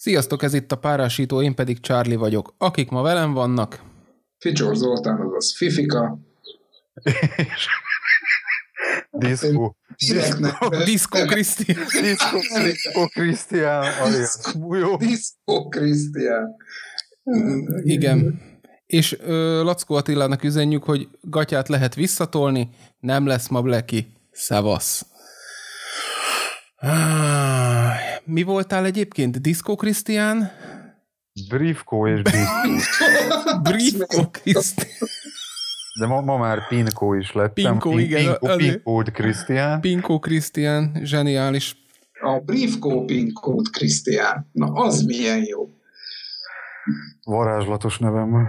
Sziasztok, ez itt a Párásító, én pedig Charlie vagyok. Akik ma velem vannak? Ficsor Zoltán, azaz Fifika. Diszkó Krisztián. Diszkó Krisztián. Igen. És Lackó Attilának üzenjük, hogy gatyát lehet visszatolni, nem lesz ma Blackie. Szevasz. Mi voltál egyébként? Diszkó Krisztián? Brifko és Biszkó. Brifko Krisztián. De ma már Pinko is lettem. Pinko, igen. Pinkód Krisztián. Pinko Krisztián, zseniális. A Brifko Pinkód Krisztián. Na, az milyen jó. Varázslatos nevem van.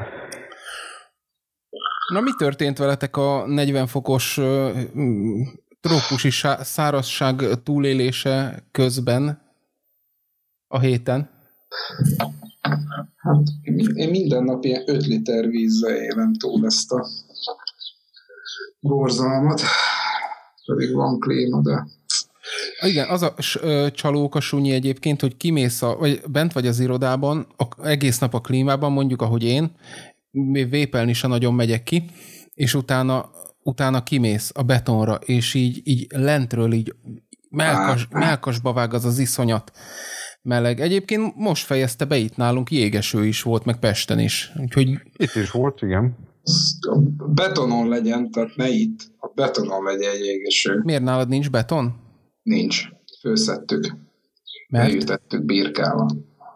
Na, mi történt veletek a 40 fokos trópusi szárazság túlélése közben a héten? Hát én minden nap ilyen 5 liter vízzel élem túl ezt a borzalmat. Pedig van klíma, de... Igen, az a csalók a sunyi egyébként, hogy kimész, vagy bent vagy az irodában, egész nap a klímában, mondjuk ahogy én, vépelni se nagyon megyek ki, és utána kimész a betonra, és így lentről így mellkasba vág az iszonyat meleg. Egyébként most fejezte be itt nálunk, jégeső is volt, meg Pesten is. Úgyhogy... Itt is volt, igen. A betonon legyen, tehát ne itt, a betonon legyen jégeső. Miért nálad nincs beton? Nincs. Főszedtük. Mert? Beütettük birkával.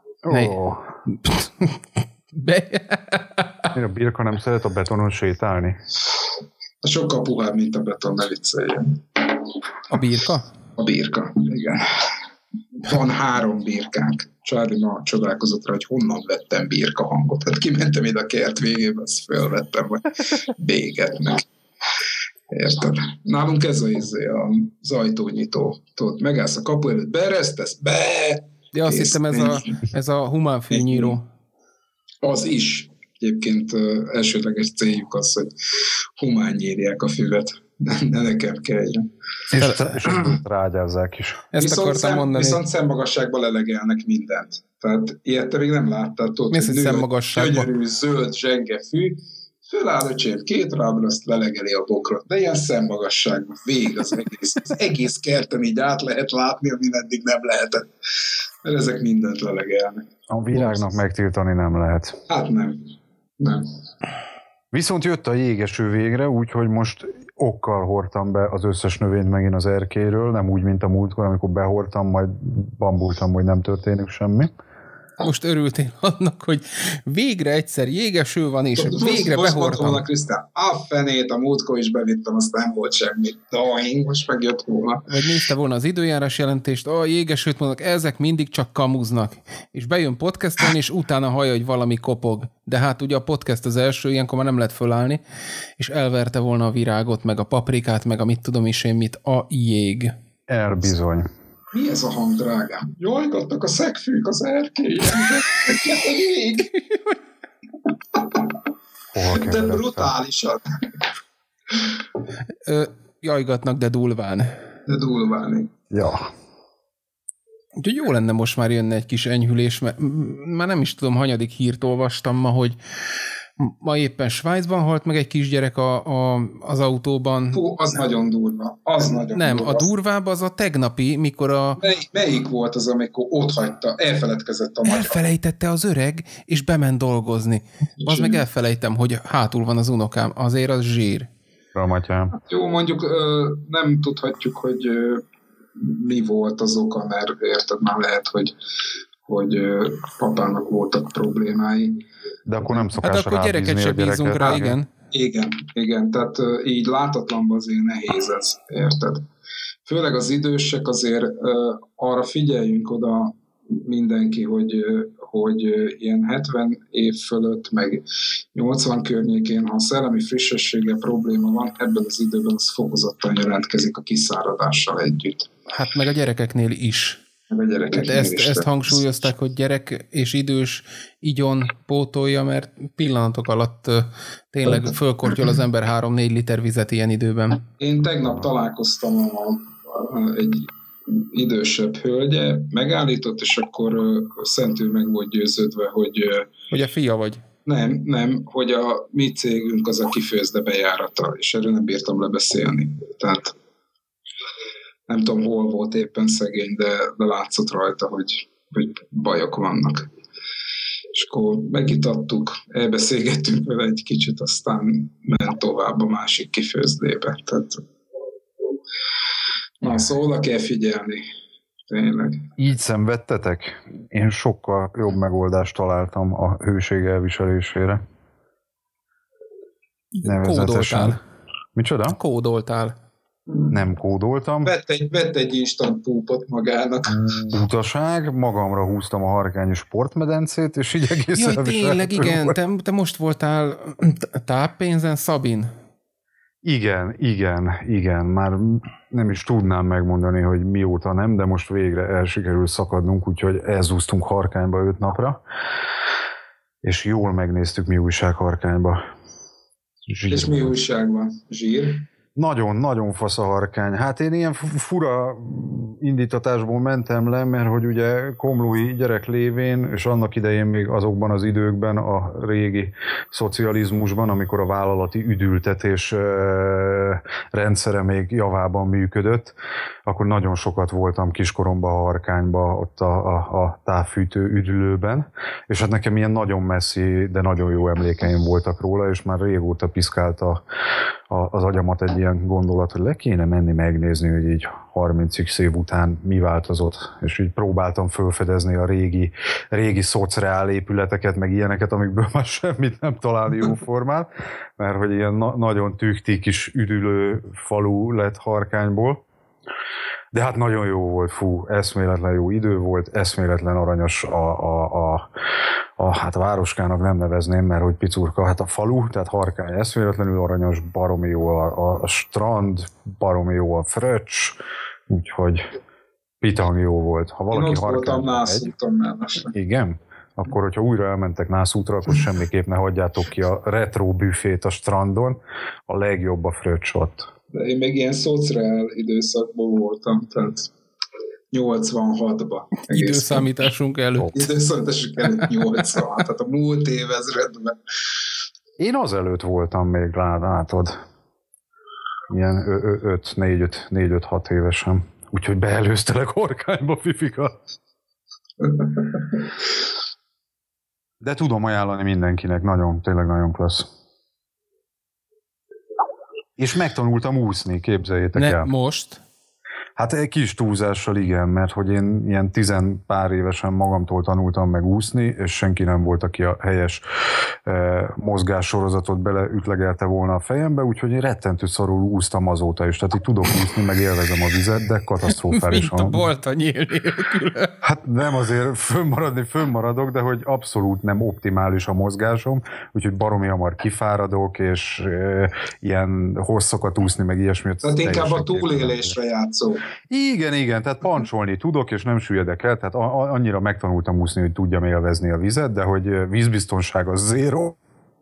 A birka nem szeret a betonon sétálni? Sokkal puhább, mint a beton, ne vicceljen. A birka? A birka, igen. Van 3 birkánk. Charlie ma csodálkozott rá, hogy honnan vettem birka hangot. Hát kimentem ide a kert végébe, azt fölvettem, vagy bégetnek. Érted? Nálunk ez az ajtónyitó. Tudod, megállsz a kapu előtt, beeresztesz, Ja, azt hittem ez a humán fűnyíró. Az is. Egyébként elsődleges céljuk az, hogy humán nyírják a füvet. Ne nekem kelljen. És rágyázzák is. Ezt akartam mondani. Viszont szemmagasságban lelegelnek mindent. Tehát ilyet te még nem láttál. Mi az, hogy szemmagasságban? Gyönyörű, zöld, zsenge fű. Föláll öcsém 2 lábra, azt lelegeli a bokrot. De ilyen szemmagasságban. Végig az egész kerten így át lehet látni, amin eddig nem lehetett. Mert ezek mindent lelegelnek. A virágnak megtiltani nem lehet. Hát nem. Viszont jött a jégeső végre, úgyhogy most okkal hordtam be az összes növényt megint az erkélyről, nem úgy, mint a múltkor, amikor behordtam, majd bambultam, hogy nem történik semmi. Most örültél annak, hogy végre egyszer jégeső van, és végre behordtam. Most volna, Krisztán, a fenét, a múltkor is bevittem, azt nem volt semmi. Doing, most megjött volna. Vagy nézte volna az időjárás jelentést, jégesőt mondok, ezek mindig csak kamuznak. És bejön podcastelni, és utána hallja, hogy valami kopog. De hát ugye a podcast az első, ilyenkor már nem lehet fölállni, és elverte volna a virágot, meg a paprikát, meg a mit tudom is én mit, a jég. Bizony. Mi ez a hang, drágám? Jajgatnak a szegfűk az erkélyen. Jég. De brutálisan. Jajgatnak, de durván. De durván. Ja. Úgyhogy jó lenne most már jönne egy kis enyhülés, mert már nem is tudom, hanyadik hírt olvastam ma, hogy ma éppen Svájcban halt meg egy kisgyerek az autóban. Fú, az nagyon durva. A durvább az a tegnapi, mikor a... Melyik volt az, amikor ott hagyta, elfeledkezett a magyar? Elfelejtette az öreg, és bement dolgozni. Az meg elfelejtem, hogy hátul van az unokám. Azért az zsír. Ramatyám. Jó, mondjuk nem tudhatjuk, hogy mi volt az oka, mert érted, már lehet, hogy papának voltak problémái. De akkor nem szokás hát akkor gyereket se bízunk rá, igen. Igen, tehát így látatlanban azért nehéz ez, érted? Főleg az idősek azért arra figyeljünk oda mindenki, hogy ilyen 70 év fölött, meg 80 környékén, ha szellemi frissességgel probléma van, ebben az időben az fokozottan jelentkezik a kiszáradással együtt. Hát meg a gyerekeknél is. Ezt hangsúlyozták, hogy gyerek és idős igyon pótolja, mert pillanatok alatt tényleg fölkortyol az ember 3-4 liter vizet ilyen időben. Én tegnap találkoztam egy idősebb hölgye megállított, és akkor szentül meg volt győződve, hogy a fia vagy. Nem, hogy a mi cégünk az a Kifőzde bejárata, és erről nem bírtam lebeszélni. Tehát nem tudom, hol volt éppen szegény, de látszott rajta, hogy bajok vannak. És akkor megitattuk, elbeszélgettünk vele egy kicsit, aztán ment tovább a másik Kifőzdébe. Tehát, szóval oda kell figyelni. Tényleg. Így szenvedtetek? Én sokkal jobb megoldást találtam a hőség elviselésére. Kódoltál. Micsoda? Kódoltál. Nem kódoltam. Vett egy instant púpot magának. Utaság, magamra húztam a harkányi sportmedencét, és így egészen... Jaj, tényleg, igen. Te most voltál táppénzen, Szabin? Igen. Már nem is tudnám megmondani, hogy mióta nem, de most végre el sikerül szakadnunk, úgyhogy elzúztunk Harkányba 5 napra, és jól megnéztük, mi újság Harkányba. Zsír. És mi újságban? Zsír? Nagyon fasz a Harkány. Hát én ilyen fura indítatásból mentem le, mert hogy ugye komlói gyerek lévén, és annak idején még azokban az időkben, a régi szocializmusban, amikor a vállalati üdültetés rendszere még javában működött, akkor nagyon sokat voltam kiskoromban a Harkányba, ott a távfűtő üdülőben, és hát nekem ilyen nagyon messzi, de nagyon jó emlékeim voltak róla, és már régóta piszkálta az agyamat egy ilyen gondolat, hogy le kéne menni megnézni, hogy így 30x év után mi változott, és így próbáltam felfedezni a régi szociál épületeket, meg ilyeneket, amikből már semmit nem találni jóformán, mert hogy ilyen nagyon tükti kis üdülő falu lett Harkányból. De hát nagyon jó volt, eszméletlen jó idő volt, eszméletlen aranyos hát a városkának nem nevezném, mert hogy picurka, hát a falu, tehát Harkány eszméletlenül aranyos, baromi jó a strand, baromi jó a fröccs, úgyhogy pitang jó volt. Ha valaki Harkányban igen, akkor hogyha újra elmentek Nászútra, akkor semmiképp ne hagyjátok ki a retro büfét a strandon, a legjobb a fröccs ott. De én még ilyen szociál időszakban voltam, tehát 86-ban. Időszámításunk előtt. Időszámításunk előtt 86, tehát a múlt évezredben. Én azelőtt voltam még, látod. Ilyen 4-5-6 évesen. Úgyhogy beelőztelek Harkányba, fifika. De tudom ajánlani mindenkinek, tényleg nagyon klassz. És megtanultam úszni, képzeljétek el. Most? Hát egy kis túlzással igen, mert hogy én ilyen 10 pár évesen magamtól tanultam meg úszni, és senki nem volt, aki a helyes mozgássorozatot beleütlegelte volna a fejembe, úgyhogy én rettentő szarul úsztam azóta is. Tehát így tudok úszni, meg élvezem a vizet, de katasztrofálisan. Mint a bolta nyíl nélkül. Hát nem azért fönnmaradok, de hogy abszolút nem optimális a mozgásom, úgyhogy baromi hamar kifáradok, és ilyen hosszokat úszni, meg ilyesmi. Tehát inkább a túlélésre játszó. Igen, tehát pancsolni tudok, és nem süllyedek el, tehát annyira megtanultam úszni, hogy tudjam élvezni a vizet, de hogy vízbiztonság az zéro.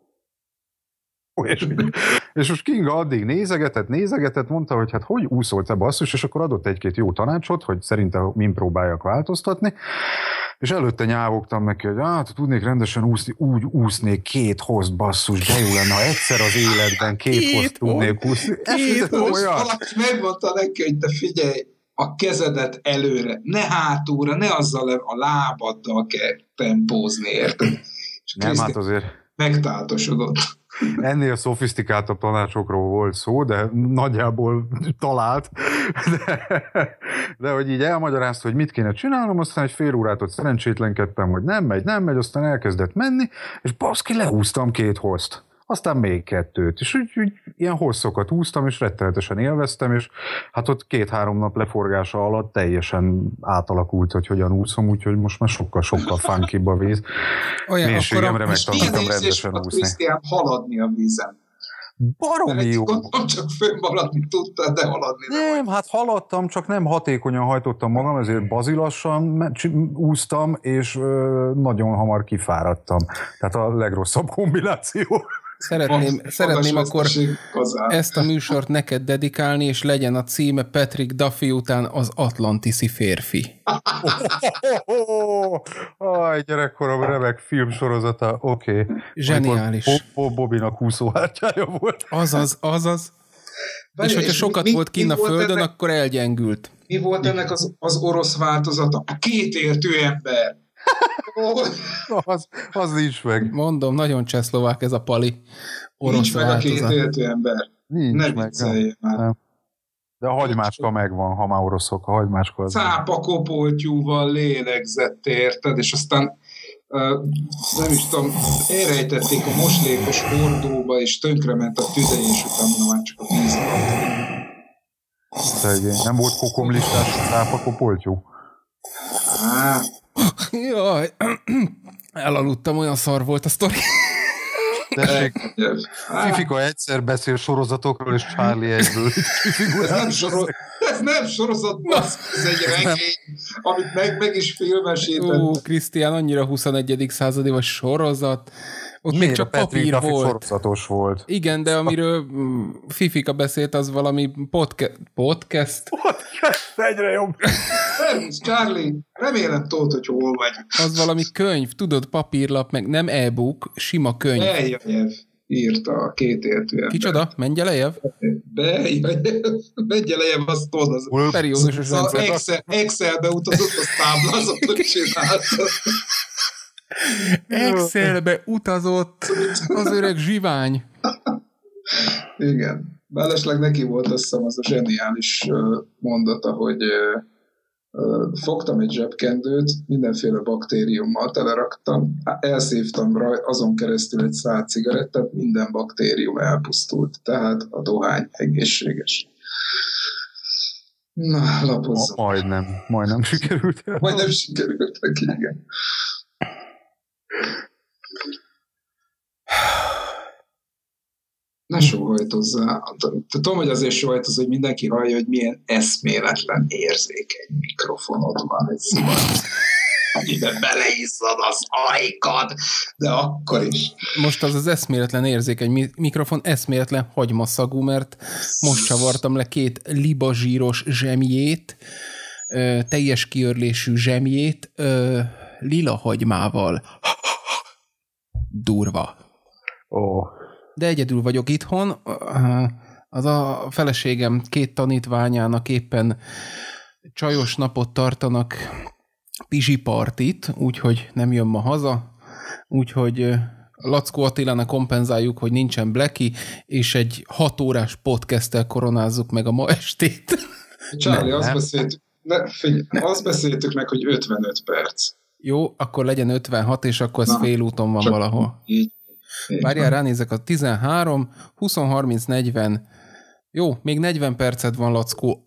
És most Kinga addig nézegetett, mondta, hogy hát hogy úszol te basszus, és akkor adott egy-két jó tanácsot, hogy szerintem min próbáljak változtatni, és előtte nyávogtam neki, hogy hát tudnék rendesen úszni, úgy úsznék 2 hozt basszus, de jó lenne, ha egyszer az életben 2 hozt tudnék úszni. Valaki megmondta neki, hogy te figyelj, a kezedet előre, ne hátulra, ne azzal a lábaddal kell tempózni, érted? Nem, hát azért megtáltosodott. Ennél szofisztikáltabb tanácsokról volt szó, de nagyjából talált. De hogy így elmagyarázta, hogy mit kéne csinálnom, aztán egy fél órát ott szerencsétlenkedtem, hogy nem megy, aztán elkezdett menni, és baszki, lehúztam 2 hozt. Aztán még 2, és úgy ilyen hosszokat úsztam, és rettenetesen élveztem, és hát ott 2-3 nap leforgása alatt teljesen átalakult, hogy hogyan úszom, úgyhogy most már sokkal funkybb a víz. Mélységemre megtanultam rendesen úszni. Krisztián, haladni a vízen. Baromi jó. Nem csak fönnmaradni tudtad, de haladni. Nem, hát haladtam, csak nem hatékonyan hajtottam magam, ezért bazilassan úsztam, és nagyon hamar kifáradtam. Tehát a legrosszabb kombináció. Szeretném akkor ezt a műsort neked dedikálni, és legyen a címe Patrick Duffy után az atlantiszi férfi. Gyerekkorom remek filmsorozata, oké. Zseniális. Bobinak úszóhártyája volt. Azaz. És hogyha sokat volt kinn a földön, akkor elgyengült. Mi volt ennek az orosz változata? A kétértő ember. Az nincs meg. Mondom, nagyon csehszlovák ez a pali orosz nincs meg változat. a kétértő ember. Nincs meg. Nem. De a hagymáska megvan, ha már oroszok, a hagymáska az. Cápakopoltyúval lélegzett, érted? És aztán nem is tudom, elrejtették a moslékos hordóba, és tönkrement a tüde, és utána már csak a víz alatt. Nem volt kokomlistás cápakopoltyú? Jaj, elaludtam, olyan szar volt a sztori. Fifika egyszer beszél sorozatokról, és Charlie egyből. Ez nem sorozat, ez egy regény, amit meg is filmesített. Krisztián, annyira 21. századi vagy sorozat. Ott miért? még csak papír volt. Sorozatos volt. Igen, de amiről Fifika beszélt, az valami podcast. Egyre jobb. Szervusz, Charlie, remélem tudod, hogy hol vagy. Az valami könyv, tudod, papírlap, meg nem e-book, sima könyv. Beljajev írta a kétértő ember. Kicsoda? Mengyelejev? Mengyelejev, azt tudod, az periódusos rendszer. Excelbe utazott, azt táblázatot csinálta. Excelbe utazott az öreg zsivány. Igen. Mellesleg neki volt, azt hiszem, az a zseniális mondata, hogy fogtam egy zsebkendőt, mindenféle baktériummal teleraktam, elszívtam azon keresztül egy szál cigarettát, minden baktérium elpusztult, tehát a dohány egészséges. Na, lapozzam. Majdnem sikerült. Majdnem sikerült neki, igen. Ne sóhajtozzá. Tudom, hogy azért sóhajtoz, hogy mindenki hallja, hogy milyen eszméletlen érzékeny mikrofonod van, amiben beleizzad az ajkad, de akkor is. Most az eszméletlen érzékeny mikrofon eszméletlen hagymaszagú, mert most csavartam le 2 libazsíros zsemjét, teljes kiörlésű zsemjét, lila hagymával. Durva. De egyedül vagyok itthon. Az a feleségem 2 tanítványának éppen csajos napot tartanak, pizsipartit, úgyhogy nem jön ma haza. Úgyhogy Lackó Attilának kompenzáljuk, hogy nincsen Blacky, és egy 6 órás podcasttel koronázzuk meg a ma estét. Charlie, azt beszéltük meg, hogy 55 perc. Jó, akkor legyen 56, és akkor ez félúton van valahol. Így. Várjál, ránézek, a 13, 20, 30, 40. Jó, még 40 percet van, Lackó.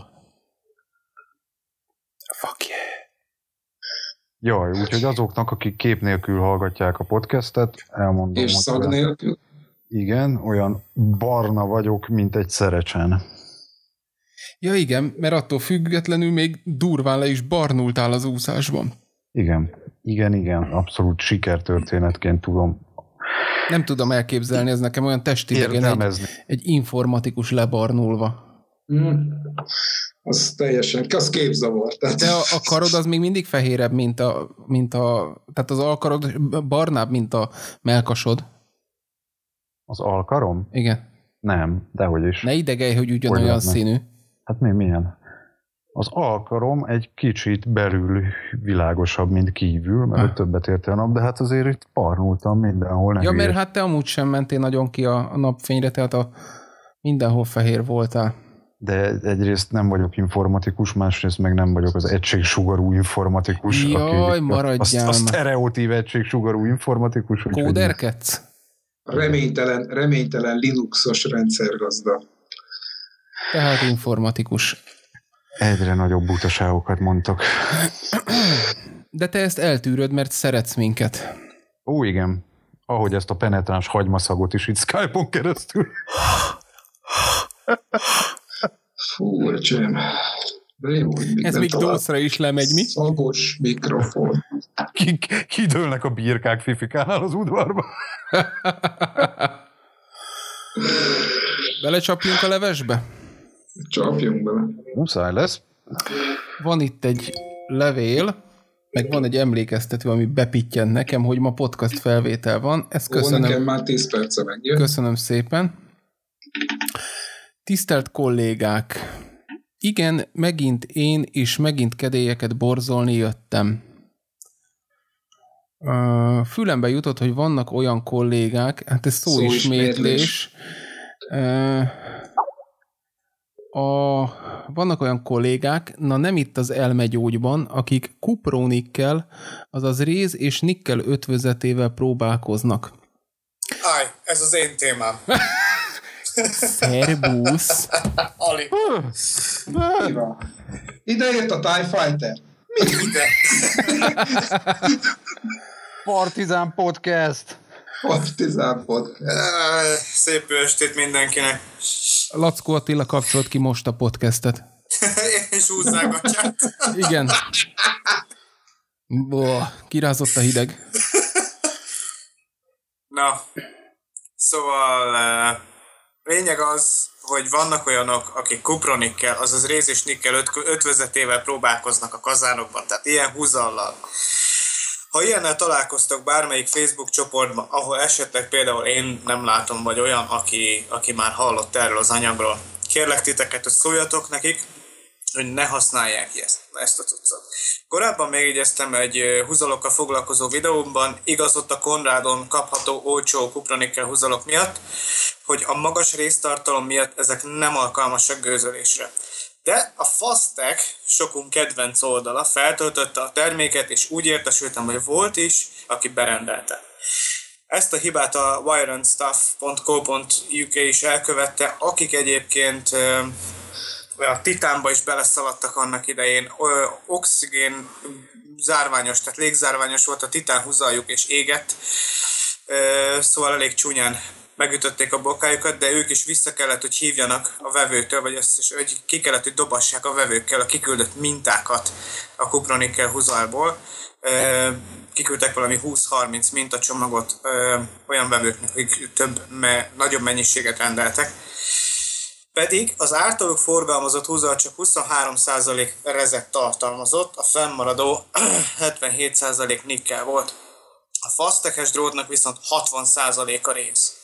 Fuck yeah. Jaj, úgyhogy azoknak, akik kép nélkül hallgatják a podcastet, elmondom. És szag nélkül? Igen, olyan barna vagyok, mint egy szerecsen. Ja igen, mert attól függetlenül még durván le is barnultál az úszásban. Igen, abszolút sikertörténetként tudom. Nem tudom elképzelni, ez nekem olyan testidegen egy informatikus lebarnulva. Az teljesen, az képzavar. Tehát. De a karod az még mindig fehérebb, tehát az alkarod barnább, mint a melkasod. Az alkarom? Igen. Nem, dehogy is. Ne idegelj, hogy ugyanolyan színű. Hát milyen? Az alkarom egy kicsit belül világosabb, mint kívül, mert többet érte a nap, de hát azért itt barnultam mindenhol. Ja, mert hát te amúgy sem mentél nagyon ki a napfényre, tehát mindenhol fehér voltál. De egyrészt nem vagyok informatikus, másrészt meg nem vagyok az egységsugarú informatikus. Jaj, maradjál. A sztereotív egységsugarú informatikus. Kóderkedsz? Reménytelen Linuxos rendszergazda. Tehát informatikus. Egyre nagyobb butaságokat mondtok. De te ezt eltűröd, mert szeretsz minket. Ó, igen. Ahogy ezt a penetráns hagymaszagot is itt Skype-on keresztül. Furcsán. Ez még dószra is lemegy, mi? Szagos mikrofon. Kidőlnek a birkák Fifikánál az udvarba. Belecsapjunk a levesbe? Csapjunk bele. Muszáj lesz. Van itt egy levél, meg van egy emlékeztető, ami bepittyen nekem, hogy ma podcast felvétel van. Ezt köszönöm. Nekem már 10 perce megjön. Köszönöm szépen. Tisztelt kollégák! Igen, megint én és megint kedélyeket borzolni jöttem. Fülembe jutott, hogy vannak olyan kollégák, hát ez szóismétlés. Vannak olyan kollégák, na nem itt az elmegyógyban, akik kupronikkel, azaz réz és nikkel ötvözetével próbálkoznak. Aj, ez az én témám. Szerbusz! Ali. Ide jött a TIE Fighter. Mi ide? Partizán Podcast! Partizán Podcast. Szép jó estét mindenkinek. Lackó Attila kapcsolt ki most a podcastet. És húzzágatját. Igen. Kirázott a hideg. Na, szóval lényeg az, hogy vannak olyanok, akik kupronikkel, azaz réz és nikkel ötvözetével próbálkoznak a kazánokban, tehát ilyen húzallal. Ha ilyennel találkoztok bármelyik Facebook csoportban, ahol esetleg például én nem látom, vagy olyan, aki már hallott erről az anyagról, kérlek titeket, hogy szóljatok nekik, hogy ne használják ezt a cuccot. Korábban megjegyeztem egy húzalokkal foglalkozó videómban, igaz ott a Konrádon kapható olcsó kupronikkel húzalok miatt, hogy a magas résztartalom miatt ezek nem alkalmasak gőzölésre. De a Fastech, sokunk kedvenc oldala, feltöltötte a terméket, és úgy értesültem, hogy volt is, aki berendelte. Ezt a hibát a wireandstuff.co.uk is elkövette, akik egyébként a titánba is beleszaladtak annak idején. Oxigén zárványos, tehát légzárványos volt a titán húzaljuk és égett, szóval elég csúnyán megütötték a bokájukat, de ők is vissza kellett, hogy hívjanak a vevőtől, vagy ezt is, hogy ki kellett, hogy dobassák a vevőkkel a kiküldött mintákat a kupronikkel húzalból. Kiküldtek valami 20-30 mintacsomagot olyan vevőknek, akik nagyobb mennyiséget rendeltek. Pedig az általuk forgalmazott húzal csak 23% rezet tartalmazott, a fennmaradó 77% nikkel volt. A Fastech-es drótnak viszont 60% a réz.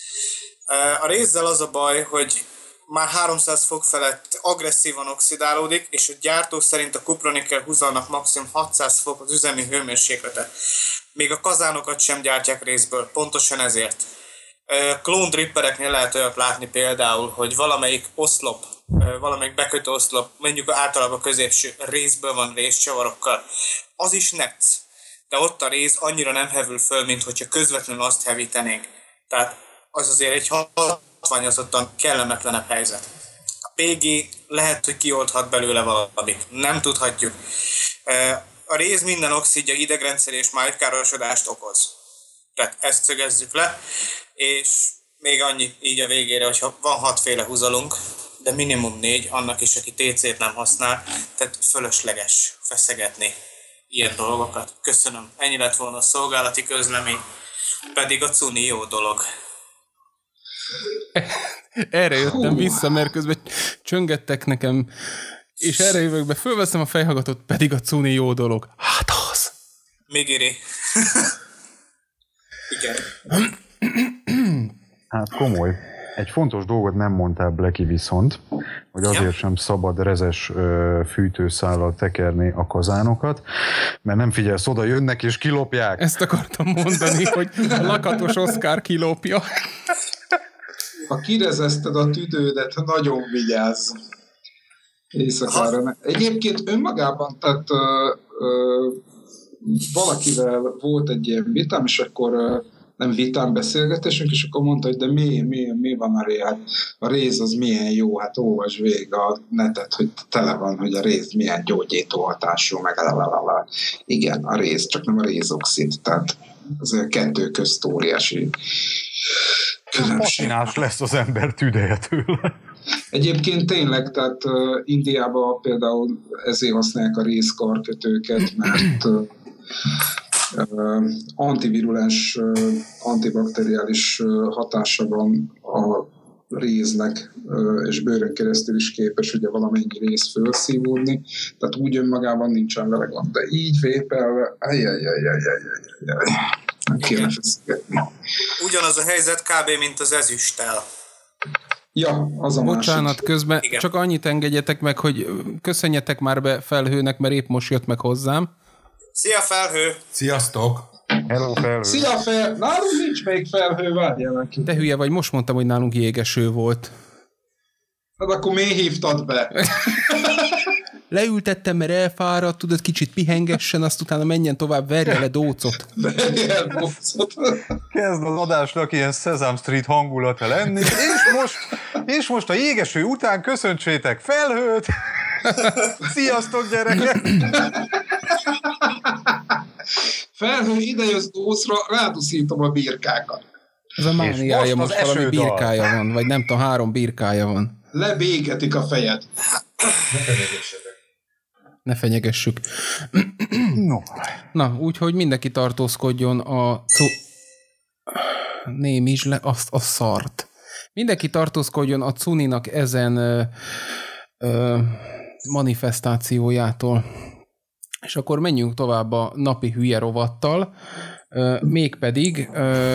A rézzel az a baj, hogy már 300 fok felett agresszívan oxidálódik, és a gyártó szerint a kupronikkel húzalnak maximum 600 fok az üzemi hőmérséklete. Még a kazánokat sem gyártják rézből, pontosan ezért. Clone drippereknél lehet olyat látni például, hogy valamelyik oszlop, valamelyik bekötő oszlop, mondjuk általában középső rézből van rézcsavarokkal, az is netsz. De ott a réz annyira nem hevül föl, mint hogyha közvetlenül azt hevítenénk. Tehát az azért egy hatványozottan kellemetlenebb helyzet. A PG lehet, hogy kioldhat belőle valamit. Nem tudhatjuk. A réz minden oxidja idegrendszer és májkárosodást okoz. Tehát ezt szögezzük le, és még annyi így a végére, hogyha van 6 féle húzalunk, de minimum 4, annak is, aki TC-t nem használ, tehát fölösleges feszegetni ilyen dolgokat. Köszönöm. Ennyi lett volna a szolgálati közlemény, pedig a cuni jó dolog. Erre jöttem vissza, mert közben csöngettek nekem, és erre jövök be, fölveszem a fejhallgatót, pedig a cuni jó dolog. Hát az. Migiri. Igen. Hát komoly. Egy fontos dolgot nem mondtál, Blacky, viszont, hogy azért sem szabad rezes fűtőszállal tekerni a kazánokat, mert nem figyelsz, oda jönnek és kilopják. Ezt akartam mondani, hogy a lakatos Oszkár kilopja. Ha kirezeszted a tüdődet, nagyon vigyázz. Éjszakára. Egyébként önmagában, tehát valakivel volt egy ilyen vitám, és akkor nem vitám, beszélgetésünk, és akkor mondta, hogy de mi van a réz? Hát a réz az milyen jó, hát olvasd végig a netet, hogy tele van, hogy a réz milyen gyógyító hatású, meg igen, a réz, csak nem a rézoxid, tehát az kettő közt óriási különbség. Patinás lesz az ember tüdeje tőle. Egyébként tényleg, tehát Indiában például ezért használják a rézkarkötőket, mert antivirulens, antibakteriális hatása van a réznek, és bőrön keresztül is képes ugye valamennyi rész felszívódni, tehát úgy önmagában nincsen vele gond, de így vépelve, nem kéne feszegetni. Ugyanaz a helyzet kb. Mint az ezüsttel. Ja, az a Bocsánat, másik. közben Igen. csak annyit engedjetek meg, hogy köszönjetek már be Felhőnek, mert épp most jött meg hozzám. Szia Felhő! Sziasztok! Hello, Felhő. Szia, nálunk nincs még Felhő, várjál neki. Te hülye vagy, most mondtam, hogy nálunk jégeső volt. Hát akkor miért hívtad be? Leültettem, mert elfáradt, tudod, kicsit pihengessen, azt utána menjen tovább, verje le dócot. Kezd az adásnak ilyen Sesame Street hangulata lenni, és most a jégeső után köszöntsétek Felhőt! Sziasztok, gyerekek! Felhő, ide jössz dószra, ráduszítom a birkákat. Ez a mániája, most most az valami esődal. birkája van, vagy nem tudom, 3 birkája van. Lebégetik a fejed. Ne fenyegessük. No. Na, úgyhogy mindenki tartózkodjon a némizs le, azt a szart. Mindenki tartózkodjon a Cuninak ezen manifestációjától. És akkor menjünk tovább a napi hülye rovattal. Mégpedig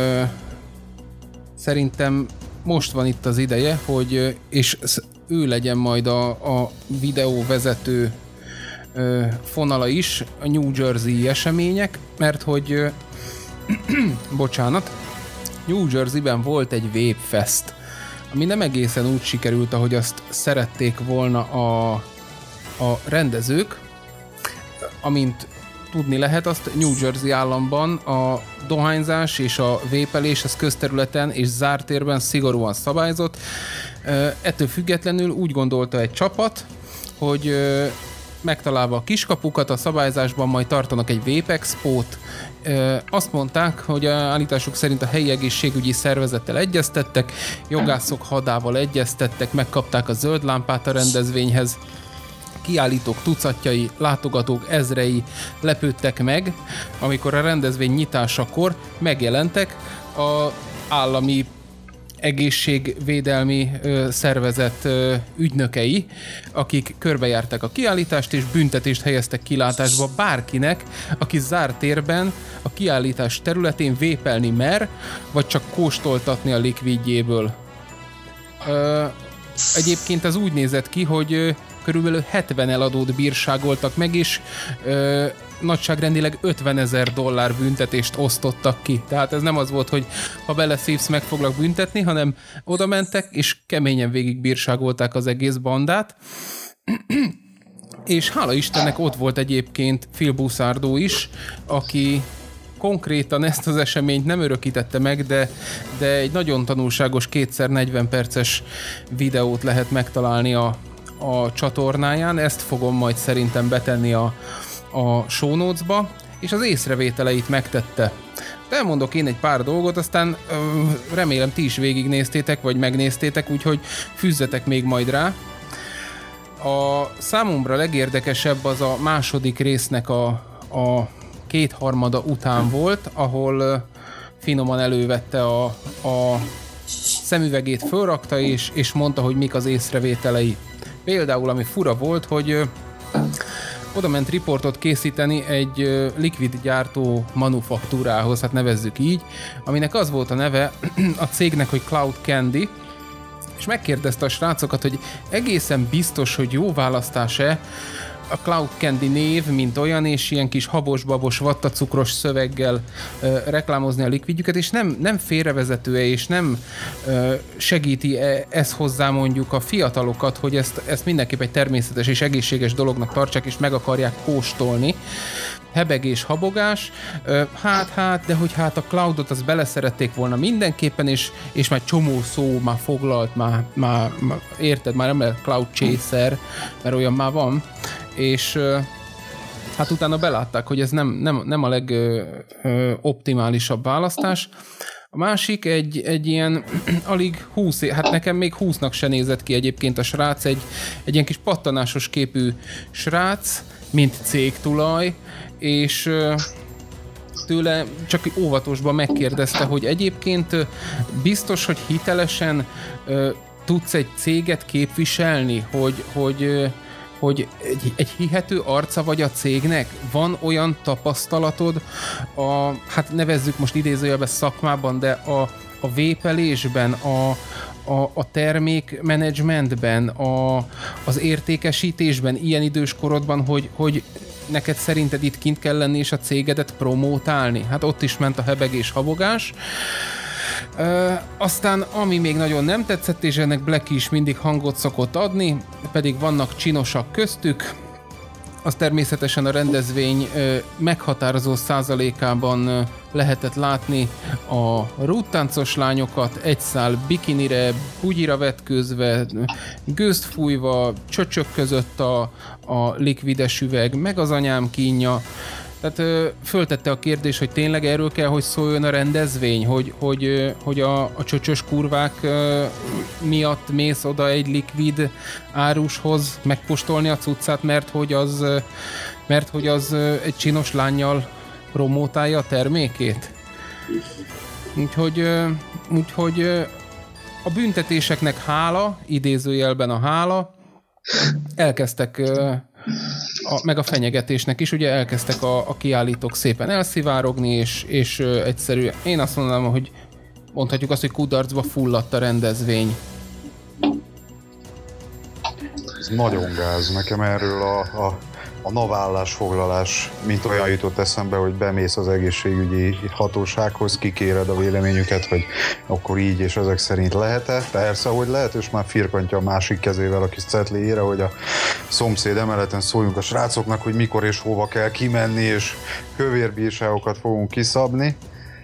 szerintem most van itt az ideje, hogy és ő legyen majd a videóvezető fonala is, a New Jersey események, mert hogy bocsánat, New Jerseyben volt egy Vape Fest, ami nem egészen úgy sikerült, ahogy azt szerették volna a rendezők. Amint tudni lehet, azt New Jersey államban a dohányzás és a vépelés az közterületen és zárt térben szigorúan szabályozott. Ettől függetlenül úgy gondolta egy csapat, hogy megtalálva a kiskapukat a szabályzásban majd tartanak egy Vape Expót. Azt mondták, hogy állításuk szerint a helyi egészségügyi szervezettel egyeztettek, jogászok hadával egyeztettek, megkapták a zöld lámpát a rendezvényhez. Kiállítók tucatjai, látogatók ezrei lepődtek meg, amikor a rendezvény nyitásakor megjelentek az állami egészségvédelmi szervezet ügynökei, akik körbejárták a kiállítást és büntetést helyeztek kilátásba bárkinek, aki zárt térben a kiállítás területén vépelni mer, vagy csak kóstoltatni a likvidjéből. Egyébként ez úgy nézett ki, hogy körülbelül 70 eladót bírságoltak meg, és nagyságrendileg $50,000 büntetést osztottak ki. Tehát ez nem az volt, hogy ha beleszívsz, meg foglak büntetni, hanem oda mentek, és keményen végig bírságolták az egész bandát. És hála Istennek ott volt egyébként Phil Busardo is, aki konkrétan ezt az eseményt nem örökítette meg, de egy nagyon tanulságos 2x40 perces videót lehet megtalálni a csatornáján. Ezt fogom majd szerintem betenni a show notes-ba, és az észrevételeit megtette. Elmondok én egy pár dolgot, aztán remélem ti is végignéztétek, vagy megnéztétek, úgyhogy fűzzetek még majd rá. A számomra legérdekesebb az a második résznek a kétharmada után volt, ahol finoman elővette a szemüvegét, fölrakta és mondta, hogy mik az észrevételei. Például, ami fura volt, hogy oda ment riportot készíteni egy likvid gyártó manufaktúrához, hát nevezzük így, aminek az volt a neve a cégnek, hogy Cloud Candy, és megkérdezte a srácokat, hogy egészen biztos, hogy jó választás-e a Cloud Candy név, mint olyan, és ilyen kis habos-babos, vattacukros szöveggel reklámozni a likvidjüket, és nem félrevezető-e, és nem segíti ez hozzá mondjuk a fiatalokat, hogy ezt mindenképp egy természetes és egészséges dolognak tartsák, és meg akarják kóstolni. Hebegés, habogás, de hogy hát a Cloudot az beleszerették volna mindenképpen, és már csomó szó már foglalt, már érted, már nem lehet Cloud Chaser, mert olyan már van, és hát utána belátták, hogy ez nem a legoptimálisabb választás. A másik egy ilyen alig 20 hát nekem még 20-nak se nézett ki egyébként a srác, egy ilyen kis pattanásos képű srác, mint cégtulaj, és tőle csak óvatosban megkérdezte, hogy egyébként biztos, hogy hitelesen tudsz egy céget képviselni, hogy egy hihető arca vagy a cégnek? Van olyan tapasztalatod hát nevezzük most idézőjelben szakmában, de a vépelésben, a termékmenedzsmentben, az értékesítésben, ilyen idős korodban, hogy neked szerinted itt kint kell lenni és a cégedet promótálni? Hát ott is ment a hebegés, habogás. Aztán ami még nagyon nem tetszett, és ennek Black is mindig hangot szokott adni, pedig vannak csinosak köztük, az természetesen a rendezvény meghatározó százalékában lehetett látni a rúdtáncos lányokat egy szál bikinire, bugyira vetkőzve, gőzt fújva, csöcsök között a likvides üveg, meg az anyám kínja. Tehát föltette a kérdés, hogy tényleg erről kell, hogy szóljon a rendezvény, hogy a csöcsös kurvák miatt mész oda egy likvid árushoz megkóstolni a cuccát, mert hogy az egy csinos lánnyal promótálja a termékét. Úgyhogy a büntetéseknek hála, idézőjelben a hála, elkezdtek meg a fenyegetésnek is, ugye elkezdtek a kiállítók szépen elszivárogni, és egyszerűen én azt mondanám, hogy mondhatjuk azt, hogy kudarcba fulladt a rendezvény. Ez nagyon gáz. Nekem erről a navállásfoglalás mint olyan jutott eszembe, hogy bemész az egészségügyi hatósághoz, kikéred a véleményüket, hogy akkor így és ezek szerint lehet-e. Persze, hogy lehet, és már firkantja a másik kezével a kis cetléjére, hogy a szomszéd emeleten szóljunk a srácoknak, hogy mikor és hova kell kimenni, és kövérbírságokat fogunk kiszabni.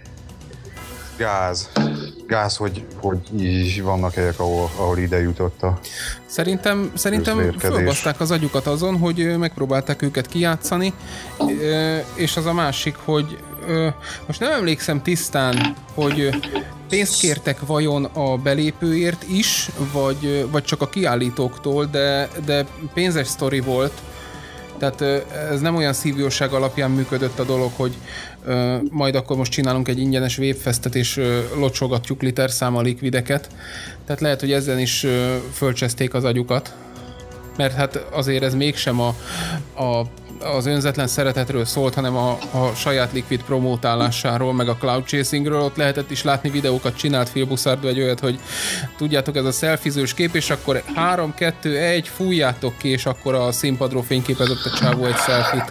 Gáz, hogy így vannak helyek, ahol ide jutott a Szerintem fölbaszták az agyukat azon, hogy megpróbálták őket kijátszani, és az a másik, hogy most nem emlékszem tisztán, hogy pénzt kértek vajon a belépőért is, vagy csak a kiállítóktól, de pénzes sztori volt. Tehát ez nem olyan szívjóság alapján működött a dolog, hogy majd akkor most csinálunk egy ingyenes vépfesztet, és locsogatjuk literszámmal likvideket. Tehát lehet, hogy ezen is fölcseszték az agyukat. Mert hát azért ez mégsem az önzetlen szeretetről szólt, hanem a saját likvid promótálásáról, meg a cloud chasingről. Ott lehetett is látni videókat, csinált Phil Busardo egy olyat, hogy tudjátok, ez a selfizős kép, és akkor 3, 2, 1, fújjátok ki, és akkor a színpadról fényképezett a csávó egy selfit.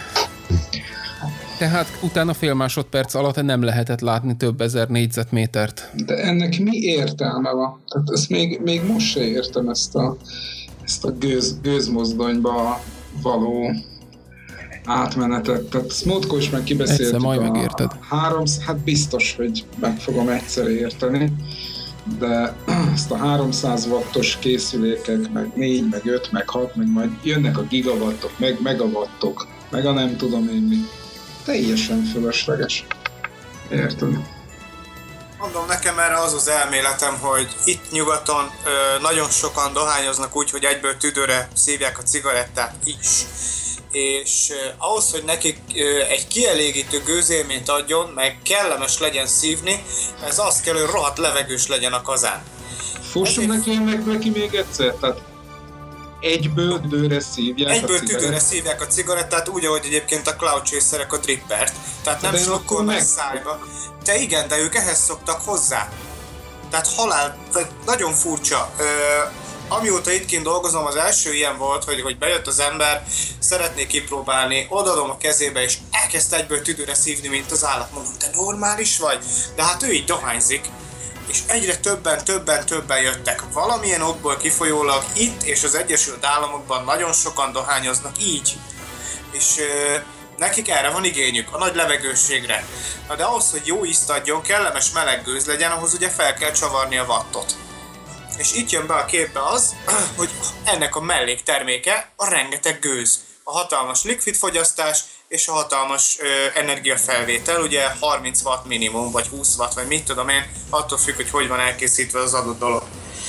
Tehát utána fél másodperc alatt nem lehetett látni több ezer négyzetmétert. De ennek mi értelme van? Tehát ezt még most se értem, ezt a gőzmozdonyba való átmenetet. Tehát ezt múltkor is meg kibeszéltük. Egyszer majd megérted. Hát biztos, hogy meg fogom egyszer érteni, de ezt a 300 wattos készülékek, meg 4, meg 5, meg 6, meg majd jönnek a gigawattok, meg megawattok, meg a nem tudom én mi. Teljesen fölösleges. Érted? Mondom, nekem erre az elméletem, hogy itt nyugaton nagyon sokan dohányoznak úgy, hogy egyből tüdőre szívják a cigarettát is. És ahhoz, hogy nekik egy kielégítő gőzélményt adjon, meg kellemes legyen szívni, ez azt kell, hogy rohadt levegős legyen a kazán. Fussunk neki még egyszer, tehát egyből tüdőre szívják a cigarettát, úgy, ahogy egyébként a cloud chaserek a drippert. Tehát nem slukkolnak szájba. De igen, de ők ehhez szoktak hozzá. Tehát nagyon furcsa. Amióta itt kint dolgozom, az első ilyen volt, hogy bejött az ember, szeretné kipróbálni, odaadom a kezébe, és elkezd egyből tüdőre szívni, mint az állat. Mondom, te normális vagy? De hát ő így dohányzik. És egyre többen jöttek. Valamilyen okból kifolyólag itt és az Egyesült Államokban nagyon sokan dohányoznak így. És nekik erre van igényük, a nagy levegősségre. Na de ahhoz, hogy jó ízt adjon, kellemes meleg gőz legyen, ahhoz ugye fel kell csavarni a wattot. És itt jön be a képbe az, hogy ennek a mellékterméke a rengeteg gőz. A hatalmas likvid fogyasztás és a hatalmas energiafelvétel, ugye 30 watt minimum, vagy 20 watt, vagy mit tudom én, attól függ, hogy van elkészítve az adott dolog.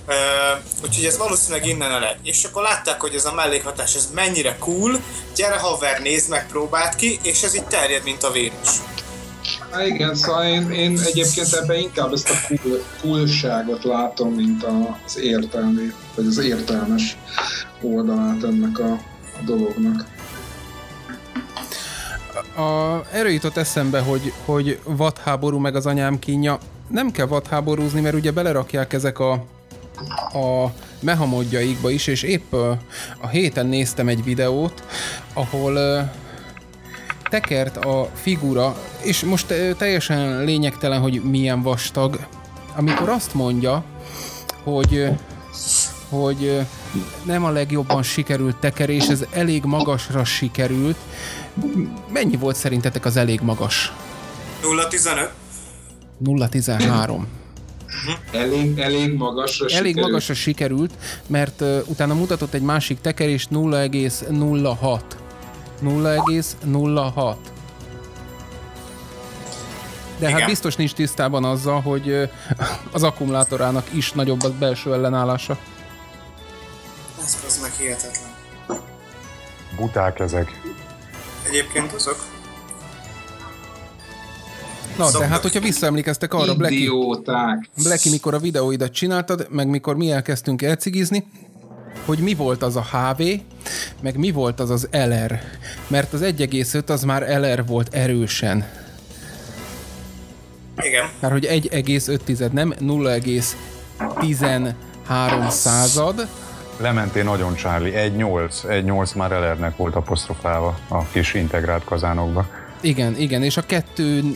Úgyhogy ez valószínűleg innen ered. És akkor látták, hogy ez a mellékhatás ez mennyire cool, gyere haver, nézd meg, próbáld ki, és ez így terjed, mint a vírus. Igen, szóval én egyébként ebben inkább ezt a coolságot látom, mint az értelmét, vagy az értelmes oldalát ennek a dolognak. Erről jutott eszembe, hogy vadháború meg az anyám kínja. Nem kell vadháborúzni, mert ugye belerakják ezek a mehamodjaikba is, és épp a héten néztem egy videót, ahol tekert a figura, és most teljesen lényegtelen, hogy milyen vastag, amikor azt mondja, hogy nem a legjobban sikerült tekerés, ez elég magasra sikerült. Mennyi volt szerintetek az elég magas? 0,15. 0,13. Elég magasra sikerült. Elég magasra sikerült, mert utána mutatott egy másik tekerést, 0,06. 0,06. De igen. Hát biztos nincs tisztában azzal, hogy az akkumulátorának is nagyobb a belső ellenállása. Ez meg hihetetlen. Buták ezek. Egyébként azok. Na, de hát, hogyha visszaemlékeztek arra, Blacky, mikor a videóidat csináltad, meg mikor mi elkezdtünk elcigizni, hogy mi volt az a HV, meg mi volt az az LR. Mert az 1,5 az már LR volt erősen. Igen. Mert hogy 1,5, nem 0,13. Lementél nagyon, Charlie. 1,8 már LR-nek volt apostrofálva a kis integrált kazánokba. Igen, és a 2,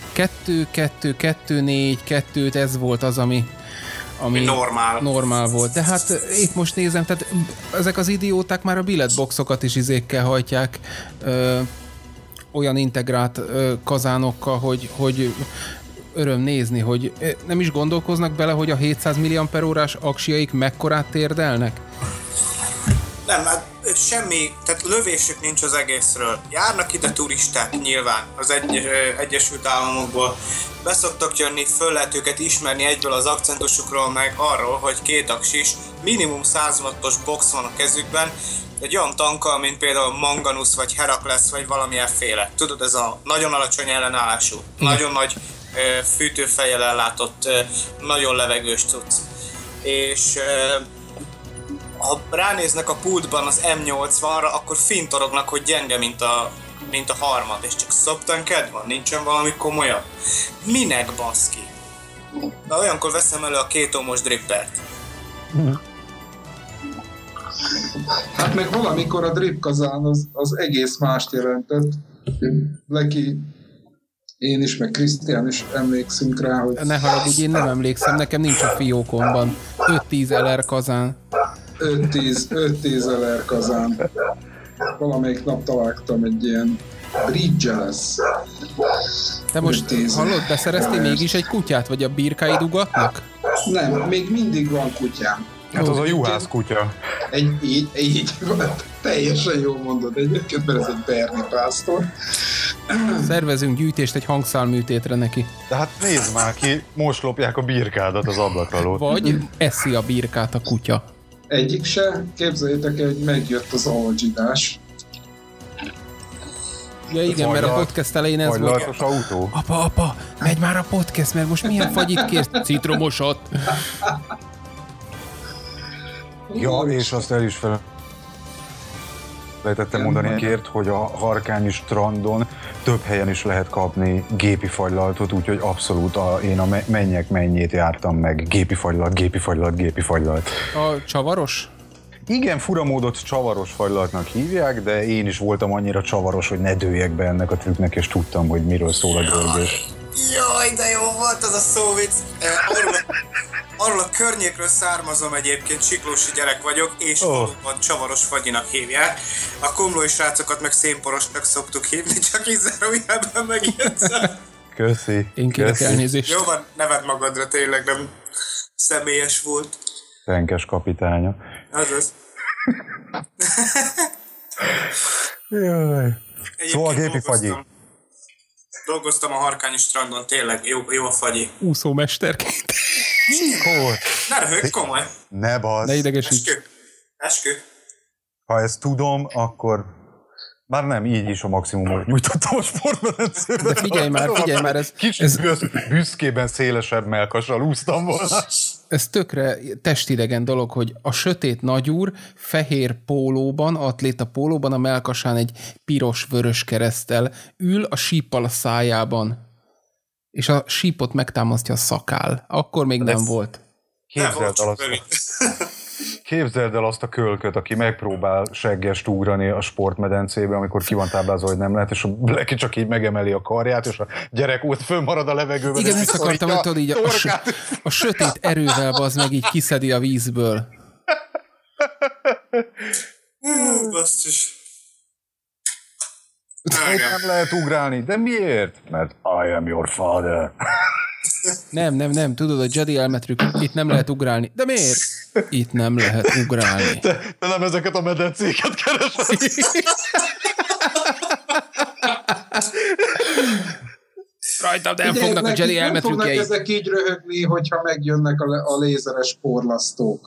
4, 2, ez volt az, ami normál volt. De hát épp most nézem, tehát ezek az idióták már a billetboxokat is izékkel hajtják olyan integrált kazánokkal, hogy öröm nézni, hogy nem is gondolkoznak bele, hogy a 700 mAh-órás aksiaik mekkorát térdelnek? Nem, hát semmi, tehát lövésük nincs az egészről. Járnak ide turisták nyilván az Egyesült Államokból. Beszoktak jönni, föl lehet őket ismerni egyből az akcentusukról, meg arról, hogy két aksis, minimum 100 wattos box van a kezükben, egy olyan tankkal, mint például Manganus, vagy Herakles, vagy valamilyen féle. Tudod, ez a nagyon alacsony ellenállású, nagyon nagy fűtőfejjel ellátott, nagyon levegős cucc. És ha ránéznek a pultban az M80-ra, akkor fintorognak, hogy gyenge, mint a harmad, és csak szoptanked van, nincsen valami komolyabb. Minek, baszki? De olyankor veszem elő a 2 ohmos drippert. Hát meg valamikor a drip kazán az egész mást jelentett. Blacky, én is, meg Krisztián is emlékszünk rá, hogy... Ne haragudj, én nem emlékszem, nekem nincs a fiókomban. 5-10 LR kazán. 5-10 LR kazán. Valamelyik nap találtam egy ilyen bridge-les. Te most hallod, beszereztél mégis egy kutyát, vagy a birkáid ugatnak? Nem, még mindig van kutyám. Hát az a juhász kutya. Így teljesen jól mondod egyébként, mert ez egy berni pásztor. Szervezünk gyűjtést egy hangszálműtétre neki. De hát nézd már ki, most lopják a birkádat az ablak alól. Vagy eszi a birkát a kutya. Egyik se, képzeljétek el, hogy megjött az algyidás. Ja igen, mert a podcast elején ez volt. Autó. Apa, megy már a podcast, mert most milyen fagyit kérsz? Citromosat. Ja, és azt el is felejtettem mondani kért, hogy a Harkányi strandon több helyen is lehet kapni gépi fagylaltot, úgyhogy abszolút én a mennyét jártam meg. Gépi fagylalt. A csavaros? Igen, furamódot csavaros fagylaltnak hívják, de én is voltam annyira csavaros, hogy ne dőljek be ennek a trükknek, és tudtam, hogy miről szól a dörgés. Jaj, de jó volt az a szóvic! Arról a környékről származom egyébként, siklósi gyerek vagyok, és valóban csavaros fagyinak hívják. A komlói srácokat meg szénporosnak szoktuk hívni, csak így zárójelben megjegyzem. Köszi. Én kérek elnézést. Jó van, neved magadra, tényleg nem személyes volt. Tenkes kapitánya. Azaz. Jaj. Szóval gépi fagyi. Dolgoztam a Harkányi strandon, tényleg jó a fagyi. Úszómesterként. Mikor? Ne röhögj, komoly. Ne bassz. Ne idegesíts. Eskü. Ha ezt tudom, akkor már nem, így is a maximumot nyújtottam a sportmedencében. De figyelj már, Kicsit büszkében szélesebb mellkassal úsztam volna. Ez tökre testidegen dolog, hogy a sötét nagyúr fehér pólóban, atléta pólóban, a mellkasán egy piros-vörös kereszttel ül a síppal a szájában. És a sípot megtámasztja a szakál. Akkor még nem volt. Képzeld el azt a kölköt, aki megpróbál seggest ugrani a sportmedencébe, amikor ki van táblázva, hogy nem lehet, és a Blacky csak így megemeli a karját, és a gyerek ott fönnmarad a levegőben. Igen, ezt akartam, hogy tudod, így a sötét erővel az meg így kiszedi a vízből. Basszus. Nem lehet ugrálni. De miért? Mert I am your father. Nem, tudod, a Jedi elmetrük, itt nem lehet ugrálni. De miért? Itt nem lehet ugrálni. Te nem ezeket a medencéket keresed. Rajtam nem fognak a Jedi elmetrükjeik. Nem fognak ezek így röhögni, hogyha megjönnek a lézeres porlasztók.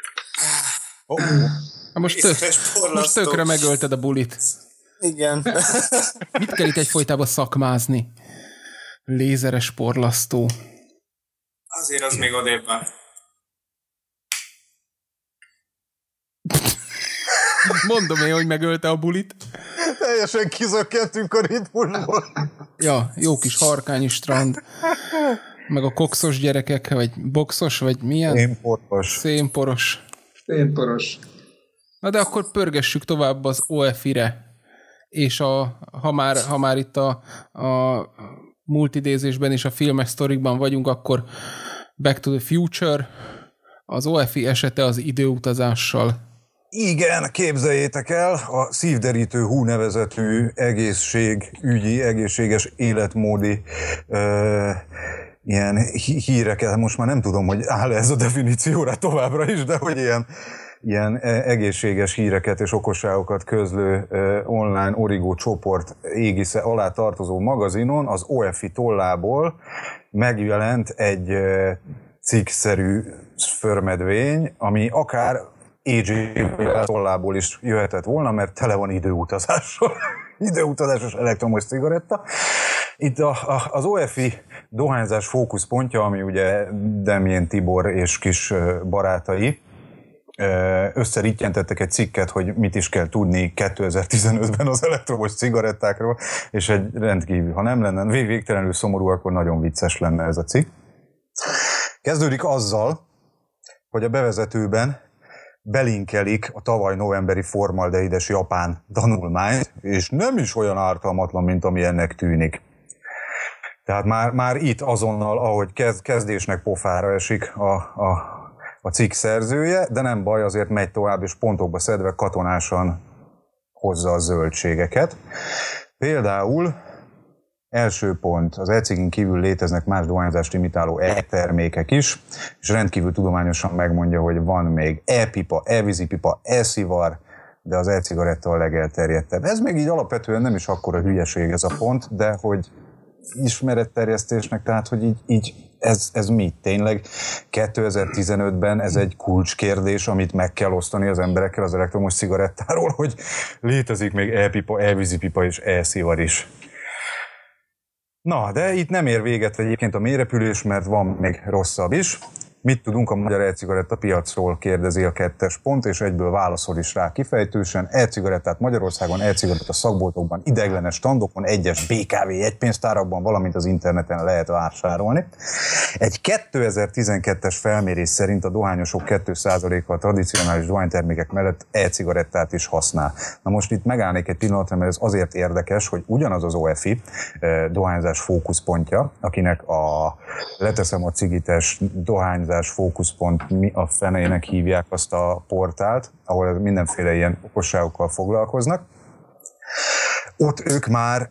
Most tökre megölted a bulit. Igen. Mit kell itt egyfolytában szakmázni? Lézeres porlasztó. Azért az még odébb van. Mondom én, hogy megölte a bulit. Teljesen kizökkentünk a ritmusból. Ja, jó kis harkányi strand. Meg a kokszos gyerekek, vagy boxos, vagy milyen? Szénporos. Na de akkor pörgessük tovább az OFI-re. És ha már itt a multidézésben és a filmes sztorikban vagyunk, akkor Back to the Future, az OFI esete az időutazással. Igen, képzeljétek el, a Szívderítő Hú nevezetű egészséges életmódi ilyen híreket, most már nem tudom, hogy áll ez a definícióra továbbra is, de hogy ilyen egészséges híreket és okosságokat közlő online origó csoport égisze alá tartozó magazinon az OFI tollából megjelent egy cikkszerű förmedvény, ami akár AJ tollából is jöhetett volna, mert tele van időutazással. Időutazásos elektromos cigaretta. Itt az OFI dohányzás fókuszpontja, ami ugye Demjén Tibor és kis barátai, összerítjentettek egy cikket, hogy mit is kell tudni 2015-ben az elektromos cigarettákról, és egy rendkívül, ha nem lenne végtelenül szomorú, akkor nagyon vicces lenne ez a cikk. Kezdődik azzal, hogy a bevezetőben belinkelik a tavaly novemberi formaldehídes japán tanulmányt, és nem is olyan ártalmatlan, mint ami ennek tűnik. Tehát már itt azonnal, ahogy kezdésnek pofára esik a cikk szerzője, de nem baj, azért megy tovább, és pontokba szedve katonásan hozza a zöldségeket. Például első pont, az e-cigin kívül léteznek más dohányzást imitáló e-termékek is, és rendkívül tudományosan megmondja, hogy van még e-pipa, e-vízipipa, e-szivar, de az e-cigaretta a legelterjedtebb. Ez még így alapvetően nem is akkora hülyeség ez a pont, de hogy ismeretterjesztésnek, tehát hogy így ez mi? Tényleg 2015-ben ez egy kulcskérdés, amit meg kell osztani az emberekkel az elektromos cigarettáról, hogy létezik még e-pipa, e-vízipipa és e-szivar is. Na, de itt nem ér véget egyébként a mélyrepülés, mert van még rosszabb is. Mit tudunk a magyar e-cigaretta piacról, kérdezi a 2. pont, és egyből válaszol is rá kifejtősen. E-cigarettát Magyarországon, e-cigaretta szakboltokban, ideiglenes standokon, egyes BKV jegypénztárakban, valamint az interneten lehet vásárolni. Egy 2012-es felmérés szerint a dohányosok 2%-a a tradicionális dohánytermékek mellett e-cigarettát is használ. Na most itt megállnék egy pillanatra, mert ez azért érdekes, hogy ugyanaz az OFI dohányzás fókuszpontja, akinek a leteszem a cigites dohányzás fókuszpont, mi a fenének hívják azt a portált, ahol mindenféle ilyen okosságokkal foglalkoznak. Ott ők már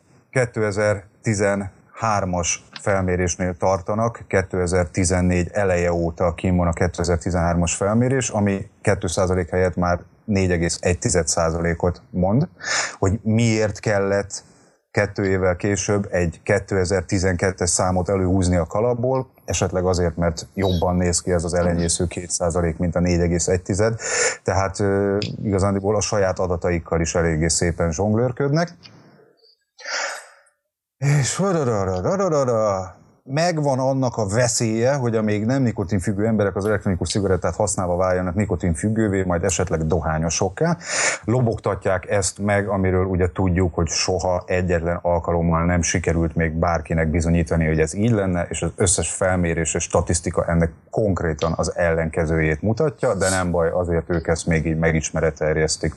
2013-as felmérésnél tartanak, 2014 eleje óta kín van a 2013-as felmérés, ami 2% helyett már 4,1%-ot mond, hogy miért kellett 2 évvel később egy 2012-es számot előhúzni a kalapból, esetleg azért, mert jobban néz ki ez az elenyésző 2%, mint a 4,1. Tehát igazándiból a saját adataikkal is eléggé szépen zsonglőrködnek. És megvan annak a veszélye, hogy a még nem nikotinfüggő emberek az elektronikus cigarettát használva váljanak nikotinfüggővé, majd esetleg dohányosokká. Lobogtatják ezt meg, amiről ugye tudjuk, hogy soha egyetlen alkalommal nem sikerült még bárkinek bizonyítani, hogy ez így lenne, és az összes felmérés és statisztika ennek konkrétan az ellenkezőjét mutatja, de nem baj, azért ők ezt még így megismeretterjesztik.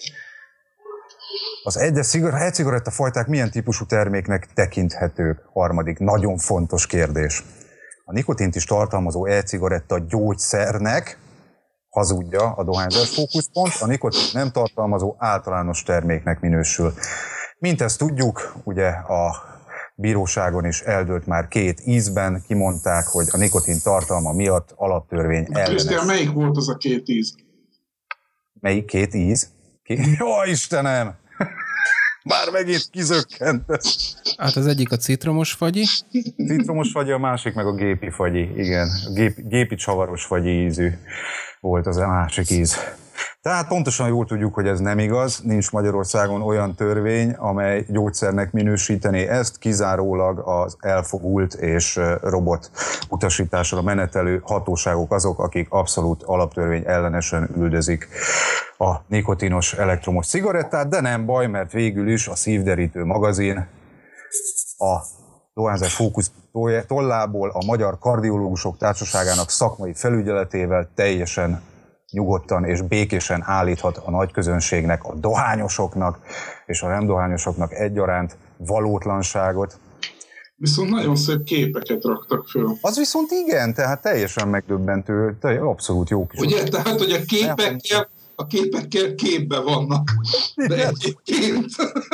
Az egyes e-cigaretta fajták milyen típusú terméknek tekinthetők? Harmadik, nagyon fontos kérdés. A nikotint is tartalmazó e-cigaretta gyógyszernek, hazudja a dohányzás fókuszpont, a nikotint nem tartalmazó általános terméknek minősül. Mint ezt tudjuk, ugye a bíróságon is eldőlt már 2 ízben, kimondták, hogy a nikotin tartalma miatt alaptörvény ellenes. Krisztián, melyik volt az a 2 íz? Melyik 2 íz? Jó Istenem! Már megint kizökkent. Hát az egyik a citromos fagyi. Citromos fagyi, a másik meg a gépi fagyi, igen. A gépi csavaros fagyi ízű volt az a másik íz. Tehát pontosan jól tudjuk, hogy ez nem igaz, nincs Magyarországon olyan törvény, amely gyógyszernek minősítené ezt, kizárólag az elfogult és robot utasításra menetelő hatóságok azok, akik abszolút alaptörvény ellenesen üldözik a nikotinos elektromos cigarettát, de nem baj, mert végül is a Szívderítő magazin a dohányzás fókusz tollából a Magyar Kardiológusok Társaságának szakmai felügyeletével teljesen nyugodtan és békésen állíthat a nagy közönségnek, a dohányosoknak és a nem dohányosoknak egyaránt valótlanságot. Viszont nagyon szép képeket raktak föl. Az viszont igen, tehát teljesen megdöbbentő, abszolút jó kis. Ugye, tehát, hogy a képekkel képben vannak. De egyébként.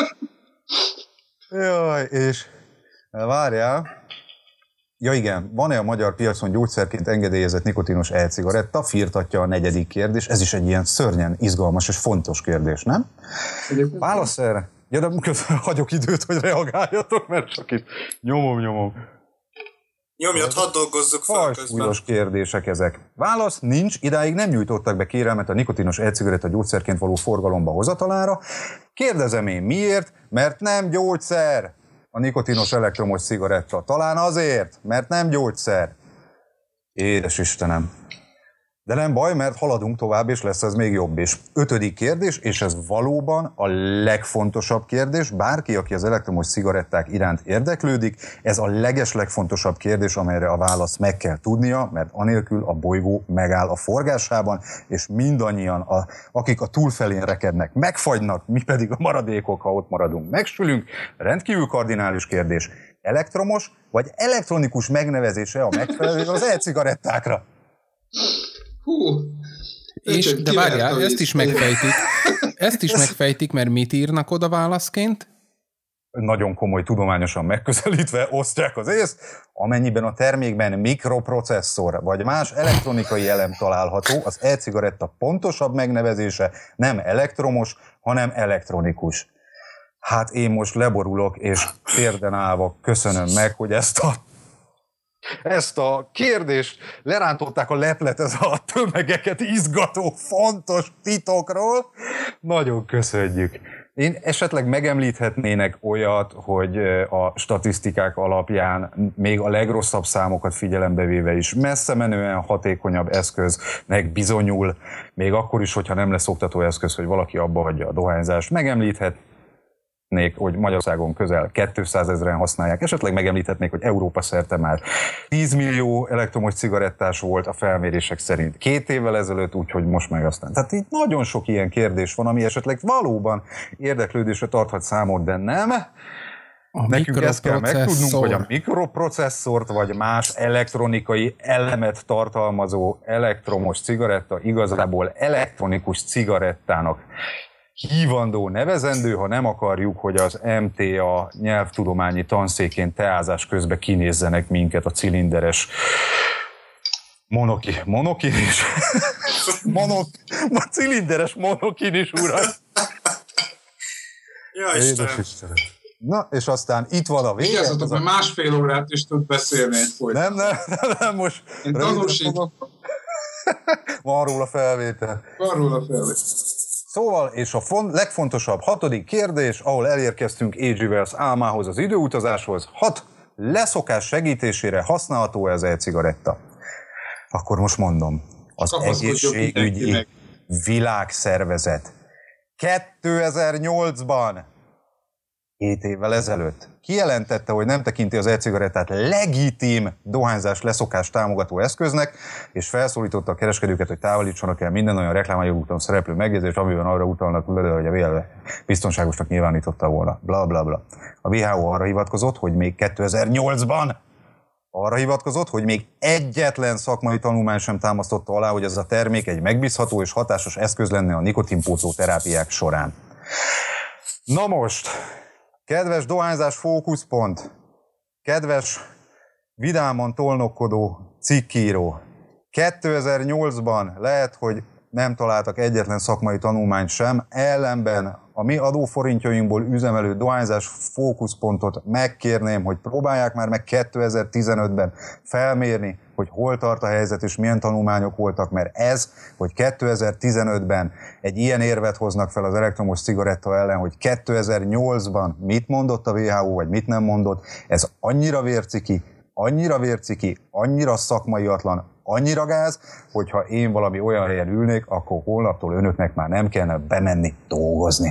Jaj, és várjál. Ja igen, van-e a magyar piacon gyógyszerként engedélyezett nikotinos e-cigaretta? Firtatja a 4. kérdés. Ez is egy ilyen szörnyen izgalmas és fontos kérdés, nem? Válasz erre. Ja, de hagyok időt, hogy reagáljatok, mert csak itt nyomom. Nyomjad, hadd dolgozzuk fel közben. Súlyos kérdések ezek. Válasz nincs, idáig nem nyújtottak be kérelmet a nikotinos e-cigaretta gyógyszerként való forgalomba hozatalára. Kérdezem én miért? Mert nem gyógyszer a nikotinos elektromos cigaretta. Talán azért, mert nem gyógyszer. Édes Istenem. De nem baj, mert haladunk tovább, és lesz ez még jobb is. 5. kérdés, és ez valóban a legfontosabb kérdés. Bárki, aki az elektromos cigaretták iránt érdeklődik, ez a legeslegfontosabb kérdés, amelyre a választ meg kell tudnia, mert anélkül a bolygó megáll a forgásában, és mindannyian, akik a túlfelén rekednek, megfagynak, mi pedig a maradékok, ha ott maradunk, megsülünk. Rendkívül kardinális kérdés. Elektromos vagy elektronikus megnevezése a megfelelő az e-cigarettákra? De várjál, ezt is megfejtik, mert mit írnak oda válaszként? Nagyon komoly, tudományosan megközelítve osztják az észt, amennyiben a termékben mikroprocesszor vagy más elektronikai elem található, az e-cigaretta pontosabb megnevezése nem elektromos, hanem elektronikus. Hát én most leborulok, és térden állva köszönöm meg, hogy ezt a kérdést lerántották a leplet, ez a tömegeket izgató, fontos titokról. Nagyon köszönjük. Én esetleg megemlíthetnének olyat, hogy a statisztikák alapján még a legrosszabb számokat figyelembe véve is messze menően hatékonyabb eszköznek bizonyul, még akkor is, hogyha nem lesz oktató eszköz, hogy valaki abba hagyja a dohányzást. Megemlíthetnék, hogy Magyarországon közel 200 000-en használják, esetleg megemlíthetnék, hogy Európa szerte már 10 millió elektromos cigarettás volt a felmérések szerint 2 évvel ezelőtt, úgyhogy most meg aztán. Tehát így nagyon sok ilyen kérdés van, ami esetleg valóban érdeklődésre tarthat számot, de nem. Nekünk ezt kell megtudnunk, hogy a mikroprocesszort vagy más elektronikai elemet tartalmazó elektromos cigaretta igazából elektronikus cigarettának hívandó, nevezendő, ha nem akarjuk, hogy az MTA nyelvtudományi tanszékén teázás közben kinézzenek minket a cilinderes monokinis cilinderes monokinis urak. Ja, Istenem. Na, és aztán itt van a vége. Vigyázzatok, mert másfél órát is tud beszélni egy folyton. Nem, most... Én tanúsítom. Van róla felvétel. Szóval, és a legfontosabb 6. kérdés, ahol elérkeztünk A.G. álmához, az időutazáshoz. 6. Leszokás segítésére használható ez e-cigaretta? Akkor most mondom. Az Egészségügyi Világszervezet 2008-ban 7 évvel ezelőtt kijelentette, hogy nem tekinti az e-cigarettát legitim dohányzás leszokás támogató eszköznek, és felszólította a kereskedőket, hogy távolítsanak el minden olyan reklámanyagúton szereplő megjegyzést, amiben arra utalnak, hogy a VL biztonságosnak nyilvánította volna. Bla, bla, bla. A WHO arra hivatkozott, hogy még 2008-ban egyetlen szakmai tanulmány sem támasztotta alá, hogy ez a termék egy megbízható és hatásos eszköz lenne a nikotinpótló terápiák során. Na most, kedves dohányzás fókuszpont, kedves vidáman tolnokkodó cikkíró, 2008-ban lehet, hogy nem találtak egyetlen szakmai tanulmányt sem, ellenben a mi adóforintjainkból üzemelő dohányzás fókuszpontot megkérném, hogy próbálják már meg 2015-ben felmérni, hogy hol tart a helyzet és milyen tanulmányok voltak, mert ez, hogy 2015-ben egy ilyen érvet hoznak fel az elektromos cigaretta ellen, hogy 2008-ban mit mondott a WHO, vagy mit nem mondott, ez annyira vérciki, annyira szakmaiatlan, annyira gáz, hogyha én valami olyan helyen ülnék, akkor holnaptól önöknek már nem kellene bemenni dolgozni.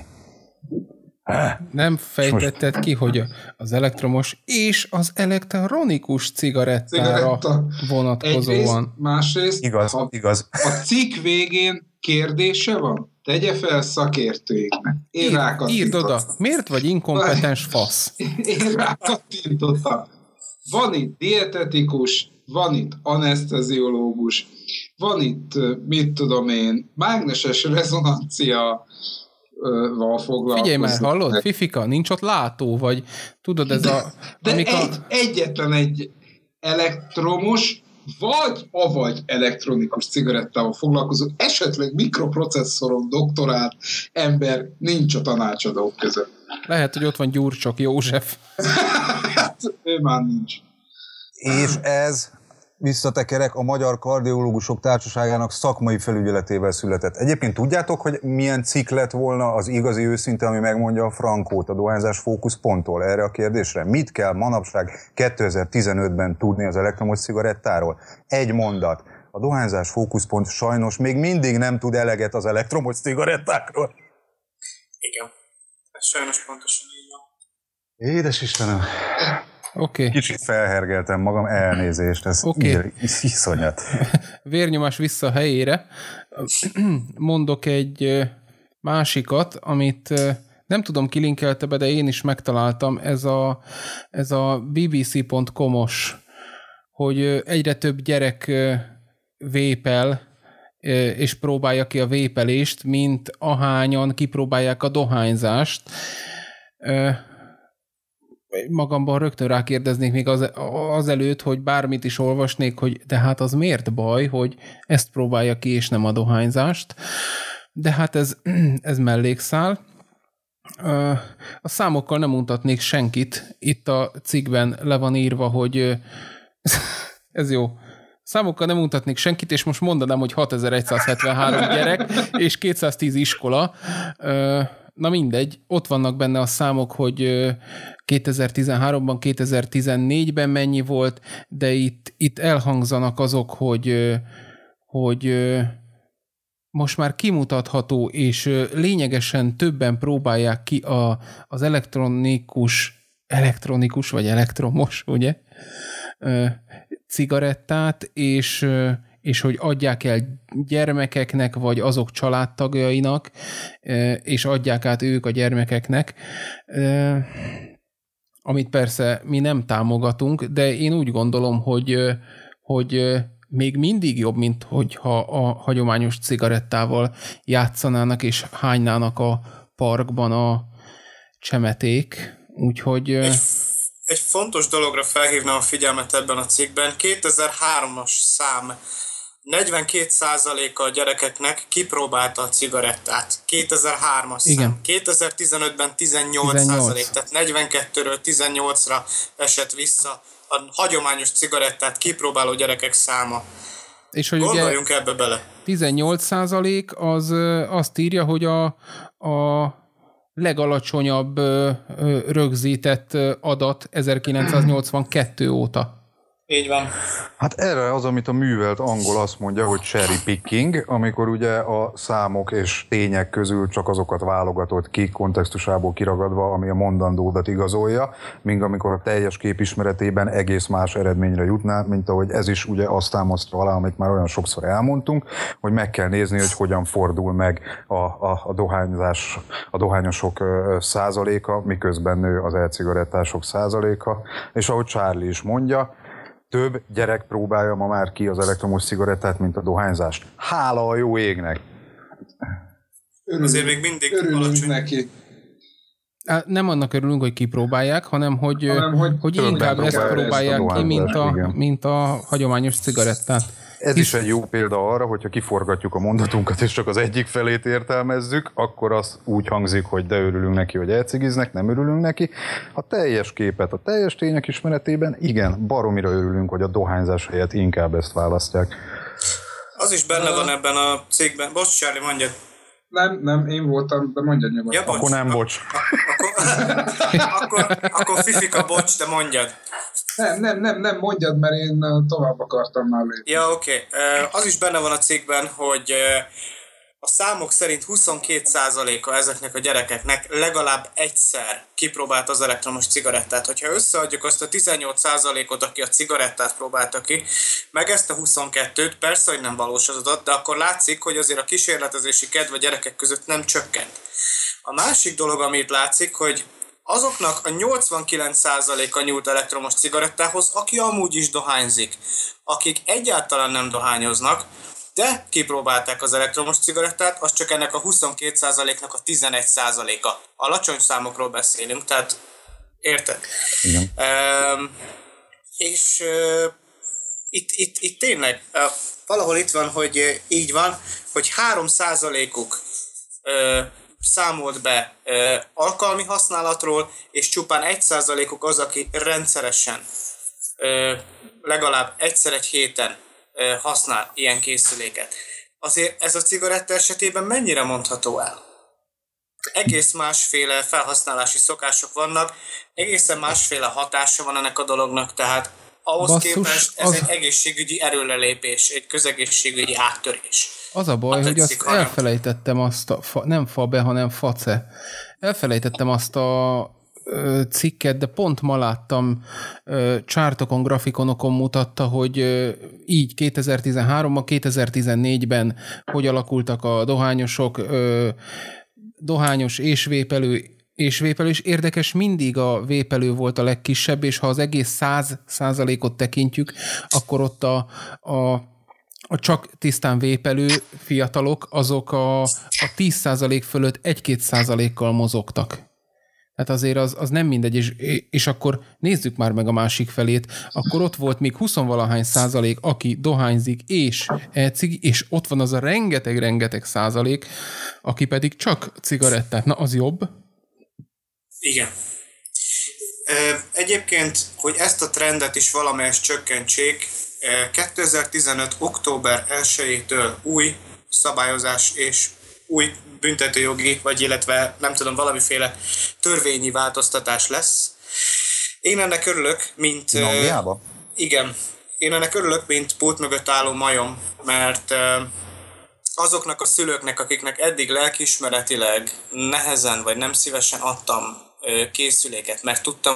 Nem fejtetted ki, hogy az elektromos és az elektronikus cigarettára vonatkozóan. Egyrészt, másrészt, igaz. A cikk végén kérdése van? Tegye fel szakértőiknek. Írd oda. Miért vagy inkompetens fasz? Én rákattintottam. Van itt dietetikus, van itt aneszteziológus, van itt, mit tudom én, mágneses rezonancia val foglalkozni. Figyelj már, hallod? Fifika, nincs ott látó, vagy tudod, ez a... De egyetlen egy elektromos, vagy elektronikus cigarettával foglalkozó, esetleg mikroprocesszoron doktorált ember nincs a tanácsadók között. Lehet, hogy ott van Gyurcsok József. Hát, ő már nincs. És ez visszatekerek a Magyar Kardiológusok Társaságának szakmai felügyeletével született. Egyébként tudjátok, hogy milyen cikk lett volna az igazi őszinte, ami megmondja a frankót a dohányzás fókuszponttól erre a kérdésre? Mit kell manapság 2015-ben tudni az elektromos cigarettáról? Egy mondat. A dohányzás fókuszpont sajnos még mindig nem tud eleget az elektromos cigarettákról. Igen. Ez sajnos pontosan így van. Édes Istenem. Okay. Kicsit felhergeltem magam, elnézést, ez iszonyat. Vérnyomás vissza a helyére. Mondok egy másikat, amit nem tudom, ki linkelte be, de én is megtaláltam. Ez a bbc.com-os, hogy egyre több gyerek vépel, és próbálja ki a vépelést, mint ahányan kipróbálják a dohányzást. Magamban rögtön rákérdeznék még azelőtt, hogy bármit is olvasnék, hogy de hát az miért baj, hogy ezt próbálja ki, és nem a dohányzást. De hát ez mellékszál. A számokkal nem mutatnék senkit. Itt a cikkben le van írva, hogy ez jó. Számokkal nem mutatnék senkit, és most mondanám, hogy 6173 gyerek, és 210 iskola. Na mindegy, ott vannak benne a számok, hogy 2013-ban, 2014-ben mennyi volt, de itt elhangzanak azok, hogy most már kimutatható, és lényegesen többen próbálják ki az elektronikus vagy elektromos, ugye, cigarettát, és hogy adják el gyermekeknek, vagy azok családtagjainak, és adják át ők a gyermekeknek, amit persze mi nem támogatunk, de én úgy gondolom, hogy még mindig jobb, mint hogyha a hagyományos cigarettával játszanának, és hánynának a parkban a csemeték. Úgyhogy... Egy fontos dologra felhívnám a figyelmet ebben a cikkben. 2003-as szám 42%-a a gyerekeknek kipróbálta a cigarettát. 2003-as szám. 2015-ben 18%, tehát 42-ről 18-ra esett vissza a hagyományos cigarettát kipróbáló gyerekek száma. És hogy gondoljunk ebbe bele. 18% az azt írja, hogy a legalacsonyabb rögzített adat 1982 óta. Így van. Hát erre az, amit a művelt angol azt mondja, hogy cherry picking, amikor ugye a számok és tények közül csak azokat válogatott ki, kontextusából kiragadva, ami a mondandódat igazolja, míg amikor a teljes képismeretében egész más eredményre jutnál, mint ahogy ez is ugye azt támasztja alá, amit már olyan sokszor elmondtunk, hogy meg kell nézni, hogy hogyan fordul meg a dohányosok százaléka, miközben nő az e-cigarettások százaléka, és ahogy Charlie is mondja, több gyerek próbálja ma már ki az elektromos cigarettát, mint a dohányzást. Hála a jó égnek! Azért még mindig örülünk neki. Nem annak örülünk, hogy kipróbálják, hanem hogy inkább ezt próbálják ki, mint a hagyományos cigarettát. Ez is egy jó példa arra, hogyha kiforgatjuk a mondatunkat, és csak az egyik felét értelmezzük, akkor az úgy hangzik, hogy de örülünk neki, hogy elcigiznek, nem örülünk neki. A teljes képet, a teljes tények ismeretében igen, baromira örülünk, hogy a dohányzás helyett inkább ezt választják. Az is benne van ebben a cikkben. Bocs, Charlie, mondjad. Nem, én voltam, de mondjad nyugodtan. Ja, akkor nem bocs. Akkor fifika bocs, de mondjad. Nem mondjad, mert én tovább akartam már lépni. Ja, oké. Az is benne van a cikkben, hogy a számok szerint 22%-a ezeknek a gyerekeknek legalább egyszer kipróbált az elektromos cigarettát. Hogyha összeadjuk azt a 18%-ot, aki a cigarettát próbálta ki, meg ezt a 22-t, persze, hogy nem valós az adat, de akkor látszik, hogy azért a kísérletezési kedv a gyerekek között nem csökkent. A másik dolog, amit látszik, hogy azoknak a 89%-a nyújt elektromos cigarettához, aki amúgy is dohányzik. Akik egyáltalán nem dohányoznak, de kipróbálták az elektromos cigarettát, az csak ennek a 22%-nak a 11%-a. Alacsony számokról beszélünk, tehát érted? Igen. És itt tényleg valahol itt van, hogy így van, hogy 3%-uk számolt be alkalmi használatról, és csupán 1%-uk az, aki rendszeresen legalább egyszer egy héten használ ilyen készüléket. Azért ez a cigaretta esetében mennyire mondható el? Egész másféle felhasználási szokások vannak, egészen másféle hatása van ennek a dolognak, tehát ahhoz képest ez egy egészségügyi erőlelépés, egy közegészségügyi áttörés. Az a baj, hogy azt elfelejtettem azt nem Fabe, hanem Face. Elfelejtettem azt a cikket, de pont ma láttam, csártokon, grafikonokon mutatta, hogy így 2013-ban, 2014-ben hogy alakultak a dohányosok, dohányos és vépelő, és érdekes, mindig a vépelő volt a legkisebb, és ha az egész 100%-ot tekintjük, akkor ott a csak tisztán vépelő fiatalok, azok a 10% fölött 1-2%-kal mozogtak. Tehát azért az nem mindegy, és akkor nézzük már meg a másik felét, akkor ott volt még 20-valahány százalék, aki dohányzik és elcig, és ott van az a rengeteg százalék, aki pedig csak cigarettát. Na, az jobb? Igen. Egyébként, hogy ezt a trendet is valamelyest csökkentsék, 2015. október 1-től új szabályozás és új büntetőjogi, vagy illetve nem tudom, valamiféle törvényi változtatás lesz. Én ennek örülök, mint... Igen. Én ennek örülök, mint pult mögött álló majom, mert azoknak a szülőknek, akiknek eddig lelkiismeretileg nehezen vagy nem szívesen adtam készüléket, mert tudtam,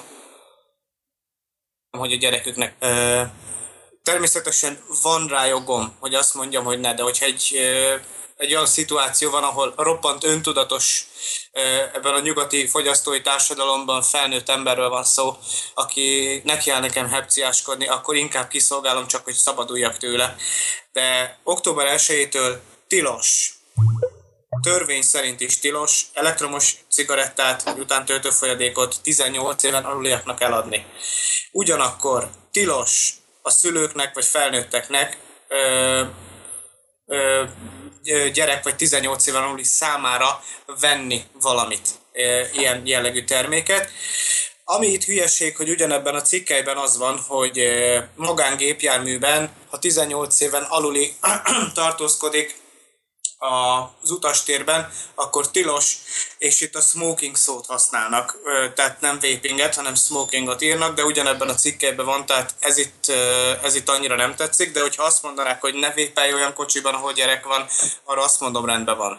hogy a gyereküknek természetesen van rá jogom, hogy azt mondjam, hogy ne, de hogyha egy olyan szituáció van, ahol roppant öntudatos ebben a nyugati fogyasztói társadalomban felnőtt emberről van szó, aki nekiáll nekem hepciáskodni, akkor inkább kiszolgálom csak, hogy szabaduljak tőle. De október 1-től tilos, törvény szerint is tilos elektromos cigarettát vagy utántöltő folyadékot 18 éven aluliaknak eladni. Ugyanakkor tilos a szülőknek vagy felnőtteknek gyerek vagy 18 éven aluli számára venni valamit, ilyen jellegű terméket. Ami itt hülyeség, hogy ugyanebben a cikkelyben az van, hogy magángépjárműben, ha 18 éven aluli tartózkodik az utastérben, akkor tilos, és itt a smoking szót használnak, tehát nem vapinget, hanem smokingot írnak, de ugyanebben a cikkelyben van, tehát ez itt annyira nem tetszik, de hogyha azt mondanák, hogy ne vépelj olyan kocsiban, ahol gyerek van, arra azt mondom, rendben van.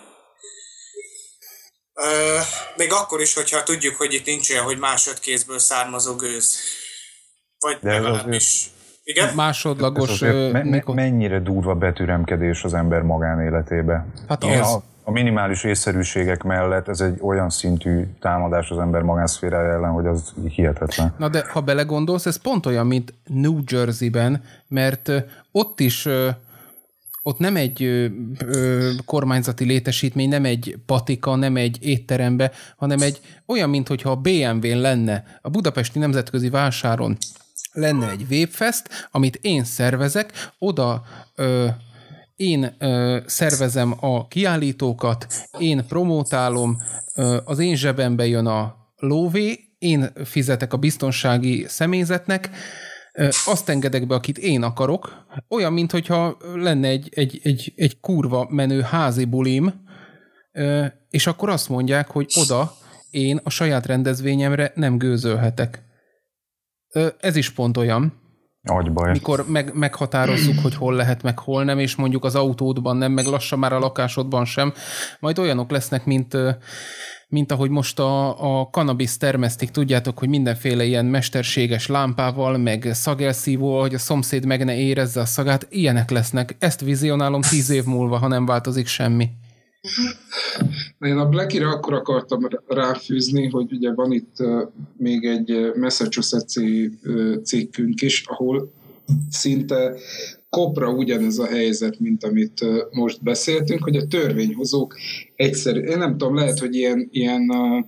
Még akkor is, hogyha tudjuk, hogy itt nincs olyan, hogy másodkézből származó gőz. Vagy legalábbis... Igen? Másodlagos... mennyire durva betűremkedés az ember magánéletébe. Hát a minimális észszerűségek mellett ez egy olyan szintű támadás az ember magánszférája ellen, hogy az hihetetlen. Na de ha belegondolsz, ez pont olyan, mint New Jersey-ben, mert ott is... Ott nem egy kormányzati létesítmény, nem egy patika, nem egy étterembe, hanem egy olyan, mintha a BMW-n lenne, a Budapesti Nemzetközi Vásáron lenne egy Vapefest, amit én szervezek, oda én szervezem a kiállítókat, én promótálom, az én zsebembe jön a lóvé, én fizetek a biztonsági személyzetnek, azt engedek be, akit én akarok, olyan, mintha lenne egy kurva menő házi bulim, és akkor azt mondják, hogy oda én a saját rendezvényemre nem gőzölhetek. Ez is pont olyan, agybaj. Mikor meghatározzuk, hogy hol lehet, meg hol nem, és mondjuk az autódban nem, meg lassan már a lakásodban sem, majd olyanok lesznek, mint ahogy most a cannabis termesztik, tudjátok, hogy mindenféle ilyen mesterséges lámpával, meg szagelszívóval, hogy a szomszéd meg ne érezze a szagát, ilyenek lesznek. Ezt vizionálom 10 év múlva, ha nem változik semmi. Én a Blackire akkor akartam ráfűzni, hogy ugye van itt még egy Massachusetts-i cikkünk is, ahol szinte kopra ugyanez a helyzet, mint amit most beszéltünk, hogy a törvényhozók egyszerű, én nem tudom, lehet, hogy ilyen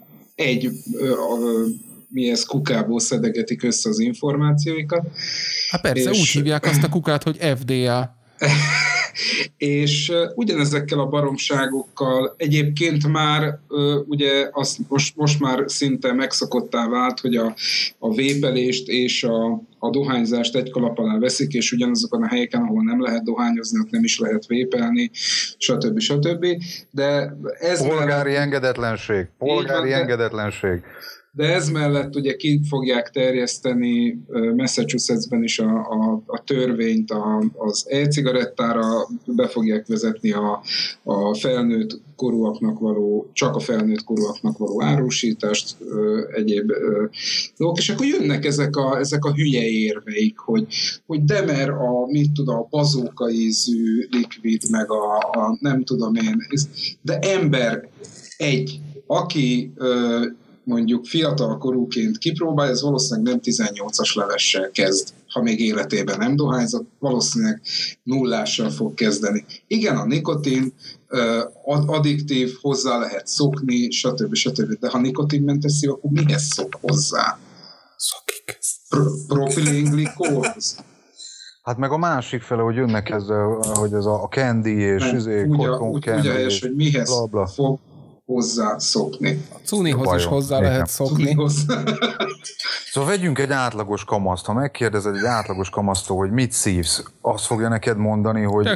mi ez, kukából szedegetik össze az információikat. Hát persze, úgy hívják azt a kukát, hogy FDA. És ugyanezekkel a baromságokkal egyébként már ugye azt most már szinte megszokottá vált, hogy a vépelést és a dohányzást egy kalap alá veszik, és ugyanazokon a helyeken, ahol nem lehet dohányozni, ott nem is lehet vépelni, stb. De ez polgári engedetlenség. De ez mellett ugye ki fogják terjeszteni Massachusettsben is a törvényt az e-cigarettára, be fogják vezetni a felnőtt korúaknak való, csak a felnőtt korúaknak való árusítást, egyéb dolgok, és akkor jönnek ezek a hülye érveik, hogy de mert a bazóka ízű likvid, meg a nem tudom én, de ember aki mondjuk fiatal korúként kipróbálja, ez valószínűleg nem 18-as levessel kezd, ha még életében nem dohányzott, valószínűleg nullással fog kezdeni. Igen, a nikotin addiktív, hozzá lehet szokni, stb. De ha nikotinmentes szív, akkor mihez szok hozzá? Szokik. Propilenglikóz. Hát meg a másik fele, hogy jönnek ezzel, hogy ez a candy és cotton candy. Úgy helyes, hogy mihez fog hozzá szokni. A cunihoz is hozzá lehet szokni. Szóval vegyünk egy átlagos kamaszt. Ha megkérdezed egy átlagos kamasztól, hogy mit szívsz, azt fogja neked mondani, hogy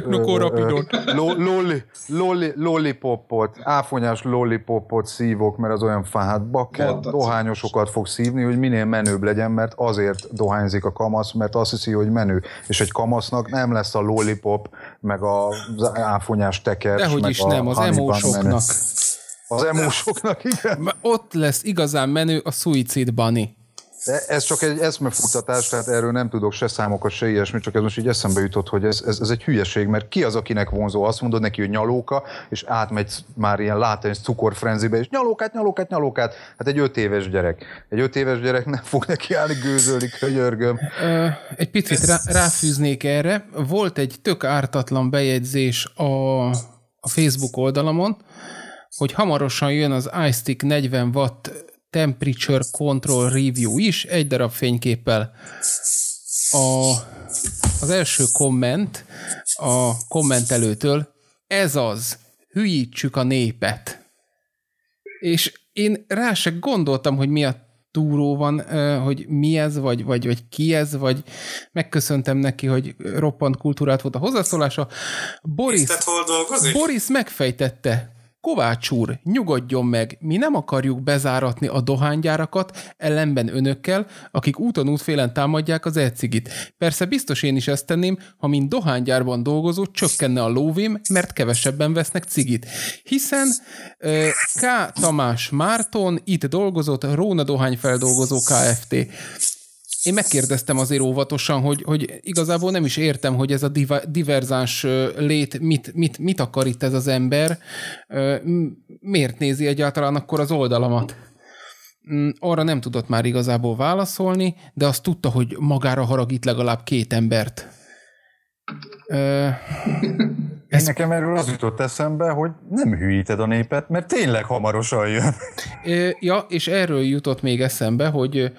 lollipopot, áfonyás lollipopot szívok, mert az olyan fát, bakket, dohányosokat fog szívni, hogy minél menőbb legyen, mert azért dohányzik a kamasz, mert azt hiszi, hogy menő. És egy kamasznak nem lesz a lollipop, meg az áfonyás tekers, dehogy meg is nem, az emósoknak. Az emósoknak, igen. Ott lesz igazán menő a Suicide Bunny. De ez csak egy eszmefuttatás, tehát erről nem tudok se számokat, se ilyesmi, csak ez most így eszembe jutott, hogy ez egy hülyeség, mert ki az, akinek vonzó? Azt mondod neki, hogy nyalóka, és átmegy már ilyen látenyes cukorfrenzibe, és nyalókát. Hát egy 5 éves gyerek. Egy 5 éves gyerek nem fog neki állni gőzölni, könyörgöm. Egy picit ráfűznék erre. Volt egy tök ártatlan bejegyzés a Facebook oldalamon, hogy hamarosan jön az iStick 40 watt temperature control review is, egy darab fényképpel. Az első komment a kommentelőtől Ez az, hülyítsük a népet. És én rá se gondoltam, hogy mi a túró van, hogy mi ez, vagy ki ez, vagy megköszöntem neki, hogy roppant kultúrát volt a hozzászólása. Boris megfejtette. Kovács úr, nyugodjon meg, mi nem akarjuk bezáratni a dohánygyárakat, ellenben önökkel, akik úton útfélen támadják az e-cigit. Persze biztos én is ezt tenném, ha mint dohánygyárban dolgozó csökkenne a lóvém, mert kevesebben vesznek cigit. Hiszen K. Tamás Márton itt dolgozott Róna Dohányfeldolgozó Kft. Én megkérdeztem azért óvatosan, hogy igazából nem is értem, hogy ez a diverzáns lét mit akar itt ez az ember, miért nézi egyáltalán akkor az oldalamat. Arra nem tudott már igazából válaszolni, de azt tudta, hogy magára haragít legalább 2 embert. Nekem erről az jutott eszembe, hogy nem hülyíted a népet, mert tényleg hamarosan jön. Ja, és erről jutott még eszembe, hogy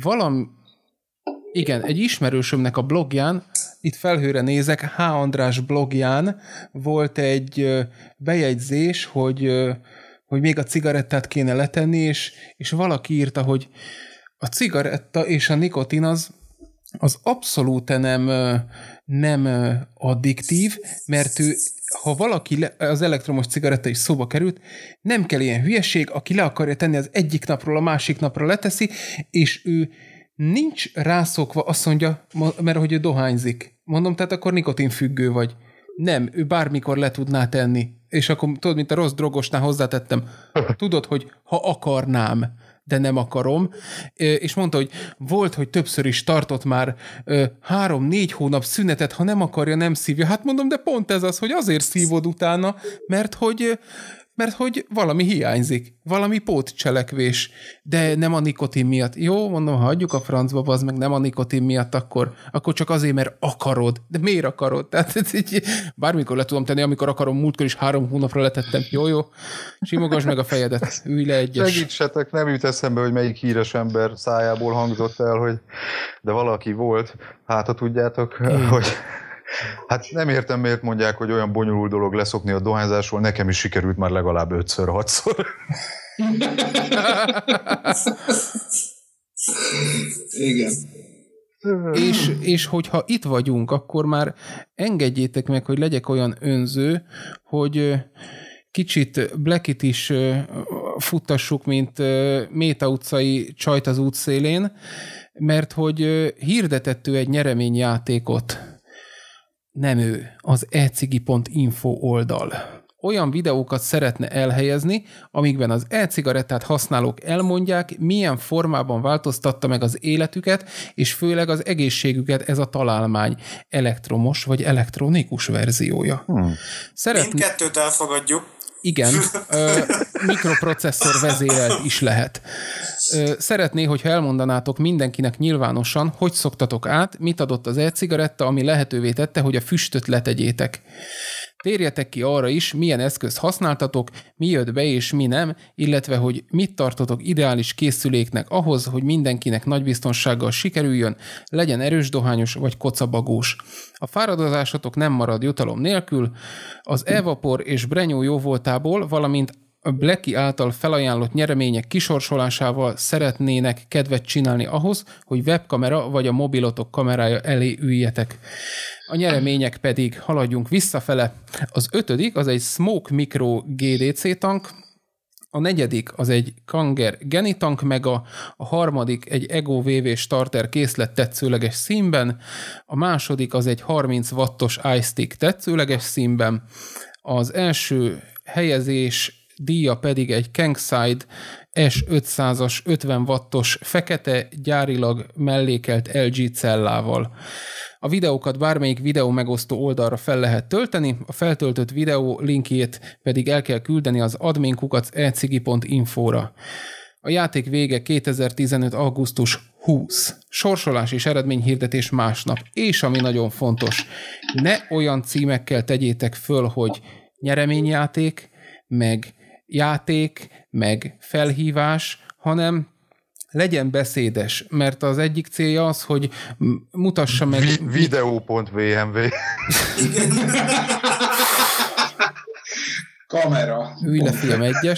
igen, egy ismerősömnek a blogján, itt felhőre nézek, H. András blogján volt egy bejegyzés, hogy még a cigarettát kéne letenni, és valaki írta, hogy a cigaretta és a nikotin az abszolút nem addiktív, mert ha valaki az elektromos cigaretta is szóba került, nem kell ilyen hülyeség, aki le akarja tenni az egyik napról a másik napra leteszi, és ő nincs rászokva, azt mondja, mert hogy ő dohányzik. Mondom, tehát akkor nikotinfüggő vagy. Nem, ő bármikor le tudná tenni. És akkor tudod, mint a rossz drogosnál hozzátettem. Tudod, hogy ha akarnám, de nem akarom. És mondta, hogy volt, hogy többször is tartott már 3-4 hónap szünetet, ha nem akarja, nem szívja. Hát mondom, de pont ez az, hogy azért szívod utána, mert hogy valami hiányzik, valami pótcselekvés, de nem a nikotin miatt. Jó, mondom, hagyjuk a francba, az meg nem a nikotin miatt, akkor csak azért, mert akarod. De miért akarod? Tehát bármikor le tudom tenni, amikor akarom, múltkor is 3 hónapra letettem. Jó, simogasd meg a fejedet, ülj le egyes. Segítsetek, nem jut eszembe, hogy melyik híres ember szájából hangzott el, hogy de valaki volt, hát ha tudjátok, hogy... Hát nem értem, miért mondják, hogy olyan bonyolult dolog leszokni a dohányzásról, nekem is sikerült már legalább 5-6-szor. Igen. És hogyha itt vagyunk, akkor már engedjétek meg, hogy legyek olyan önző, hogy kicsit Blackit is futtassuk, mint Méta utcai csajt az útszélén, mert hogy hirdetett ő egy nyereményjátékot. Nem ő, az ecigi.info oldal. Olyan videókat szeretne elhelyezni, amikben az e-cigarettát használók elmondják, milyen formában változtatta meg az életüket, és főleg az egészségüket ez a találmány elektromos vagy elektronikus verziója. Mindkettőt elfogadjuk. Igen, mikroprocesszor vezérelt is lehet. Szeretné, hogyha elmondanátok mindenkinek nyilvánosan, hogy szoktatok át, mit adott az e-cigaretta, ami lehetővé tette, hogy a füstöt letegyétek. Térjetek ki arra is, milyen eszközt használtatok, mi jött be és mi nem, illetve hogy mit tartotok ideális készüléknek ahhoz, hogy mindenkinek nagy biztonsággal sikerüljön, legyen erős dohányos vagy kocabagós. A fáradozásotok nem marad jutalom nélkül, az Evapor és Brenyó jóvoltából, valamint a Blacky által felajánlott nyeremények kisorsolásával szeretnének kedvet csinálni ahhoz, hogy webkamera vagy a mobilotok kamerája elé üljetek. A nyeremények pedig haladjunk visszafele. Az 5. az egy Smoke Micro GDC tank, a 4. az egy Kanger Genitank Mega, a 3. egy Ego VV Starter készlet tetszőleges színben, a 2. az egy 30 wattos iStick tetszőleges színben, az első helyezés díja pedig egy Kangside S500-as 50 wattos fekete gyárilag mellékelt LG cellával. A videókat bármelyik videó megosztó oldalra fel lehet tölteni, a feltöltött videó linkjét pedig el kell küldeni az adminkukac.ecigi.info-ra. A játék vége 2015. augusztus 20. Sorsolás és eredményhirdetés másnap. És ami nagyon fontos, ne olyan címekkel tegyétek föl, hogy nyereményjáték, meg játék, meg felhívás, hanem legyen beszédes, mert az egyik célja az, hogy mutassa meg... Video.vmv Kamera. Ülj le film 1-es,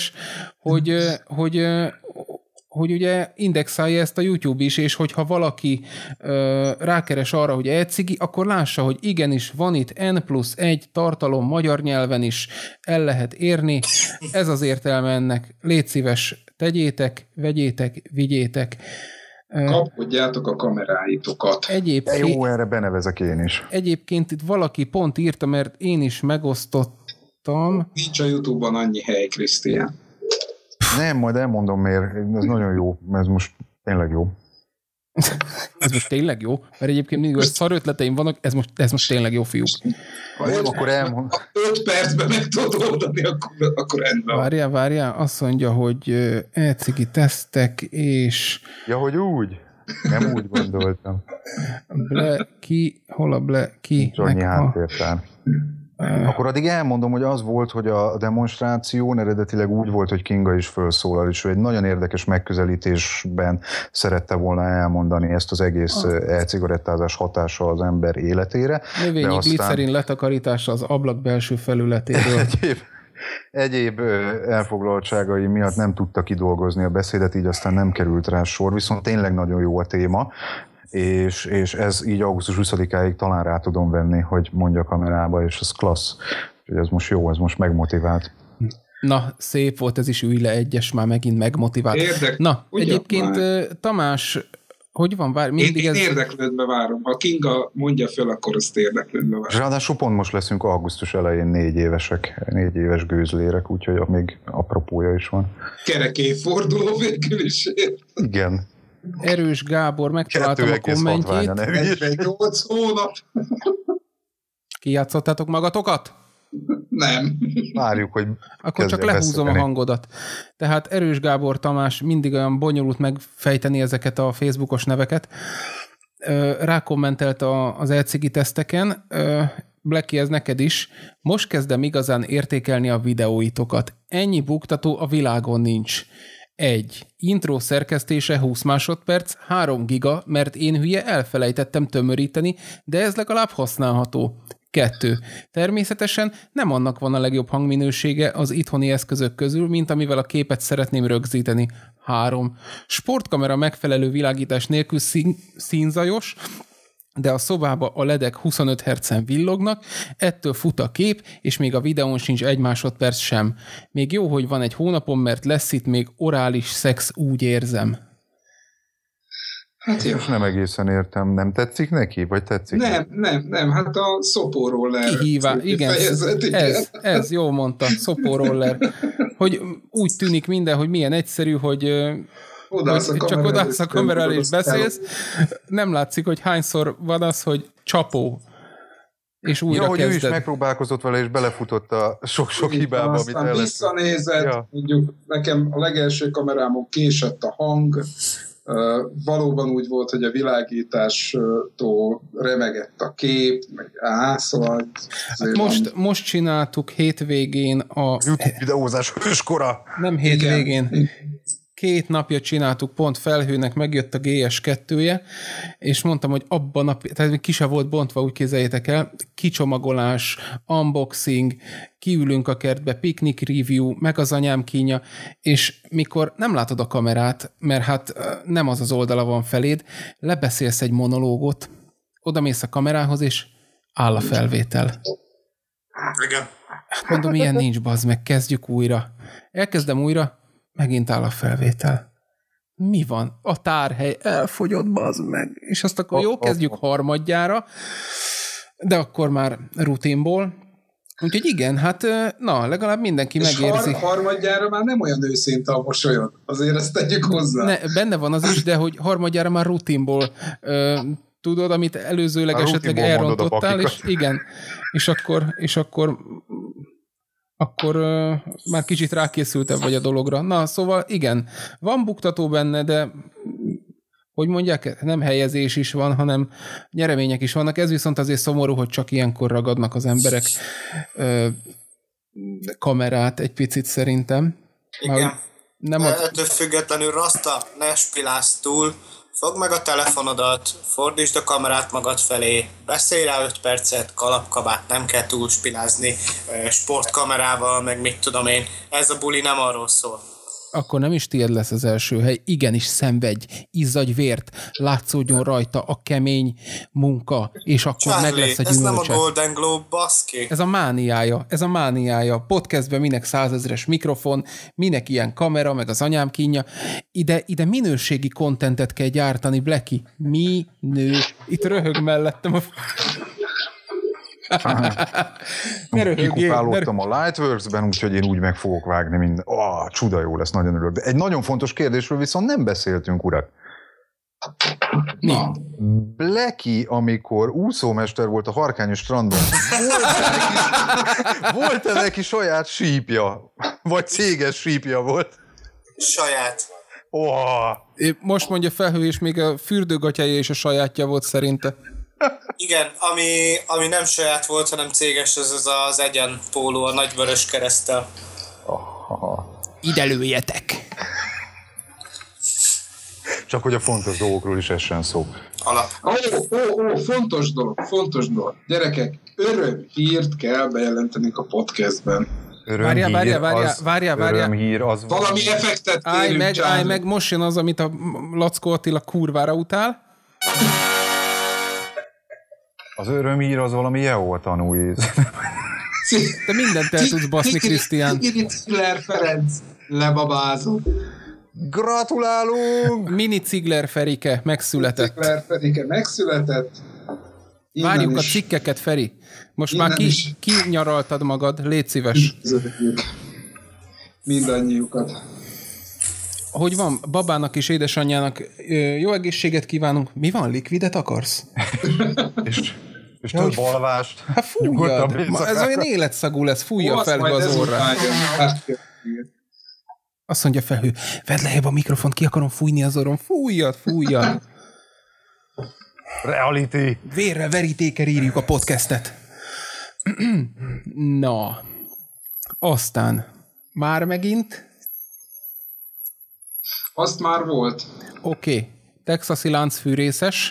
hogy ugye indexálja ezt a YouTube is, és hogyha valaki rákeres arra, hogy e-cigi, akkor lássa, hogy igenis van itt N+1 tartalom magyar nyelven is el lehet érni. Ez az értelme ennek. Légy szíves, tegyétek, vegyétek, vigyétek. Kapkodjátok a kameráitokat. Jó, erre benevezek én is. Egyébként itt valaki pont írta, mert én is megosztottam. Nincs a YouTube-ban annyi hely, Krisztián. Nem, majd elmondom miért. Ez nagyon jó, ez most tényleg jó. Ez most tényleg jó? Mert egyébként mindig olyan szar ötleteim vannak, ez most tényleg jó, fiúk. Nem, akkor elmond. 5 percben meg tudod oldani, akkor rendben. Várjál, azt mondja, hogy e-cigi tesztek, és... Ja, hogy úgy? Nem úgy gondoltam. Hol a ki? Nincs annyi háttértár. Akkor addig elmondom, hogy az volt, hogy a demonstráción eredetileg úgy volt, hogy Kinga is felszólal, és ő egy nagyon érdekes megközelítésben szerette volna elmondani ezt az egész e-cigarettázás hatása az ember életére. Növényi glicerin letakarítása az ablak belső felületéről. Egyéb elfoglaltságai miatt nem tudta kidolgozni a beszédet, így aztán nem került rá sor, viszont tényleg nagyon jó a téma, és ez így augusztus 20-áig talán rá tudom venni, hogy mondja a kamerába, és ez klassz. Úgyhogy ez most jó, ez most megmotivált. Na, szép volt, ez is ülj le 1-es, már megint megmotivált. Na, egyébként Tamás, hogy van? Mindig én érdeklődve várom. Ha Kinga mondja föl, akkor azt érdeklődve várom. Ráadásul pont most leszünk augusztus elején 4 évesek, 4 éves gőzlérek, úgyhogy még apropója is van. Kerek évforduló végül is. Igen. Erős Gábor, megtaláltam a kommentjét. 48 hónap. Kijátszottátok magatokat? Nem. Várjuk, hogy akkor csak lehúzom a hangodat. Tehát Erős Gábor Tamás mindig olyan bonyolult megfejteni ezeket a Facebookos neveket. Rákommentelt az e-cigi teszteken. Blacky, ez neked is. Most kezdem igazán értékelni a videóitokat. Ennyi buktató a világon nincs. 1. Intro szerkesztése 20 másodperc, 3 giga, mert én hülye elfelejtettem tömöríteni, de ez legalább használható. 2. Természetesen nem annak van a legjobb hangminősége az itthoni eszközök közül, mint amivel a képet szeretném rögzíteni. 3. Sportkamera megfelelő világítás nélkül színzajos, de a szobába a ledek 25 Hz-en villognak, ettől fut a kép, és még a videón sincs 1 másodperc sem. Még jó, hogy van egy hónapom, mert lesz itt még orális szex, úgy érzem. Hát jó. Nem egészen értem. Nem tetszik neki? Vagy tetszik? Nem. Hát a szopóroller. Igen, ez jól mondta, szopóroller. Hogy úgy tűnik minden, hogy milyen egyszerű, hogy csak odaállsz a kamera elé és beszélsz. Nem látszik, hogy hányszor van az, hogy csapó. És újra hogy kezded. ő is megpróbálkozott vele, és belefutott a sok hibába, amit aztán visszanézett, mondjuk nekem a legelső kamerámon késett a hang, valóban úgy volt, hogy a világítástól remegett a kép, meg szóval... Most csináltuk hétvégén a... YouTube videózás hőskora! Nem hétvégén. Igen. 2 napja csináltuk, pont Felhőnek megjött a GS2-je, és mondtam, hogy abban nap, tehát ki se volt bontva, úgy képzeljétek el, kicsomagolás, unboxing, kiülünk a kertbe, piknik review, meg az anyám kínja, és mikor nem látod a kamerát, mert hát nem az oldala van feléd, lebeszélsz egy monológot, odamész a kamerához, és áll a felvétel. Igen. Mondom, ilyen nincs, bazd meg, kezdjük újra. Elkezdem újra, megint áll a felvétel. Mi van? A tárhely elfogyott, bazd meg. És azt akkor jó, kezdjük harmadjára, de akkor már rutinból. Úgyhogy igen, hát na, legalább mindenki és megérzi. És harmadjára már nem olyan őszinte a mosolyod. Azért ezt tegyük hozzá. Benne van az is, de hogy harmadjára már rutinból tudod, amit előzőleg esetleg elrontottál, és igen, és akkor már kicsit rákészültebb vagy a dologra. Na, szóval igen, van buktató benne, de hogy mondják, nem helyezés is van, hanem nyeremények is vannak. Ez viszont azért szomorú, hogy csak ilyenkor ragadnak az emberek kamerát egy picit szerintem. Igen. Ettől függetlenül Rasta, ne spilázz túl, fogd meg a telefonodat, fordítsd a kamerát magad felé, beszélj rá 5 percet, kalapkabát, nem kell túl spilázni, sportkamerával, meg mit tudom én. Ez a buli nem arról szól. Akkor nem is tiéd lesz az első hely. Igenis, szenvedj, izzadj vért, látszódjon rajta a kemény munka, és akkor Charlie, meg lesz a ez gyümölcse. nem a Golden Globe, baszki. Ez a mániája. Podcastben minek 100 000-es mikrofon, minek ilyen kamera, meg az anyám kínja. Ide minőségi kontentet kell gyártani, Blacky. Itt röhög mellettem a... Kikupálódtam a Lightworks-ben, úgyhogy én úgy meg fogok vágni minden. Csuda jó lesz, nagyon örülök. De egy nagyon fontos kérdésről viszont nem beszéltünk, urak. Na. Blacky, amikor úszómester volt a Harkányi strandon, volt-e neki saját sípja? Vagy céges sípja volt? Saját. Most mondja Felhő, és még a fürdőgatyája és a sajátja volt szerinte. Igen, ami nem saját volt, hanem céges, az az egyen póló a nagy vörös kereszttel. Ide lőjetek! Csak hogy a fontos dolgokról is essen szó. Fontos dolog. Gyerekek, örömhírt kell bejelenteni a podcastben. Várjál. Örömhír az valami effektet kérünk. Állj meg, most jön az, amit a Lackó Attila kurvára utál. Az örömhír az valami Jehova tanúi. Te mindent el tudsz baszni, Krisztián. Cigler Ferenc lebabázott. Gratulálunk! Mini Cigler Ferike megszületett. Cigler Ferike megszületett. Várjuk a cikkeket, Feri. Most már kinyaraltad magad, légy szíves. Mindannyiukat. Hogy van, babának és édesanyjának jó egészséget kívánunk. Mi van, likvidet akarsz? és több alvást. Hát fújjad. Ez olyan életszagú lesz, fújja fel az orrát. Azt mondja Felhő, vedd lejjebb a mikrofont, ki akarom fújni az orrom. Fújjad. Reality. Vérre, verítékkel írjuk a podcastet. Na, aztán már megint. Azt már volt. Oké. Texasi láncfűrészes.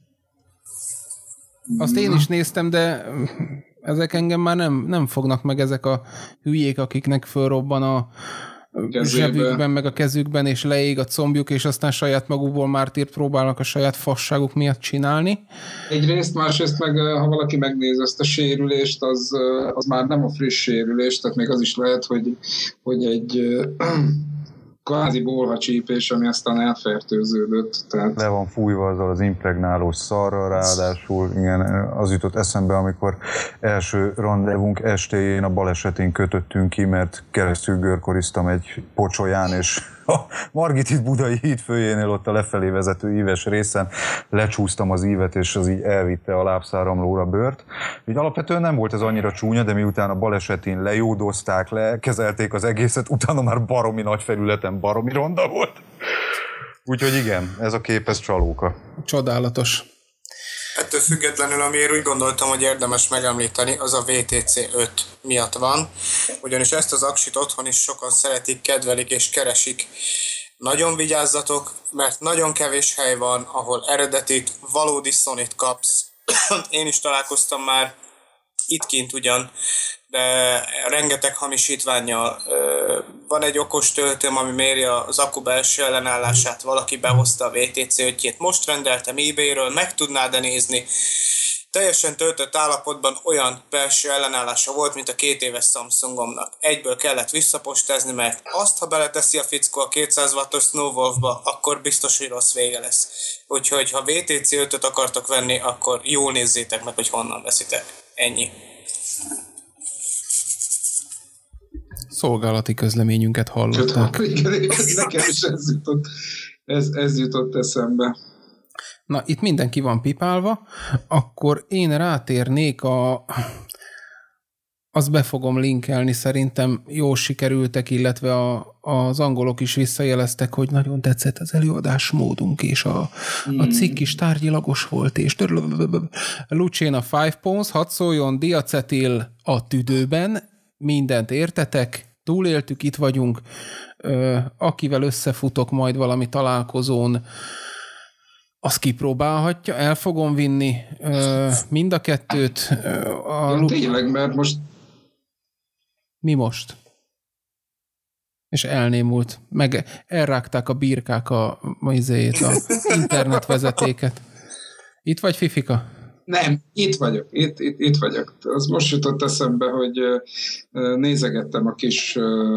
Azt én is néztem, de ezek engem már nem fognak meg, ezek a hülyék, akiknek fölrobban a zsebükben, meg a kezükben, és leég a combjuk, és aztán saját magukból mártírt próbálnak a saját fasságuk miatt csinálni. Egyrészt, másrészt meg, ha valaki megnéz ezt a sérülést, az már nem a friss sérülés, tehát még az is lehet, hogy egy kvázi bolhacsípés, ami aztán elfertőződött. Tehát... Le van fújva azzal az impregnálós szarral, ráadásul igen, az jutott eszembe, amikor első randevunk estéjén a balesetén kötöttünk ki, mert keresztül görkoriztam egy pocsolyán, és a Margit Budai híd főjénél ott a lefelé vezető íves részen lecsúsztam az ívet, és az így elvitte a lábszáramlóra bőrt. Így alapvetően nem volt ez annyira csúnya, de miután a balesetén lejódozták, lekezelték az egészet, utána már baromi nagy felületen baromi ronda volt. Úgyhogy igen, ez a kép, ez csalóka. Csodálatos. Ettől függetlenül, amiért úgy gondoltam, hogy érdemes megemlíteni, az a VTC 5 miatt van, ugyanis ezt az aksit otthon is sokan szeretik, kedvelik és keresik. Nagyon vigyázzatok, mert nagyon kevés hely van, ahol eredetit, valódi Sony-t kapsz. Én is találkoztam már itt kint ugyan, de rengeteg hamisítvánnyal. Van egy okos töltőm, ami méri az akku belső ellenállását, valaki behozta a VTC 5-jét. Most rendeltem eBay-ről, meg tudnád nézni. Teljesen töltött állapotban olyan belső ellenállása volt, mint a 2 éves Samsungomnak. Egyből kellett visszapostázni, mert azt, ha beleteszi a fickó a 200 wattos Snowwolfba, akkor biztos, hogy rossz vége lesz. Úgyhogy ha VTC 5-öt akartok venni, akkor jól nézzétek meg, hogy honnan veszitek. Ennyi. Szolgálati közleményünket hallották. Igen, nekem is ez jutott eszembe. Na, itt mindenki van pipálva, akkor én rátérnék azt be fogom linkelni, szerintem jól sikerültek, illetve az angolok is visszajeleztek, hogy nagyon tetszett az előadásmódunk, és a cikk is tárgyilagos volt, és Lucéna 5 Pounds, hadd szóljon, diacetil a tüdőben, mindent értetek, túléltük, itt vagyunk, akivel összefutok majd valami találkozón, azt kipróbálhatja, el fogom vinni mind a kettőt. Tényleg, mert most... Mi most? És elnémult. Meg elrágták a birkák a internetvezetéket. Itt vagy, Fifika? Nem, itt vagyok. Itt vagyok. Az most jutott eszembe, hogy nézegettem a kis...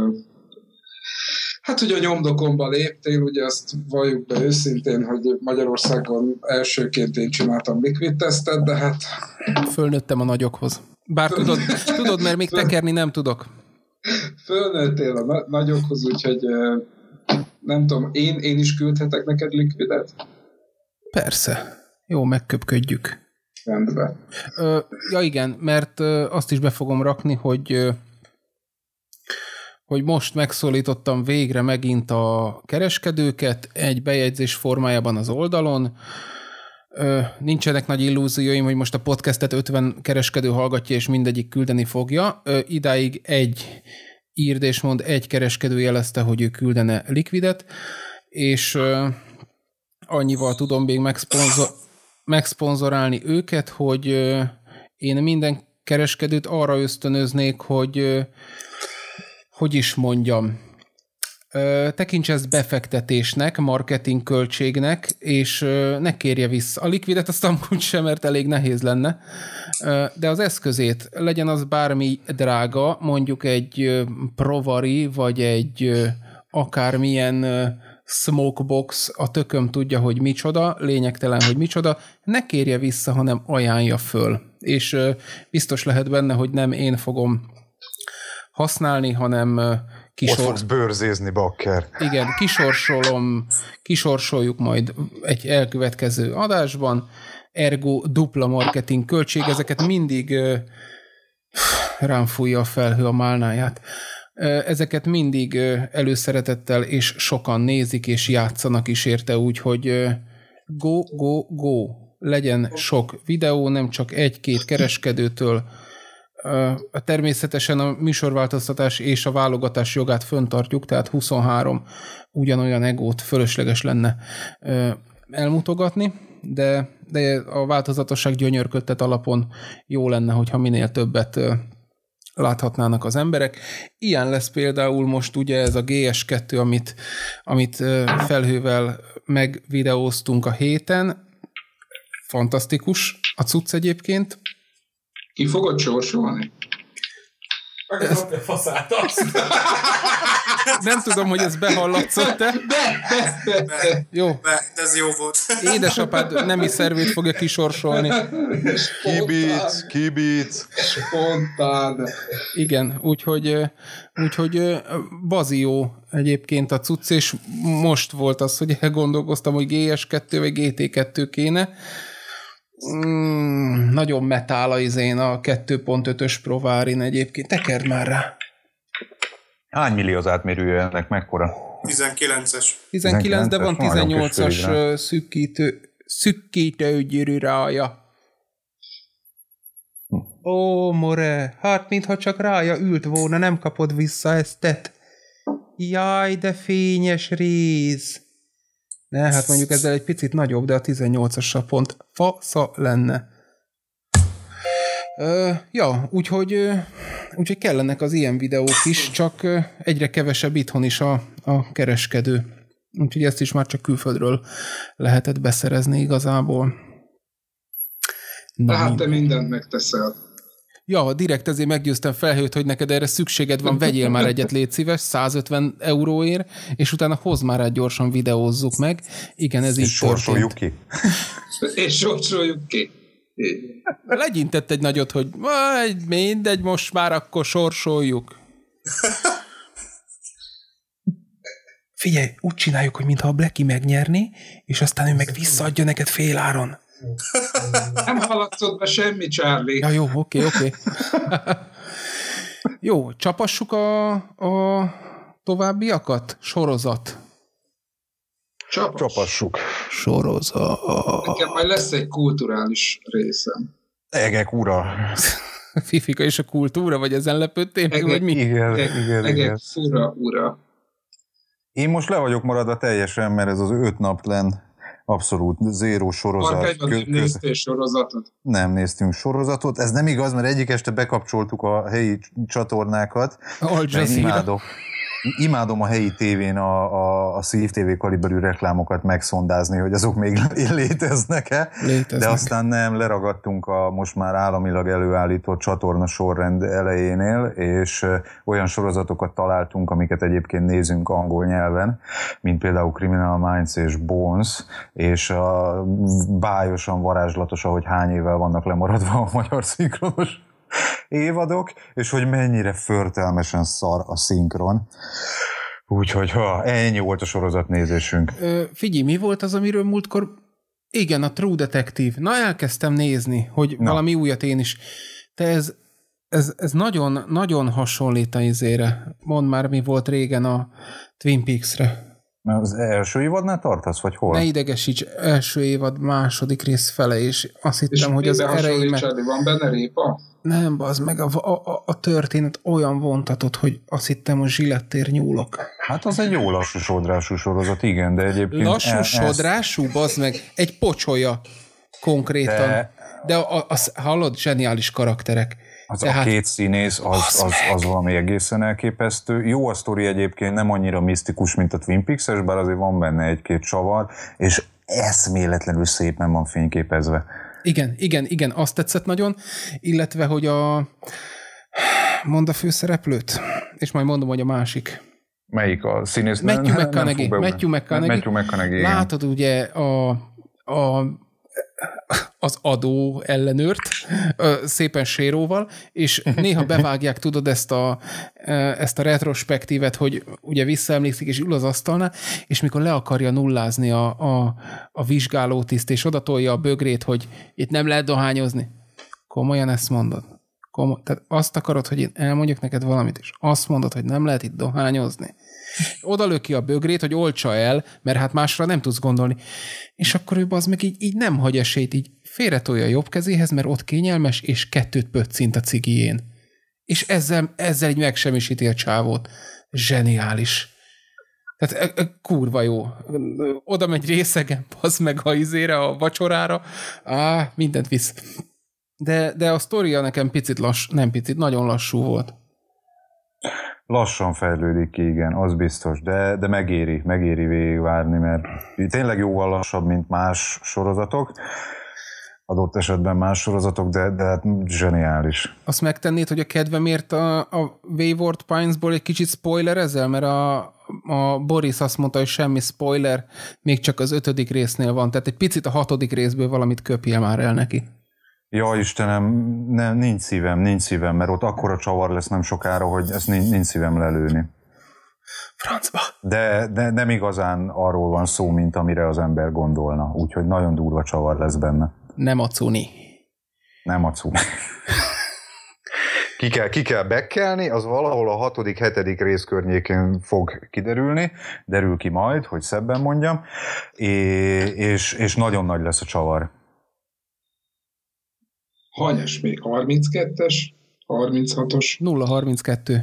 Hát ugye a nyomdokomba léptél, ugye azt valljuk be őszintén, hogy Magyarországon elsőként én csináltam liquid tesztet, de hát... Fölnőttem a nagyokhoz. Bár tudod, mert még tekerni nem tudok. Fölnőttél a nagyokhoz, úgyhogy nem tudom, én is küldhetek neked liquidet? Persze. Jó, megköpködjük. Rendben. Ja igen, mert azt is be fogom rakni, hogy most megszólítottam végre megint a kereskedőket egy bejegyzés formájában az oldalon. Nincsenek nagy illúzióim, hogy most a podcastet 50 kereskedő hallgatja, és mindegyik küldeni fogja. Idáig írd és mond, egy kereskedő jelezte, hogy ő küldene liquidet, és annyival tudom még megszponzorálni őket, hogy én minden kereskedőt arra ösztönöznék, hogy is mondjam, tekints ezt befektetésnek, marketing költségnek, és ne kérje vissza. A liquidet azt amúgy sem, mert elég nehéz lenne, de az eszközét, legyen az bármi drága, mondjuk egy Provari, vagy egy akármilyen smokebox, a tököm tudja, hogy micsoda, lényegtelen, hogy micsoda, ne kérje vissza, hanem ajánlja föl. És biztos lehet benne, hogy nem én fogom használni, hanem ott fogsz bőrzézni, bakker. Igen, kisorsoljuk majd egy elkövetkező adásban, ergo dupla marketing költség, ezeket mindig rám fújja a felhő a málnáját. Ezeket mindig előszeretettel és sokan nézik és játszanak is érte, úgyhogy go! Legyen sok videó, nem csak egy-két kereskedőtől. Természetesen a műsorváltoztatás és a válogatás jogát föntartjuk, tehát 23 ugyanolyan egót fölösleges lenne elmutogatni, de a változatosság gyönyörködtet alapon jó lenne, hogyha minél többet láthatnának az emberek. Ilyen lesz például most ugye ez a GS2, amit felhővel megvideóztunk a héten. Fantasztikus a cucc egyébként. Ki fogod sorsolni? Nem tudom, hogy ez behallatszott-e. De. Jó. De ez jó volt. Édesapád nemi szervét fogja kisorsolni. Kibíc. Spontán. Igen, úgyhogy bazió egyébként a cucc, és most volt az, hogy elgondolkoztam, hogy GS2 vagy GT2 kéne. Nagyon metál a 2.5-ös Provarin egyébként. Tekerd már rá. Hány milliós átmérője ennek, mekkora? 19-es. 19, de van 18-as szükkítő gyűrű rája. Ó, more, hát mintha csak rája ült volna, nem kapod vissza ezt. Jaj, de fényes réz. Ne, hát mondjuk ezzel egy picit nagyobb, de a 18-assal pont fasza lenne. Ja, úgyhogy kellenek az ilyen videók is, csak egyre kevesebb itthon is a kereskedő. Úgyhogy ezt is már csak külföldről lehetett beszerezni igazából. Na, hát te mindent megteszel. Ja, direkt ezért meggyőztem Felhőt, hogy neked erre szükséged van, vegyél már egyet, légy szíves, 150 euróért, és utána hozd már át gyorsan, videózzuk meg. Igen, ez így sorsoljuk ki. És sorsoljuk ki. Legyintett egy nagyot, hogy mindegy, most már akkor sorsoljuk. Figyelj, úgy csináljuk, hogy mintha a Blacky megnyerné, és aztán ő meg visszaadja neked féláron. Nem haladszott be semmi, Charlie. Ja, jó, oké. Jó, csapassuk a továbbiakat? Sorozat. Csapassuk. Sorozat. Nekem majd lesz egy kulturális részem. Egek ura. Fifika és a kultúra, vagy ezen lepődtél? Vagy mi? Igen. Fura ura. Én most le vagyok maradva teljesen, mert ez az 5 naplen Abszolút, zéró sorozat. Nem néztél sorozatot? Nem néztünk sorozatot. Ez nem igaz, mert egyik este bekapcsoltuk a helyi csatornákat. Imádom a helyi tévén a Szív TV kaliberű reklámokat megszondázni, hogy azok még léteznek-e. De aztán nem, leragadtunk a most már államilag előállított csatorna sorrend elejénél, és olyan sorozatokat találtunk, amiket egyébként nézünk angol nyelven, mint például Criminal Minds és Bones, és a bályosan varázslatos, ahogy hány évvel vannak lemaradva a magyar szinkronos évadok, és hogy mennyire förtelmesen szar a szinkron. Úgyhogy ennyi volt a sorozatnézésünk. Figyelj, mi volt az, amiről múltkor... Igen, a True Detective. Na, elkezdtem nézni, hogy valami újat én is. Te ez nagyon, nagyon hasonlít a izére. Mondd már, mi volt régen a Twin Peaks-re. Az első évadnál tartasz, vagy hol? Ne idegesíts, első évad, második rész fele, és azt hittem, hogy az erejében... Van benne répa? Nem, bazd meg, a történet olyan vontatott, hogy azt hittem, hogy zsilettér nyúlok. Hát az egy jó lassú sodrású sorozat, igen, de egyébként... Lassú sodrású, bazd meg, egy pocsolya konkrétan. De hallod, zseniális karakterek. A két színész, az valami egészen elképesztő. Jó a sztori egyébként, nem annyira misztikus, mint a Twin Peaks-es, bár azért van benne egy-két csavar, és eszméletlenül szépen van fényképezve. Igen, azt tetszett nagyon, illetve, hogy mondd a főszereplőt, és majd mondom, hogy a másik. Melyik a színész? Matthew McConaughey. Látod ugye az adó ellenőrt, szépen séróval, és néha bevágják, tudod, ezt a retrospektívet, hogy ugye visszaemlékszik, és ül az asztalnál, és mikor le akarja nullázni a vizsgálótiszt, és odatolja a bögrét, hogy itt nem lehet dohányozni. Komolyan ezt mondod? Tehát azt akarod, hogy én elmondjak neked valamit, és azt mondod, hogy nem lehet itt dohányozni. Oda löki a bögrét, hogy oltsa el, mert hát másra nem tudsz gondolni. És akkor ő az meg így nem hagy esélyt, így félretolja a jobb kezéhez, mert ott kényelmes, és 2 pöccint a cigijén. És ezzel így megsemmisíti a csávót. Zseniális. Tehát kurva jó. Oda megy részegen, az meg a izére, a vacsorára. Mindent visz. De a sztoria nekem nagyon lassú volt. Lassan fejlődik ki, igen, az biztos, de megéri végigvárni, mert tényleg jóval lassabb, mint más sorozatok, adott esetben más sorozatok, de hát zseniális. Azt megtennéd, hogy a kedvemért a Wayward Pines-ból egy kicsit spoilerezel, mert a Boris azt mondta, hogy semmi spoiler, még csak az 5. résznél van, tehát egy picit a 6. részből valamit köpjél már el neki. Ja, Istenem, nincs szívem, mert ott akkora csavar lesz nem sokára, hogy ezt nincs szívem lelőni. Francba. De nem igazán arról van szó, mint amire az ember gondolna, úgyhogy nagyon durva csavar lesz benne. Nem a cuni. Ki kell bekkelni, az valahol a 6.-7. rész környékén fog kiderülni, derül ki majd, hogy szebben mondjam, és nagyon nagy lesz a csavar. Hanyas még? 32-es? 36-os? 0-32.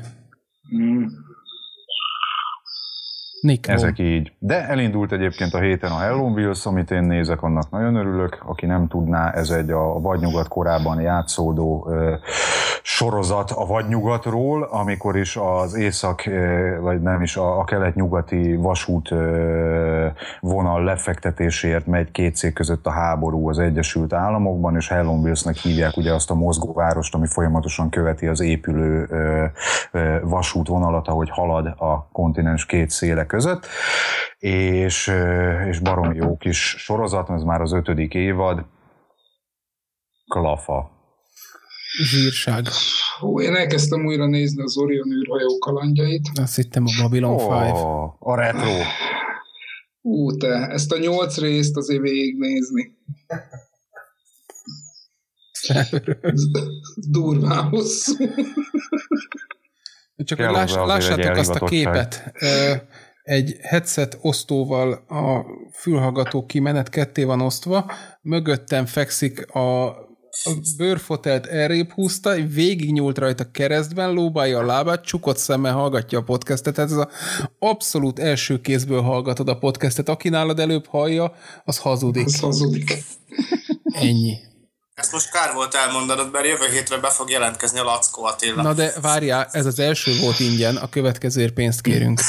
Ezek így. De elindult egyébként a héten a Hello Wheels, amit én nézek, annak nagyon örülök. Aki nem tudná, ez egy a Vadnyugat korában játszódó sorozat a Vadnyugatról, amikor is az észak, vagy nem is a kelet-nyugati vasút vonal lefektetéséért megy két cég között a háború az Egyesült Államokban, és Hello Wheelsnek hívják ugye azt a mozgóvárost, ami folyamatosan követi az épülő vasútvonalat, ahogy halad a kontinens két széle között, és baromi jó kis sorozat, ez már az 5. évad. Klafa. Zsírság. Én elkezdtem újra nézni az Orion űrhajó kalandjait. Azt hittem a Babylon 5. A retro. Te, ezt a 8 részt azért végignézni. Durván hosszú. Csak lássátok azt a képet. Egy headset osztóval a fülhallgató kimenet ketté van osztva, mögöttem fekszik a a bőrfotelt elrébb húzta, végignyúlt rajta keresztben, lóbálja a lábát, csukott szemmel hallgatja a podcastet. Tehát ez az abszolút első kézből hallgatod a podcastet. Aki nálad előbb hallja, az hazudik. Az hazudik. Ennyi. Ezt most kár volt elmondanod, mert jövő hétre be fog jelentkezni a Lackó Attila. Na de várjál, ez az első volt ingyen, a következőért pénzt kérünk.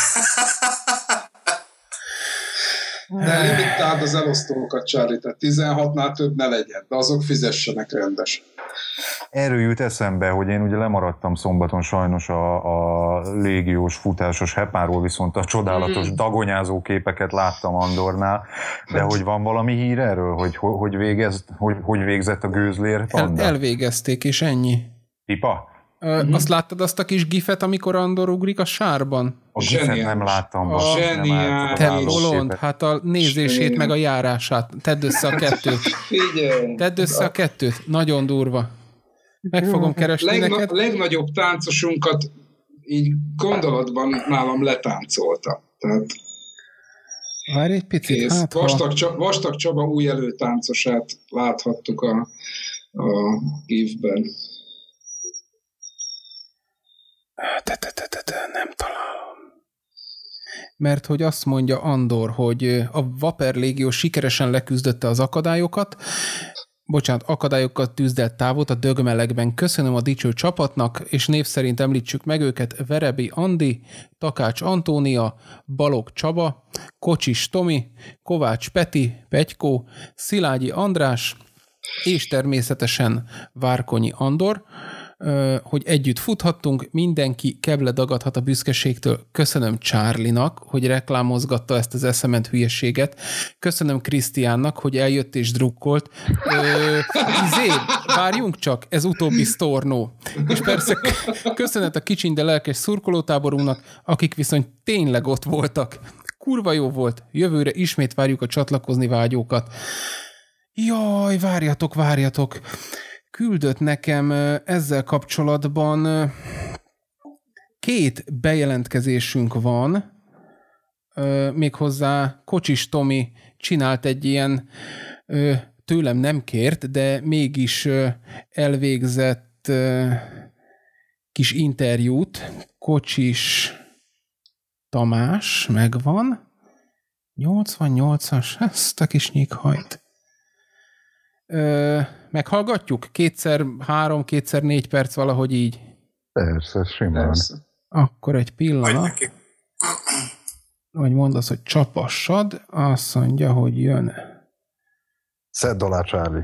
De limitáld az elosztókat, Charlie, tehát 16-nál több ne legyen, de azok fizessenek rendes. Erről jut eszembe, hogy én ugye lemaradtam szombaton sajnos a légiós futásos hepáról, viszont a csodálatos dagonyázó képeket láttam Andornál, de hogy van valami hír erről, hogy végzett a gőzlér? Elvégezték, és ennyi. Pipa? Azt láttad azt a kis gifet, amikor Andor ugrik a sárban? A gifet nem láttam. Zseniális. Te bolond, hát a nézését meg a járását. Tedd össze a kettőt. Figyelj! Tedd össze a kettőt. Nagyon durva. Meg fogom keresni neked. A legnagyobb táncosunkat így gondolatban nálam letáncolta. Tehát várj egy picit. Hát, Vastag Csaba új előtáncosát láthattuk a gifben. Nem találom. Mert hogy azt mondja Andor, hogy a Vaper légió sikeresen leküzdötte az akadályokat tűzdelt távot a dögmelegben. Köszönöm a dicső csapatnak, és név szerint említsük meg őket: Verebi Andi, Takács Antónia, Balog Csaba, Kocsis Tomi, Kovács Peti, Petykó, Szilágyi András, és természetesen Várkonyi Andor, hogy együtt futhattunk, mindenki keble dagadhat a büszkeségtől. Köszönöm Charlie-nak, hogy reklámozgatta ezt az eszement hülyeséget. Köszönöm Krisztiánnak, hogy eljött és drukkolt. Várjunk csak, ez utóbbi sztornó. És persze köszönet a kicsiny, de lelkes szurkolótáborunknak, akik viszont tényleg ott voltak. Kurva jó volt. Jövőre ismét várjuk a csatlakozni vágyókat. Jaj, várjatok. Küldött nekem ezzel kapcsolatban 2 bejelentkezésünk van, méghozzá Kocsis Tomi csinált egy ilyen tőlem nem kért, de mégis elvégzett kis interjút. Kocsis Tamás megvan. 88-as, ezt a kis nyikhajt. Meghallgatjuk? 2x3, 2x4 perc, valahogy így. Persze, simán. Persze. Akkor egy pillanat. Vagy mondasz, hogy csapassad, azt mondja, hogy jön. Szedd alá, Charlie.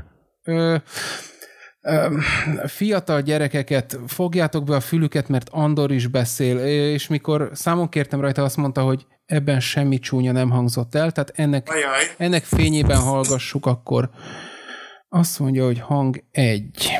Fiatal gyerekeket, fogjátok be a fülüket, mert Andor is beszél, és mikor számon kértem rajta, azt mondta, hogy ebben semmi csúnya nem hangzott el, tehát ennek fényében hallgassuk akkor. Azt mondja, hogy hang 1.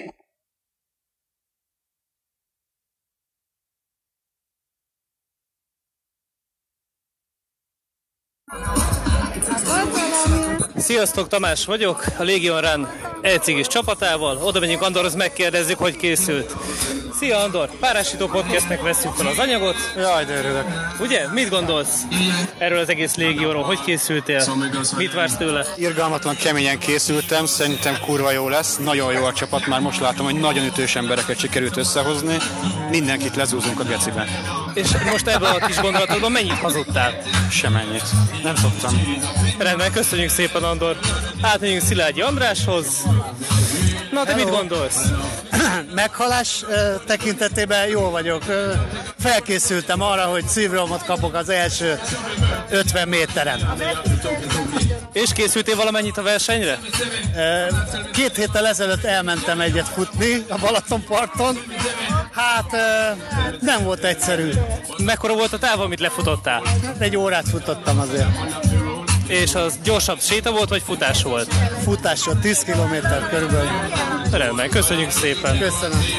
Sziasztok, Tamás vagyok, a Legion Run elcigis csapatával. Oda megyünk Andorhoz, megkérdezzük, hogy készült. Szia Andor, párásító podcastnek vesszük fel az anyagot. Jaj, de örülök. Ugye? Mit gondolsz erről az egész Légióról? Hogy készültél? Mit vársz tőle? Irgalmatlan keményen készültem, szerintem kurva jó lesz. Nagyon jó a csapat, már most látom, hogy nagyon ütős embereket sikerült összehozni. Mindenkit lezúzunk a geciben. És most ebben a kis gondolatodban mennyit hazudtál? Semennyit. Nem szoktam. Rendben, köszönjük szépen, Andor. Átmegyünk Szilágyi Andráshoz. Na, te mit gondolsz? Meghalás tekintetében jól vagyok. Felkészültem arra, hogy szívrohamot kapok az első 50 méteren. És készültél valamennyit a versenyre? 2 héttel ezelőtt elmentem egyet futni a Balatonparton. Hát nem volt egyszerű. Mekkora volt a táv, amit lefutottál? 1 órát futottam azért. És az gyorsabb séta volt, vagy futás volt? Futás volt, 10 kilométer körülbelül. Rendben, köszönjük szépen. Köszönöm.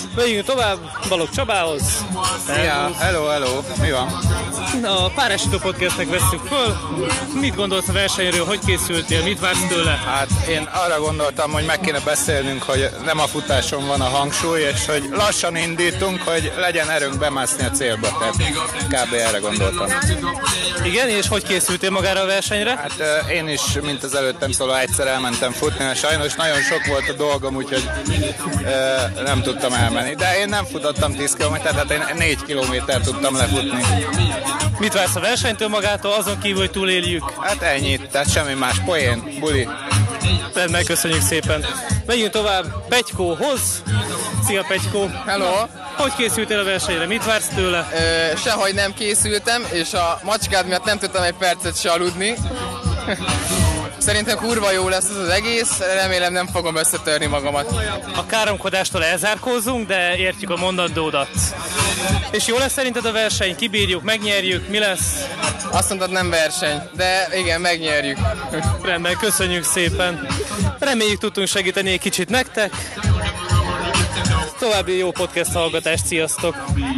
Megyünk tovább Balogh Csabához. Szia, hello, mi van? A Párásító Podcastnek vesszük föl. Mit gondolsz a versenyről, hogy készültél, mit vársz tőle? Hát én arra gondoltam, hogy meg kéne beszélnünk, hogy nem a futáson van a hangsúly, és hogy lassan indítunk, hogy legyen erőnk bemászni a célba. Tehát kb. Erre gondoltam. Igen, és hogy készültél magára a versenyre? Hát én is, mint az előttem szóló, egyszer elmentem futni, és sajnos nagyon sok volt a dolgom, úgyhogy nem tudtam elmenni. De én nem futottam 10 kilométert, tehát én 4 kilométert tudtam lefutni. Mit vársz a versenytől magától, azon kívül, hogy túléljük? Hát ennyit, tehát semmi más, poén, buli. Rendben, köszönjük szépen. Megyünk tovább Petykóhoz. Szia Petykó! Hello! Hogy készültél a versenyre? Mit vársz tőle? Sehogy nem készültem, és a macskád miatt nem tudtam egy percet se aludni. Szerintem kurva jó lesz ez az egész, remélem nem fogom összetörni magamat. A káromkodástól elzárkózzunk, de értjük a mondandódat. És jó lesz szerinted a verseny? Kibírjuk, megnyerjük, mi lesz? Azt mondtad, nem verseny, de igen, megnyerjük. Rendben, köszönjük szépen. Reméljük tudtunk segíteni egy kicsit nektek. További jó podcast hallgatást, sziasztok!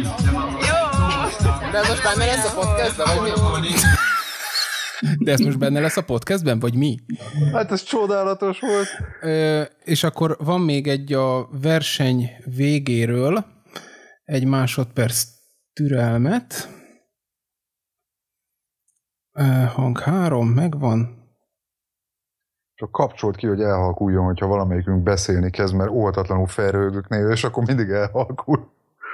De ez most benne lesz a podcastben, vagy mi? De ez most benne lesz a podcastben, vagy mi? Hát ez csodálatos volt. És akkor van még egy a verseny végéről, egy másodperc türelmet. Hang 3, megvan. Csak kapcsolt ki, hogy elhalkuljon, hogyha valamelyikünk beszélni kezd, mert óhatatlanul felröhögök néha, és akkor mindig elhalkul.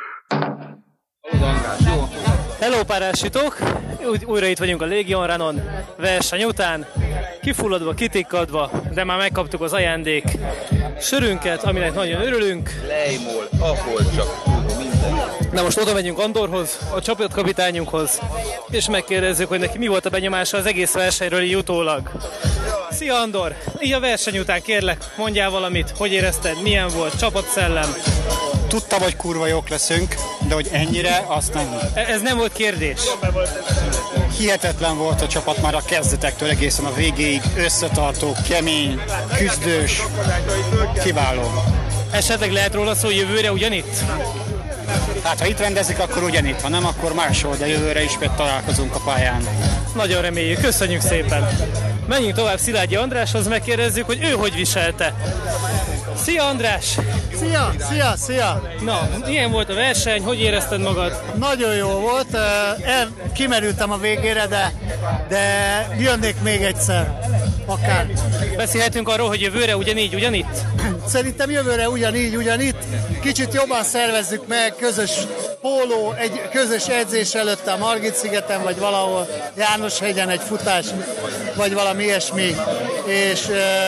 Hello párásítók! Újra itt vagyunk a Légion Runon verseny után. Kifulladva, kitikkadva, de már megkaptuk az ajándék sörünket, aminek nagyon örülünk. Lejmol, ahol csak minden. Na most oda megyünk Andorhoz, a csapatkapitányunkhoz, és megkérdezzük, hogy neki mi volt a benyomása az egész versenyről így utólag. Szia Andor! Így a verseny után kérlek, mondjál valamit, hogy érezted, milyen volt, csapatszellem? Tudtam, hogy kurva jók leszünk, de hogy ennyire, azt nem. Ez nem volt kérdés. Hihetetlen volt a csapat már a kezdetektől egészen a végéig, összetartó, kemény, küzdős, kiváló. Esetleg lehet róla szó jövőre ugyanitt? Hát ha itt rendezik, akkor ugyanitt, ha nem, akkor máshol, de jövőre ismét találkozunk a pályán. Nagyon reméljük, köszönjük szépen! Menjünk tovább Szilágyi Andráshoz, megkérdezzük, hogy ő hogy viselte. Szia András! Szia! Na, milyen volt a verseny, hogy érezted magad? Nagyon jó volt, kimerültem a végére, de jönnék még egyszer, akár. Beszélhetünk arról, hogy jövőre ugyanitt? Szerintem jövőre ugyanitt. Kicsit jobban szervezzük meg, közös póló, egy közös edzés előtt a Margit-szigeten, vagy valahol Jánoshegyen egy futás, vagy valami ilyesmi. És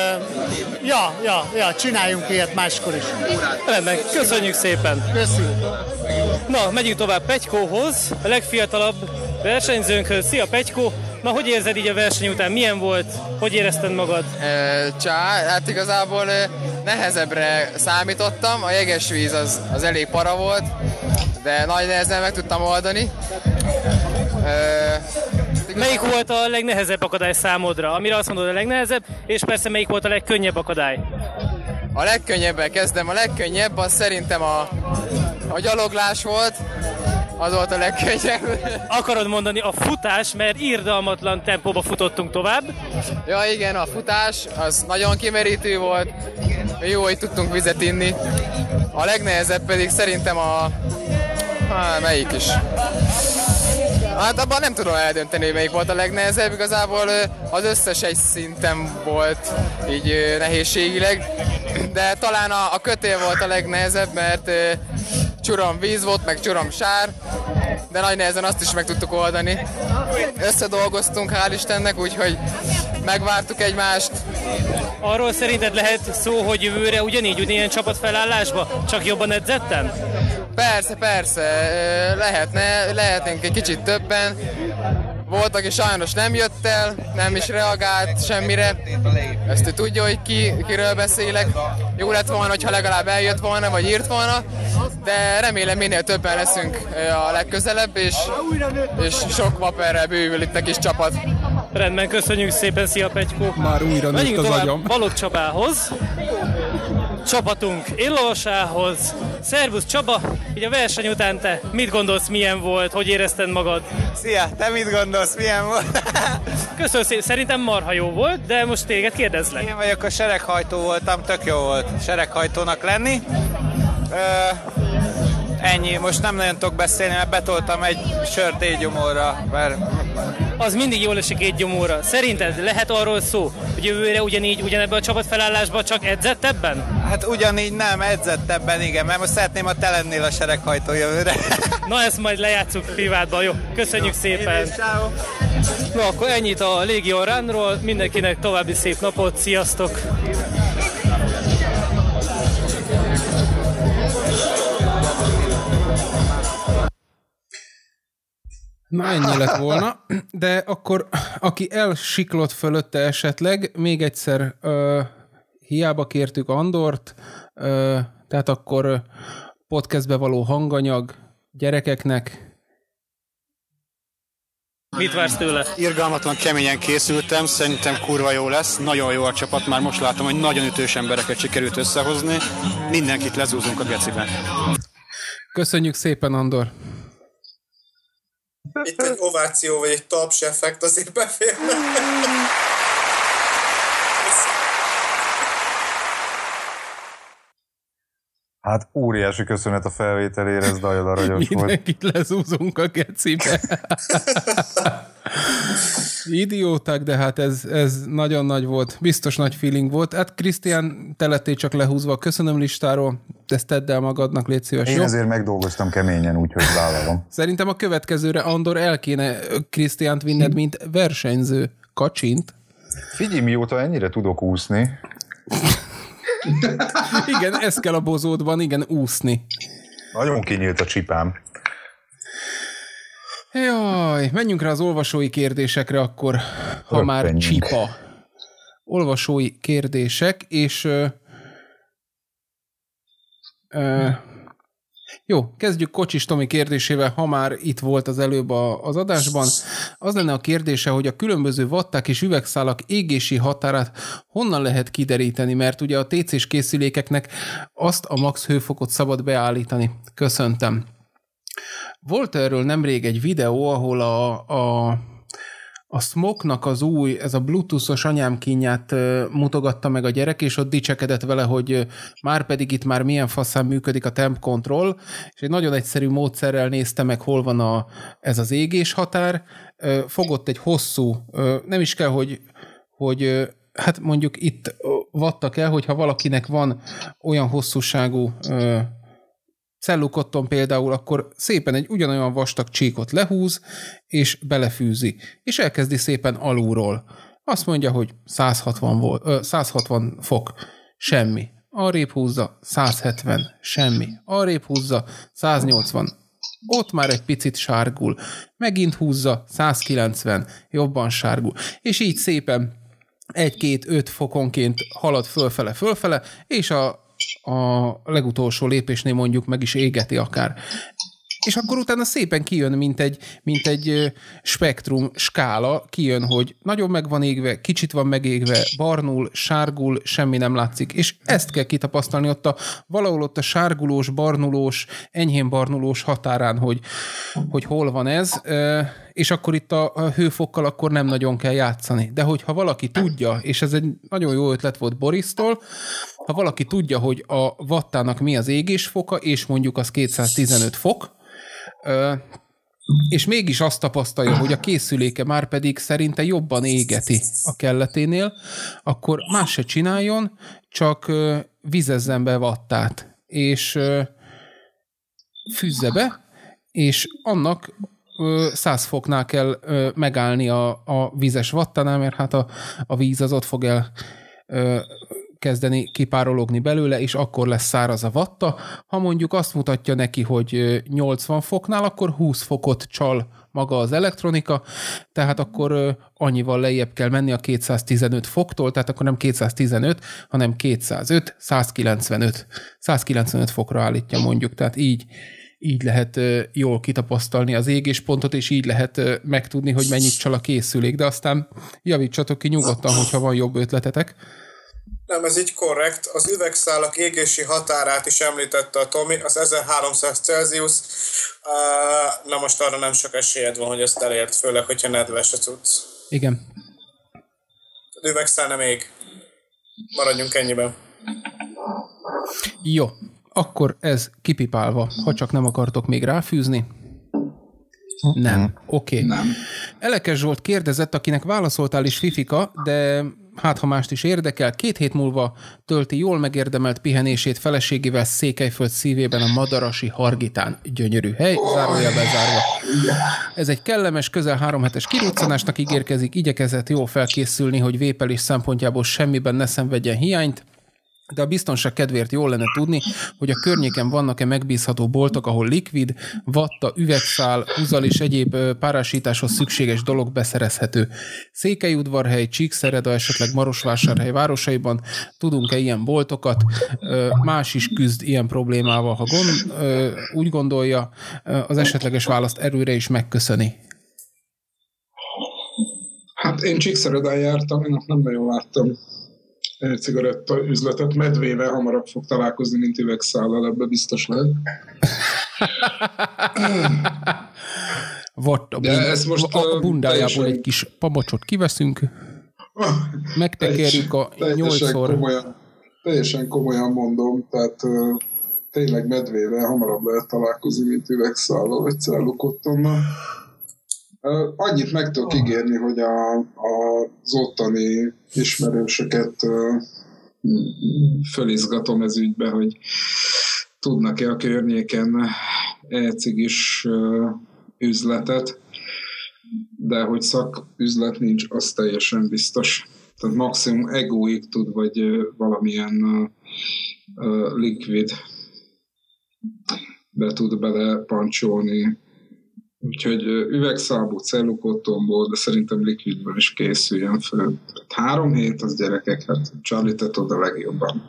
csináljunk ilyet máskor is. Rendben, köszönjük szépen! Köszönjük! Na, megyünk tovább Petykóhoz, a legfiatalabb versenyzőnkhöz. Szia Petykó! Na, hogy érzed így a verseny után? Milyen volt? Hogy érezted magad? Hát igazából nehezebbre számítottam. A jegesvíz az elég para volt, de nagy nehezen meg tudtam oldani. Melyik volt a legnehezebb akadály számodra? Amire azt mondod a legnehezebb, és persze melyik volt a legkönnyebb akadály? A legkönnyebbel kezdem. A legkönnyebb az szerintem a gyaloglás volt. Az volt a legkönnyebb. Akarod mondani a futás, mert irgalmatlan tempóba futottunk tovább? Ja igen, a futás az nagyon kimerítő volt. Jó, hogy tudtunk vizet inni. A legnehezebb pedig szerintem melyik is? Hát abban nem tudom eldönteni, hogy melyik volt a legnehezebb. Igazából az összes egy szinten volt így nehézségileg. De talán a kötél volt a legnehezebb, mert csurom víz volt, meg csurom sár, de nagy nehezen azt is meg tudtuk oldani. Összedolgoztunk, hál' Istennek, úgyhogy megvártuk egymást. Arról szerinted lehet szó, hogy jövőre ugyanilyen csapatfelállásba, csak jobban edzettem? Persze, lehetnénk egy kicsit többen. Volt, aki sajnos nem jött el, nem is reagált semmire. Ezt tudja, hogy kiről beszélek. Jó lett volna, hogyha legalább eljött volna, vagy írt volna, de remélem minél többen leszünk a legközelebb, és sok vaperrel bővül itt a kis csapat. Rendben, köszönjük szépen, szia Petykó! Már újra nőtt az agyam. Balogh Csabához. csapatunk éllovasához. Szervusz Csaba, így a verseny után te mit gondolsz, milyen volt, hogy érezted magad? Szia, te mit gondolsz, milyen volt? Köszönöm szépen, szerintem marha jó volt, de most téged kérdezlek. Én vagyok a sereghajtó voltam, tök jó volt sereghajtónak lenni. Ennyi, most nem nagyon tudok beszélni, mert betoltam egy sört étgyomorra, mert... Az mindig jól esik étgyomorra. Szerinted lehet arról szó, hogy jövőre ugyanebben a csapatfelállásban csak edzettebben? Hát ugyanígy nem, edzettebben, igen, mert most szeretném, ha te lennél a sereghajtó jövőre. Na ezt majd lejátszuk privátban, jó? Köszönjük szépen! Na akkor ennyit a Legion Runról, mindenkinek további szép napot, sziasztok! Na ennyi lett volna, de akkor aki elsiklott fölötte esetleg, még egyszer hiába kértük Andort, tehát akkor podcastbe való hanganyag gyerekeknek. Mit vársz tőle? Irgalmatlan keményen készültem, szerintem kurva jó lesz, nagyon jó a csapat, már most látom, hogy nagyon ütős embereket sikerült összehozni, mindenkit lezúzunk a gecibe. Köszönjük szépen, Andor! Itt egy ováció, vagy egy taps effekt azért beférne. Hát óriási köszönet a felvételére, ez nagyon aranyos volt. Mindenkit lezúzunk a gecibe. Idióták, de hát ez nagyon nagy volt. Biztos nagy feeling volt. Hát Krisztián, te lettél csak lehúzva a köszönöm listáról. Ezt tedd el magadnak, légy szíves. Én jó? ezért megdolgoztam keményen, úgyhogy vállalom. Szerintem a következőre, Andor, el kéne Krisztiánt vinned, mint versenyző. Kacsint. Figyelj, mióta ennyire tudok úszni. Igen, ez kell a bozótban, igen, úszni. Nagyon kinyílt a csipám. Jaj, menjünk rá az olvasói kérdésekre akkor, ha már csipa. Olvasói kérdések, és jó, kezdjük Kocsis Tomi kérdésével, ha már itt volt az előbb az adásban. Az lenne a kérdése, hogy a különböző watták és üvegszálak égési határát honnan lehet kideríteni, mert ugye a TC-s készülékeknek azt a max hőfokot szabad beállítani. Köszöntem. Volt erről nemrég egy videó, ahol a Smoke-nak az új, ez a bluetooth-os anyámkínját mutogatta meg a gyerek, és ott dicsekedett vele, hogy már pedig itt már milyen faszán működik a temp control, és egy nagyon egyszerű módszerrel nézte meg, hol van ez az égés határ. Fogott egy hosszú, nem is kell, hogy hát mondjuk itt vattak el, hogyha valakinek van olyan hosszúságú cellukotton például, akkor szépen egy ugyanolyan vastag csíkot lehúz, és belefűzi. És elkezdi szépen alulról. Azt mondja, hogy 160 fok, semmi. Arrébb húzza, 170, semmi. Arrébb húzza, 180. Ott már egy picit sárgul. Megint húzza, 190, jobban sárgul. És így szépen 1-2-5 fokonként halad fölfele, és a legutolsó lépésnél mondjuk meg is égeti akár. És akkor utána szépen kijön, mint egy spektrum skála, kijön, hogy nagyon meg van égve, kicsit van megégve, barnul, sárgul, semmi nem látszik. És ezt kell kitapasztalni valahol ott a sárgulós, barnulós, enyhén barnulós határán, hogy hol van ez, és akkor itt a hőfokkal akkor nem nagyon kell játszani. De hogyha valaki tudja, és ez egy nagyon jó ötlet volt Borisztól, ha valaki tudja, hogy a wattának mi az égésfoka, és mondjuk az 215 fok, és mégis azt tapasztalja, hogy a készüléke már pedig szerinte jobban égeti a kelleténél, akkor más se csináljon, csak vizezzen be wattát, és fűzze be, és annak 100 foknál kell megállni a vízes wattánál, mert hát a víz az ott fog el kezdeni kipárologni belőle, és akkor lesz száraz a watta. Ha mondjuk azt mutatja neki, hogy 80 foknál, akkor 20 fokot csal maga az elektronika, tehát akkor annyival lejjebb kell menni a 215 foktól, tehát akkor nem 215, hanem 205, 195 fokra állítja mondjuk, tehát így lehet jól kitapasztalni az égéspontot, és így lehet megtudni, hogy mennyit csal a készülék, de aztán javítsatok ki nyugodtan, hogyha van jobb ötletetek. Nem, ez így korrekt. Az üvegszálak égési határát is említette a Tomi, az 1300 Celsius. Na most arra nem sok esélyed van, hogy ezt elért, főleg, hogyha nedves a cucc. Igen. Az üvegszál nem ég. Maradjunk ennyiben. Jó, akkor ez kipipálva, ha csak nem akartok még ráfűzni. Nem. Oké. Nem. Elekes Zsolt kérdezett, akinek válaszoltál is, Fifika, de hát ha mást is érdekel, 2 hét múlva tölti jól megérdemelt pihenését feleségével Székelyföld szívében a Madarasi Hargitán. Gyönyörű hely, zárójelben zárva. Ez egy kellemes, közel 3 hetes kiruccanásnak ígérkezik, igyekezett jól felkészülni, hogy vépelés szempontjából semmiben ne szenvedjen hiányt, de a biztonság kedvéért jól lenne tudni, hogy a környéken vannak-e megbízható boltok, ahol likvid, vatta, üvegszál, húzal és egyéb párásításhoz szükséges dolog beszerezhető. Székelyudvarhely, Csíkszereda, esetleg Marosvásárhely városaiban tudunk-e ilyen boltokat? Más is küzd ilyen problémával, ha úgy gondolja, az esetleges választ erőre is megköszöni. Hát én Csíkszeredán jártam, én nem nagyon láttam cigaretta üzletet, medvével hamarabb fog találkozni, mint üvegszállal, ebbe biztos lehet. A bundájából egy kis pabacsot kiveszünk, megtekerjük a 8-szor. Teljesen komolyan mondom, tehát tényleg medvével hamarabb lehet találkozni, mint üvegszállal, vagy cellukottonnal. Annyit meg tudok ígérni, hogy az ottani ismerősöket fölizgatom ez ügybe, hogy tudnak-e a környéken e-cigis üzletet, de hogy szaküzlet nincs, az teljesen biztos. Tehát maximum egóig tud, vagy valamilyen likvid be tud bele pancsolni. Úgyhogy üvegszálból, cellukottomból, de szerintem likvidből is készüljen föl. 3 hét, az gyerekek, hát Charlie, te tudod a legjobban.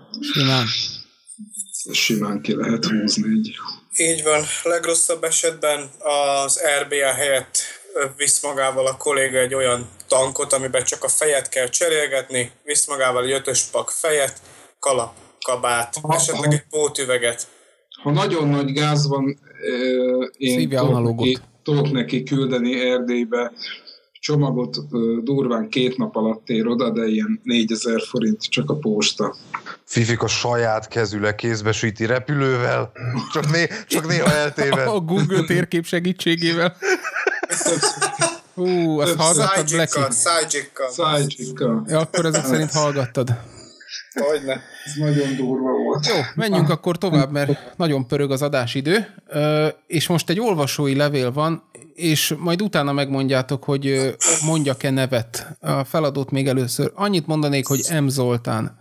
Simán ki lehet húzni így. Így van. Legrosszabb esetben az RBA helyett visz magával a kolléga egy olyan tankot, amiben csak a fejet kell cserélgetni, visz magával egy 5-ös pak fejet, kalap, kabát, esetleg egy pótüveget. Ha nagyon nagy gáz van, én tudok neki küldeni Erdélybe csomagot, durván 2 nap alatt ér oda, de ilyen 4000 forint csak a posta. Fifika saját kezűleg kézbesíti repülővel, csak néha eltéved. A Google térkép segítségével. Azt hallgattad, Blacky? Szájcsikkal. Ja, akkor ezek szerint hallgattad. Hogyne. Ez nagyon durva volt. Jó, menjünk akkor tovább, mert nagyon pörög az adásidő, és most egy olvasói levél van, és majd utána megmondjátok, hogy mondjak-e nevet. A feladót még először. Annyit mondanék, hogy M. Zoltán.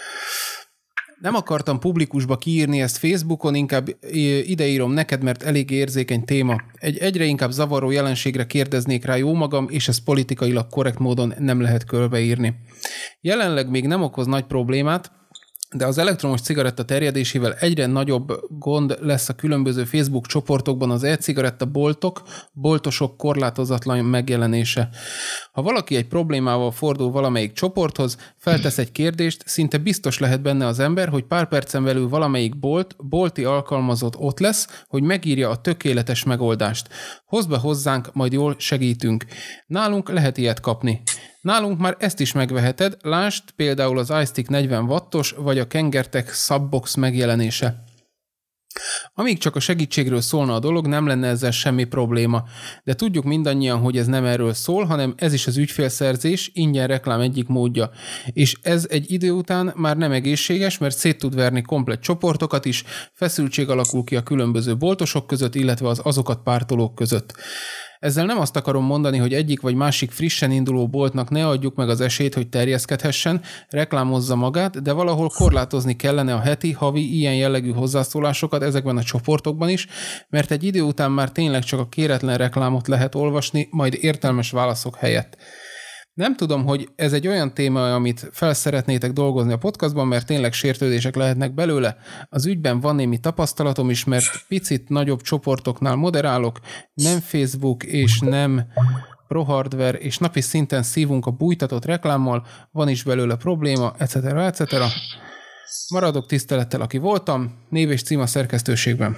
Nem akartam publikusba kiírni ezt Facebookon, inkább ideírom neked, mert elég érzékeny téma. Egy egyre inkább zavaró jelenségre kérdeznék rá jó magam, és ezt politikailag korrekt módon nem lehet körbeírni. Jelenleg még nem okoz nagy problémát, de az elektromos cigaretta terjedésével egyre nagyobb gond lesz a különböző Facebook csoportokban az e-cigaretta boltosok korlátozatlan megjelenése. Ha valaki egy problémával fordul valamelyik csoporthoz, feltesz egy kérdést, szinte biztos lehet benne az ember, hogy pár percen belül valamelyik bolti alkalmazott ott lesz, hogy megírja a tökéletes megoldást. Hozd be hozzánk, majd jól segítünk. Nálunk lehet ilyet kapni. Nálunk már ezt is megveheted, lásd például az iStick 40 wattos, vagy a Kengertech Subbox megjelenése. Amíg csak a segítségről szólna a dolog, nem lenne ezzel semmi probléma. De tudjuk mindannyian, hogy ez nem erről szól, hanem ez is az ügyfélszerzés, ingyen reklám egyik módja. És ez egy idő után már nem egészséges, mert szét tud verni komplett csoportokat is, feszültség alakul ki a különböző boltosok között, illetve az azokat pártolók között. Ezzel nem azt akarom mondani, hogy egyik vagy másik frissen induló boltnak ne adjuk meg az esélyt, hogy terjeszkedhessen, reklámozza magát, de valahol korlátozni kellene a heti, havi ilyen jellegű hozzászólásokat ezekben a csoportokban is, mert egy idő után már tényleg csak a kéretlen reklámot lehet olvasni, majd értelmes válaszok helyett. Nem tudom, hogy ez egy olyan téma, amit fel szeretnétek dolgozni a podcastban, mert tényleg sértődések lehetnek belőle. Az ügyben van némi tapasztalatom is, mert picit nagyobb csoportoknál moderálok, nem Facebook és nem pro-hardware, és napi szinten szívunk a bújtatott reklámmal, van is belőle probléma, etc. etc. Maradok tisztelettel, aki voltam, név és cím a szerkesztőségben.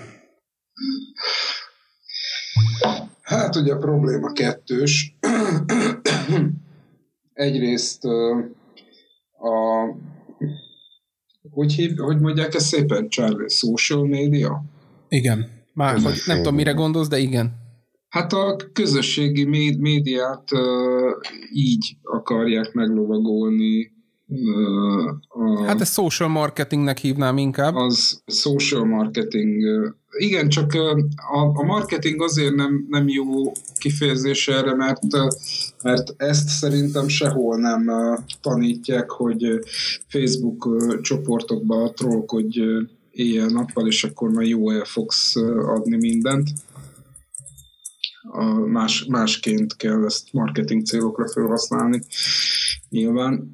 Hát ugye a probléma kettős. Egyrészt hogy mondják ezt szépen, Charlie? Social media? Igen. Már nem tudom, mire gondolsz, de igen. Hát a közösségi médiát így akarják meglovagolni. Hát ezt social marketingnek hívnám inkább. Az social marketing. Igen, csak a marketing azért nem jó kifejezés erre, mert ezt szerintem sehol nem tanítják, hogy Facebook csoportokba trollkodj éjjel-nappal, és akkor már jó el fogsz adni mindent. Másként kell ezt marketing célokra felhasználni, nyilván.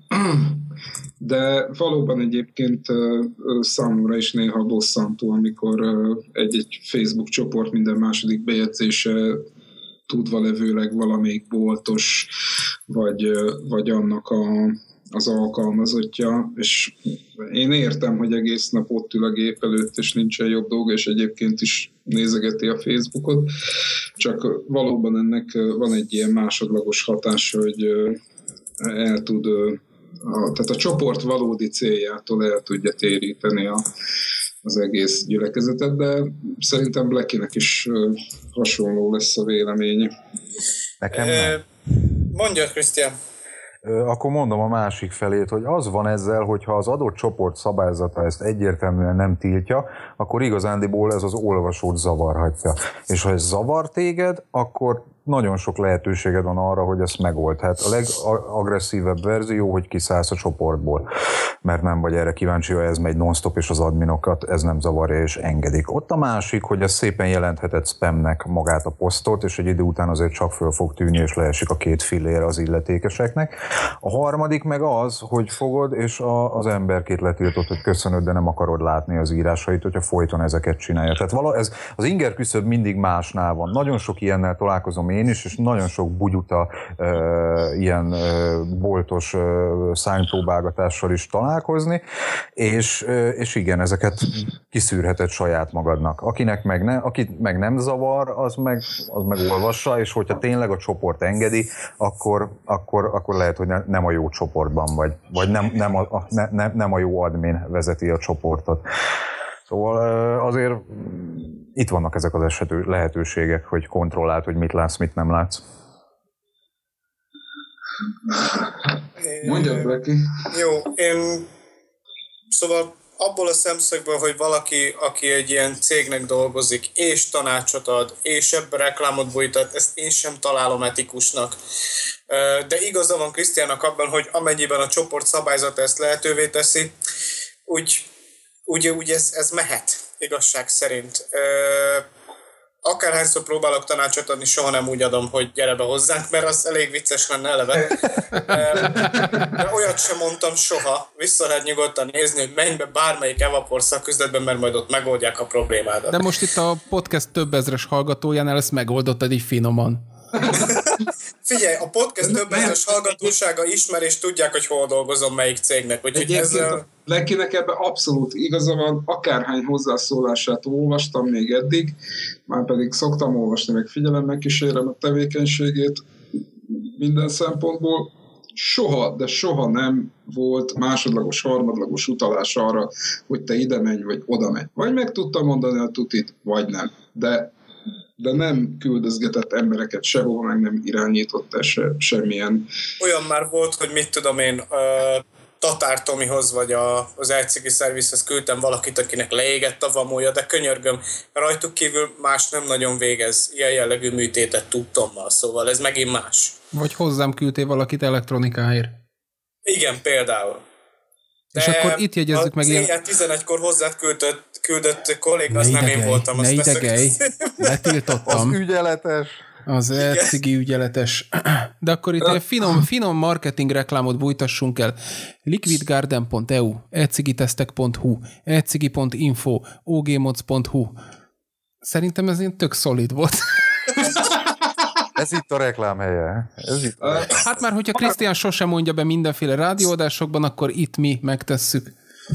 De valóban egyébként számomra is néha bosszantó, amikor egy Facebook csoport minden második bejegyzése tudva levőleg valamelyik boltos, vagy annak az alkalmazottja, és én értem, hogy egész nap ott ül a gép előtt, és nincsen jobb dolga, és egyébként is nézegeti a Facebookot, csak valóban ennek van egy ilyen másodlagos hatása, hogy el tud, tehát a csoport valódi céljától el tudja téríteni az egész gyülekezetet, de szerintem Blackinek is hasonló lesz a véleménye. Nekem nem. Mondja, Krisztián. Akkor mondom a másik felét, hogy az van ezzel, hogyha az adott csoport szabályzata ezt egyértelműen nem tiltja, akkor igazándiból ez az olvasót zavarhatja. És ha ez zavar téged, akkor nagyon sok lehetőséged van arra, hogy ezt megold. Hát a legagresszívebb verzió, hogy kiszállsz a csoportból, mert nem vagy erre kíváncsi, hogy ez megy non-stop, és az adminokat ez nem zavarja, és engedik. Ott a másik, hogy ez szépen jelentheted spamnek magát a posztot, és egy idő után azért csak föl fog tűnni, és leesik a 2 fillére az illetékeseknek. A harmadik meg az, hogy fogod, és az emberkét letiltott, hogy köszönöd, de nem akarod látni az írásait, hogyha folyton ezeket csinálja. Tehát ez az inger küszöb mindig másnál van. Nagyon sok ilyennel találkozom én is, és nagyon sok bugyuta ilyen boltos szánypróbálgatással is találkozni, és igen, ezeket kiszűrheted saját magadnak. Akit meg nem zavar, az meg olvassa, és hogyha tényleg a csoport engedi, akkor lehet, hogy nem a jó csoportban vagy nem a jó admin vezeti a csoportot. Szóval azért itt vannak ezek az lehetőségek, hogy kontrolláld, hogy mit látsz, mit nem látsz. Mondjad, Becky. Jó, szóval abból a szemszögből, hogy valaki, aki egy ilyen cégnek dolgozik, és tanácsot ad, és ebben reklámot bújtat, ezt én sem találom etikusnak. De igaza van Krisztiánnak abban, hogy amennyiben a csoport szabályzata ezt lehetővé teszi, úgy ez mehet, igazság szerint. Akárhányszor próbálok tanácsot adni, soha nem úgy adom, hogy gyere be hozzánk, mert az elég vicces lenne eleve. De olyat sem mondtam soha. Vissza lehet nyugodtan nézni, hogy menj be bármelyik Evapor szaküzletben, mert majd ott megoldják a problémádat. De most itt a podcast több ezres hallgatójánál ezt megoldottad így finoman. Figyelj, a podcast több ezres hallgatósága ismer, és tudják, hogy hol dolgozom, melyik cégnek. Blackinek ebben abszolút igaza van, akárhány hozzászólását olvastam még eddig, már pedig szoktam olvasni, meg figyelemmel kísérem a tevékenységét minden szempontból. Soha, de soha nem volt másodlagos, harmadlagos utalás arra, hogy te ide menj, vagy oda menj. Vagy meg tudtam mondani a tutit, vagy nem. De nem küldözgetett embereket sehova, meg nem irányított semmilyen. Olyan már volt, hogy mit tudom én, Tatár Tomihoz, vagy az Elcigi Szervizhez küldtem valakit, akinek leégett a vamója, de könyörgöm, rajtuk kívül más nem nagyon végez ilyen jellegű műtétet tudtommal, szóval ez megint más. Vagy hozzám küldtél valakit elektronikáért. Igen, például. És akkor itt jegyezzük meg ilyen... 11-kor hozzád küldött kolléga, az nem én voltam. Ne idegelj, letiltottam. Az ügyeletes. Az elcigi ügyeletes. De akkor itt finom marketing reklámot bújtassunk el. liquidgarden.eu, elcigitesztek.hu, elcigi.info, ogmods.hu. Szerintem ez ilyen tök szolid volt. Ez itt a reklám helye. Hát már, hogyha Krisztián sosem mondja be mindenféle rádióadásokban, akkor itt mi megtesszük.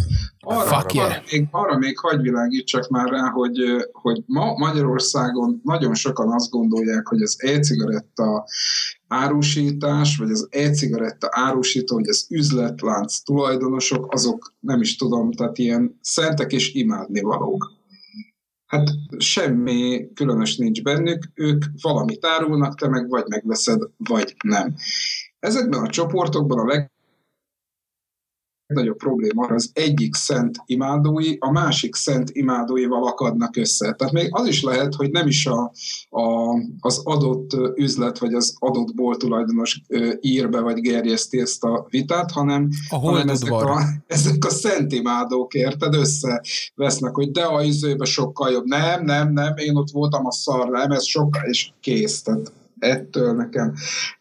Arra még hagy világítsak már rá, hogy ma Magyarországon nagyon sokan azt gondolják, hogy az e-cigaretta árusítás, vagy az e-cigaretta árusító, vagy az üzletlánc tulajdonosok, azok nem is tudom, tehát ilyen szentek és imádnivalók. Hát semmi különös nincs bennük, ők valamit árulnak, te meg vagy megveszed, vagy nem. Ezekben a csoportokban a legnagyobb probléma az egyik szent imádói a másik szent imádóival akadnak össze. Tehát még az is lehet, hogy nem is az adott üzlet vagy az adott bolttulajdonos ír be vagy gerjeszti ezt a vitát, hanem ezek a szent imádók, érted, összevesznek, hogy de a izőbe sokkal jobb. Nem, én ott voltam a szarlám, ez sokkal, és kész. Tehát ettől nekem...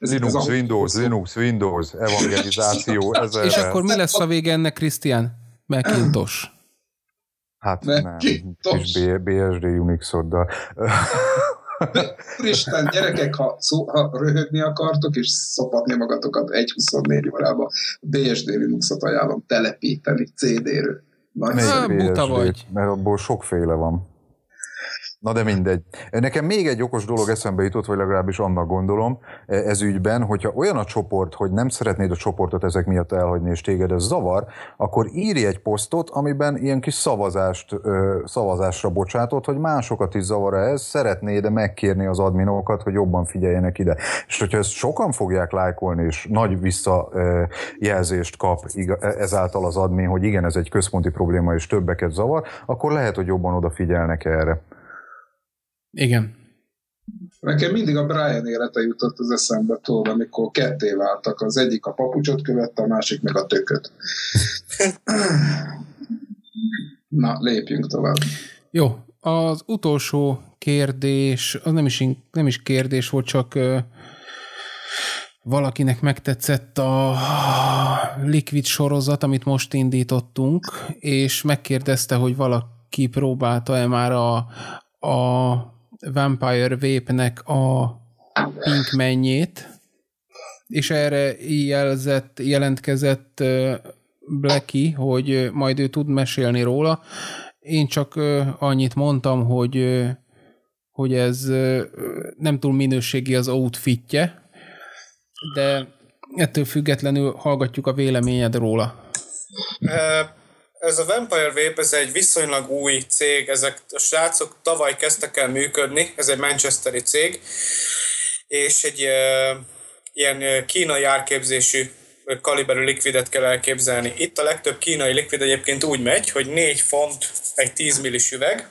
Linux, evangelizáció. És akkor mi lesz a vége ennek, Krisztián? Macintosh. Hát nem, kis BSD Unixoddal. Úristen, gyerekek, ha röhögni akartok, és szopatni magatokat 1.24 órába, BSD Linuxot ajánlom telepíteni CD-ről. Buta vagy. Mert abból sokféle van. Na de mindegy. Nekem még egy okos dolog eszembe jutott, vagy legalábbis annak gondolom ez ügyben, hogyha olyan a csoport, hogy nem szeretnéd a csoportot ezek miatt elhagyni, és téged ez zavar, akkor írj egy posztot, amiben ilyen kis szavazásra bocsátod, hogy másokat is zavar ez, szeretnéd megkérni az adminokat, hogy jobban figyeljenek ide. És hogyha ezt sokan fogják lájkolni, és nagy visszajelzést kap ezáltal az admin, hogy igen, ez egy központi probléma, és többeket zavar, akkor lehet, hogy jobban odafigyelnek erre. Igen. Nekem mindig a Brian élete jutott az eszembe tőle, amikor ketté váltak. Az egyik a papucsot követte, a másik meg a tököt. Na, lépjünk tovább. Jó, az utolsó kérdés, az nem is kérdés volt, csak valakinek megtetszett a Liquid sorozat, amit most indítottunk, és megkérdezte, hogy valaki próbálta-e már a Vampire Vape-nek a Pinkmanjét, és erre jelentkezett Blacky, hogy majd ő tud mesélni róla. Én csak annyit mondtam, hogy ez nem túl minőségi az outfitje, de ettől függetlenül hallgatjuk a véleményed róla. Ez a Vampire Vape, ez egy viszonylag új cég, ezek a srácok tavaly kezdtek el működni, ez egy manchesteri cég, és egy ilyen kínai árképzésű kaliberű likvidet kell elképzelni. Itt a legtöbb kínai likvid egyébként úgy megy, hogy 4 font egy 10 millis üveg,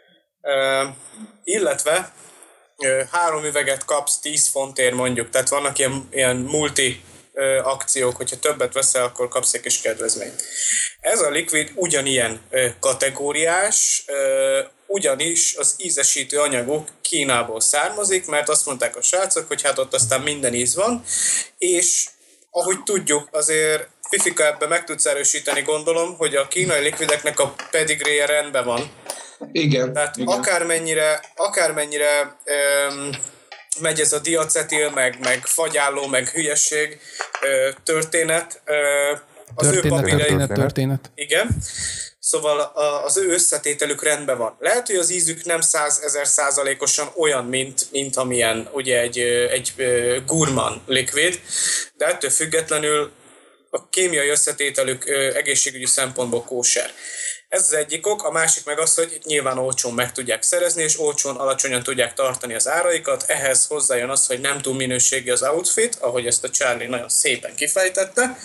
illetve 3 üveget kapsz 10 fontért mondjuk, tehát vannak ilyen multi akciók, hogyha többet veszel, akkor kapsz egy kis kedvezményt. Ez a likvid ugyanilyen kategóriás, ugyanis az ízesítő anyagok Kínából származik, mert azt mondták a srácok, hogy hát ott aztán minden íz van, és ahogy tudjuk, azért Fifika ebben meg tudsz erősíteni, gondolom, hogy a kínai likvideknek a pedigréje rendben van. Igen. Tehát igen. Akármennyire megy ez a diacetil, meg fagyálló, meg hülyesség történet. Történet. Igen. Szóval az ő összetételük rendben van. Lehet, hogy az ízük nem 100,000%-osan olyan, mint amilyen ugye egy Gurman likvid, de ettől függetlenül a kémiai összetételük egészségügyi szempontból kóser. Ez az egyik ok, a másik meg az, hogy nyilván olcsón meg tudják szerezni, és olcsón, alacsonyan tudják tartani az áraikat. Ehhez hozzájön az, hogy nem túl minőségi az outfit, ahogy ezt a Charlie nagyon szépen kifejtette.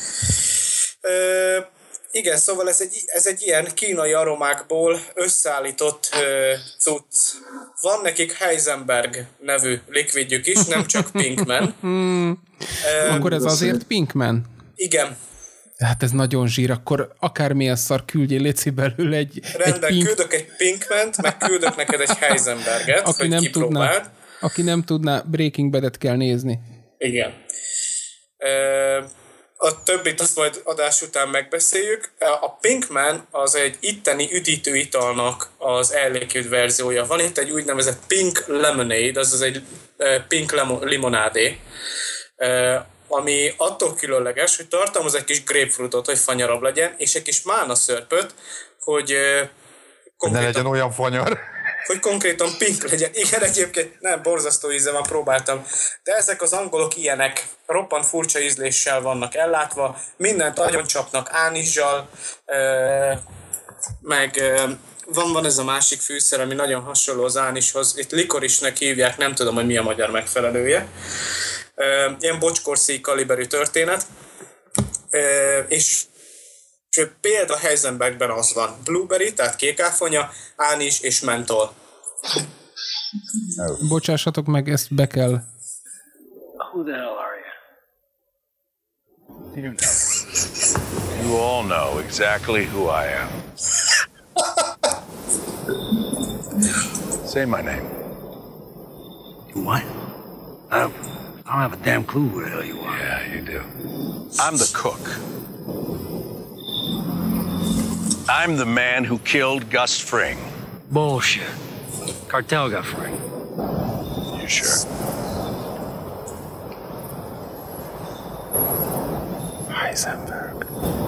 Igen, szóval ez egy ilyen kínai aromákból összeállított cucc. Van nekik Heisenberg nevű likvidjük is, nem csak Pinkman. Akkor ez azért Pinkman? Igen. Hát ez nagyon zsír, akkor akármilyen szar küldjél, léci belőle egy Rendben, küldök egy Pinkment, meg küldök neked egy Heisenberget, hogy kipróbáld. Aki nem tudná, Breaking Bad-et kell nézni. Igen. A többit azt majd adás után megbeszéljük. A Pinkman az egy itteni üdítő italnak az ellékült verziója. Van itt egy úgynevezett Pink Lemonade, azaz egy pink limonádé, ami attól különleges, hogy tartalmaz egy kis grapefruitot, hogy fanyarabb legyen, és egy kis málna szörpöt, hogy ne legyen olyan fanyar. Hogy konkrétan pink legyen. Igen, egyébként nem, borzasztó íze van, próbáltam. De ezek az angolok ilyenek, roppant furcsa ízléssel vannak ellátva, mindent agyon csapnak ánizsal, meg van ez a másik fűszer, ami nagyon hasonló az ánishoz. Itt likorisnek hívják, nem tudom, hogy mi a magyar megfelelője. Ilyen bocskorszék kaliberű történet. És például a Heisenbergben az van. Blueberry, tehát kékáfonya, ánis és mentol. Bocsássatok meg, ezt be kell. Who the hell are you? You know. You all know exactly who I am. Say my name. What? I don't have a damn clue who the hell you are. Yeah, you do. I'm the cook. I'm the man who killed Gus Fring. Bullshit. Cartel got Fring. You sure? Heisenberg.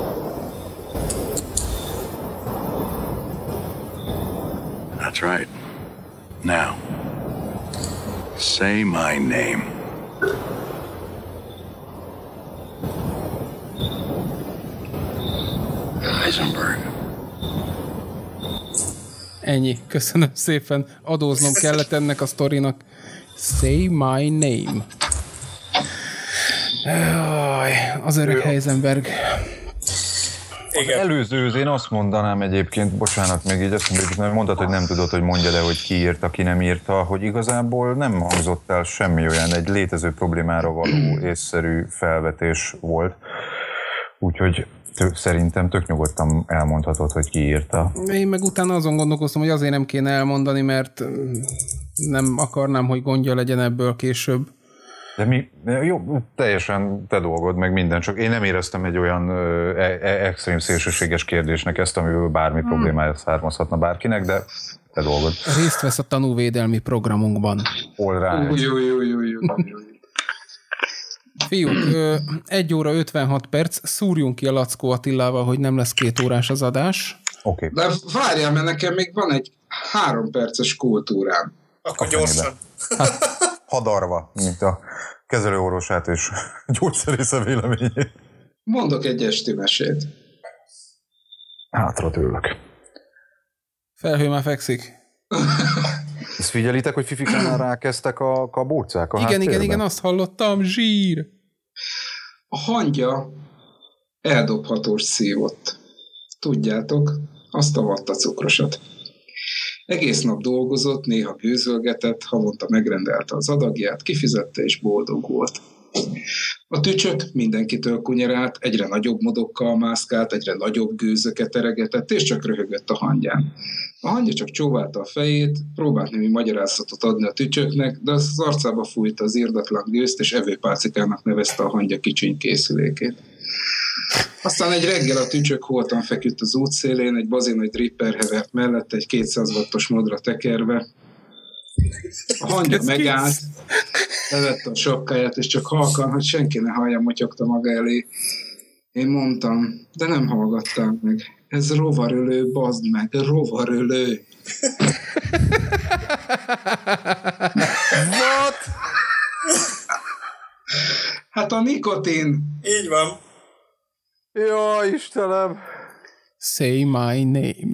That's right. Now, say my name. Heisenberg. Ennyi. Köszönöm szépen. Adóznom kellett ennek a sztorinak. Say my name. Az öreg Heisenberg. Az előző, én azt mondanám egyébként, bocsánat, még így azt mondtad, hogy nem tudod, hogy mondja le, hogy ki írta, ki nem írta, hogy igazából nem hangzott el semmi olyan, egy létező problémára való észszerű felvetés volt. Úgyhogy szerintem tök nyugodtan elmondhatod, hogy ki írta. Én meg utána azon gondolkoztam, hogy azért nem kéne elmondani, mert nem akarnám, hogy gondja legyen ebből később. De jó, teljesen te dolgod, meg minden, csak én nem éreztem egy olyan extrém szélsőséges kérdésnek ezt, amiből bármi problémája származhatna bárkinek, de te dolgod. Részt vesz a tanúvédelmi programunkban. Fiúk, 1 óra 56 perc, szúrjunk ki a Lackó Attilával, hogy nem lesz 2 órás az adás. Oké. De várjál, mert nekem még van egy 3 perces kultúrám. Akkor gyorsan. Hadarva, mint a kezelőorvosát és gyógyszerésze véleményét. Mondok egy esti mesét. Hátra tőlök. Felhő már fekszik. Ezt figyelitek, hogy Fifikánál rákezdtek a kabócák a igen, azt hallottam, zsír. A hangya eldobhatós szívott. Tudjátok, azt a vattacukrosat. Egész nap dolgozott, néha gőzölgetett, havonta megrendelte az adagját, kifizette és boldog volt. A tücsök mindenkitől kunyerált, egyre nagyobb modokkal mászkált, egyre nagyobb gőzöket eregetett, és csak röhögött a hangyán. A hangya csak csóválta a fejét, próbált némi magyarázatot adni a tücsöknek, de az arcába fújta az irdatlan gőzt, és evőpálcikának nevezte a hangya kicsiny készülékét. Aztán egy reggel a tücsök holtan feküdt az útszélén, egy bazinagy dripper hevert mellett, egy 200 wattos modra tekerve. A hangya megállt, levette a sapkáját, és csak halkan, hogy senki ne hallja, motyogta maga elé. Én mondtam, de nem hallgattál meg. Ez rovarölő, bazd meg, rovarölő. What? Hát a nikotin. Így van. Jaj, Istenem! Say my name.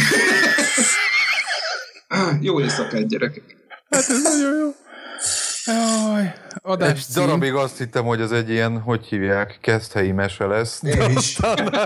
Jó éjszakát, gyerekek. Hát ez nagyon jó. Jaj, adás egy darabig azt hittem, hogy az egy ilyen, hogy hívják, kezdhelyi mese lesz. Én is.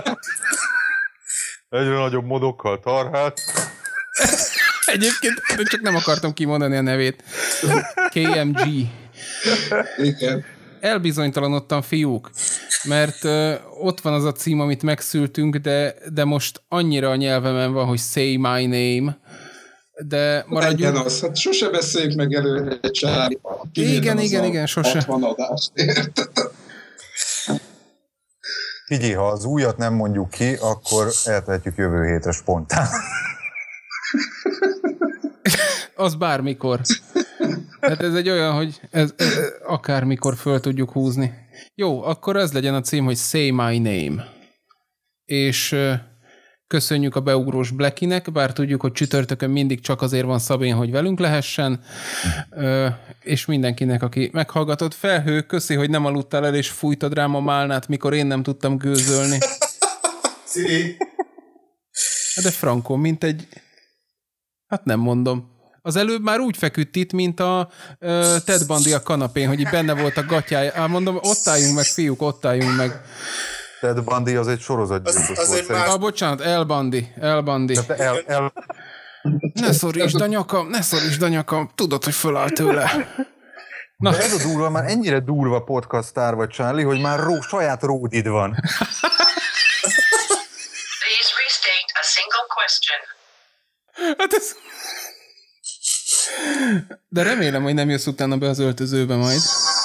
Egyre nagyobb modokkal tarhált. Egyébként csak nem akartam kimondani a nevét. KMG. Igen. Elbizonytalanodtam, fiúk, mert ott van az a cím, amit megszültünk, de most annyira a nyelvemen van, hogy Say My Name, de maradjunk... Igen, az, hát sose beszéljük meg előre egy csári. Igen, sose. 60 adást, Figyelj, ha az újat nem mondjuk ki, akkor eltehetjük jövő hétre spontán. Az bármikor. Hát ez egy olyan, hogy ez akármikor föl tudjuk húzni. Jó, akkor ez legyen a cím, hogy Say My Name. És köszönjük a beugrós Blackinek, bár tudjuk, hogy csütörtökön mindig csak azért van Szabén, hogy velünk lehessen. És mindenkinek, aki meghallgatott. Felhő, köszi, hogy nem aludtál el, és fújtad rám a málnát, mikor én nem tudtam gőzölni. De Franco, mint egy... Hát nem mondom. Az előbb már úgy feküdt itt, mint a Ted Bundy a kanapén, hogy itt benne volt a gatyája. Mondom, ott álljunk meg, fiúk, ott álljunk meg. Ted Bundy az egy sorozatgyilkos volt. Más... Bocsánat, El Bundy. Ne szorítsd a nyakam, tudod, hogy föláll tőle. Na. De ez a durva, már ennyire durva podcast sztár vagy, Charlie, hogy már saját ródid van. Please restate a single question. Hát ez... De remélem, hogy nem jössz utána be az öltözőbe majd.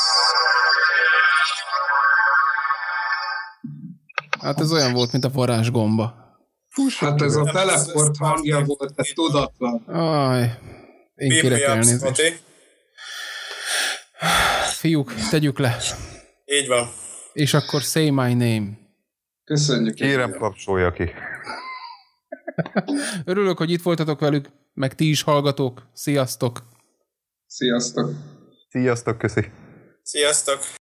Hát ez olyan volt, mint a varázsgomba. Hát ez a teleport hangja volt, ez tudatlan. Aj, én kérek elnézést. Fiúk, tegyük le. Így van. És akkor say my name. Köszönjük. Kérem, kapcsolja ki. Örülök, hogy itt voltatok velük, meg ti is hallgatók. Sziasztok! Sziasztok! Sziasztok, köszi! Sziasztok!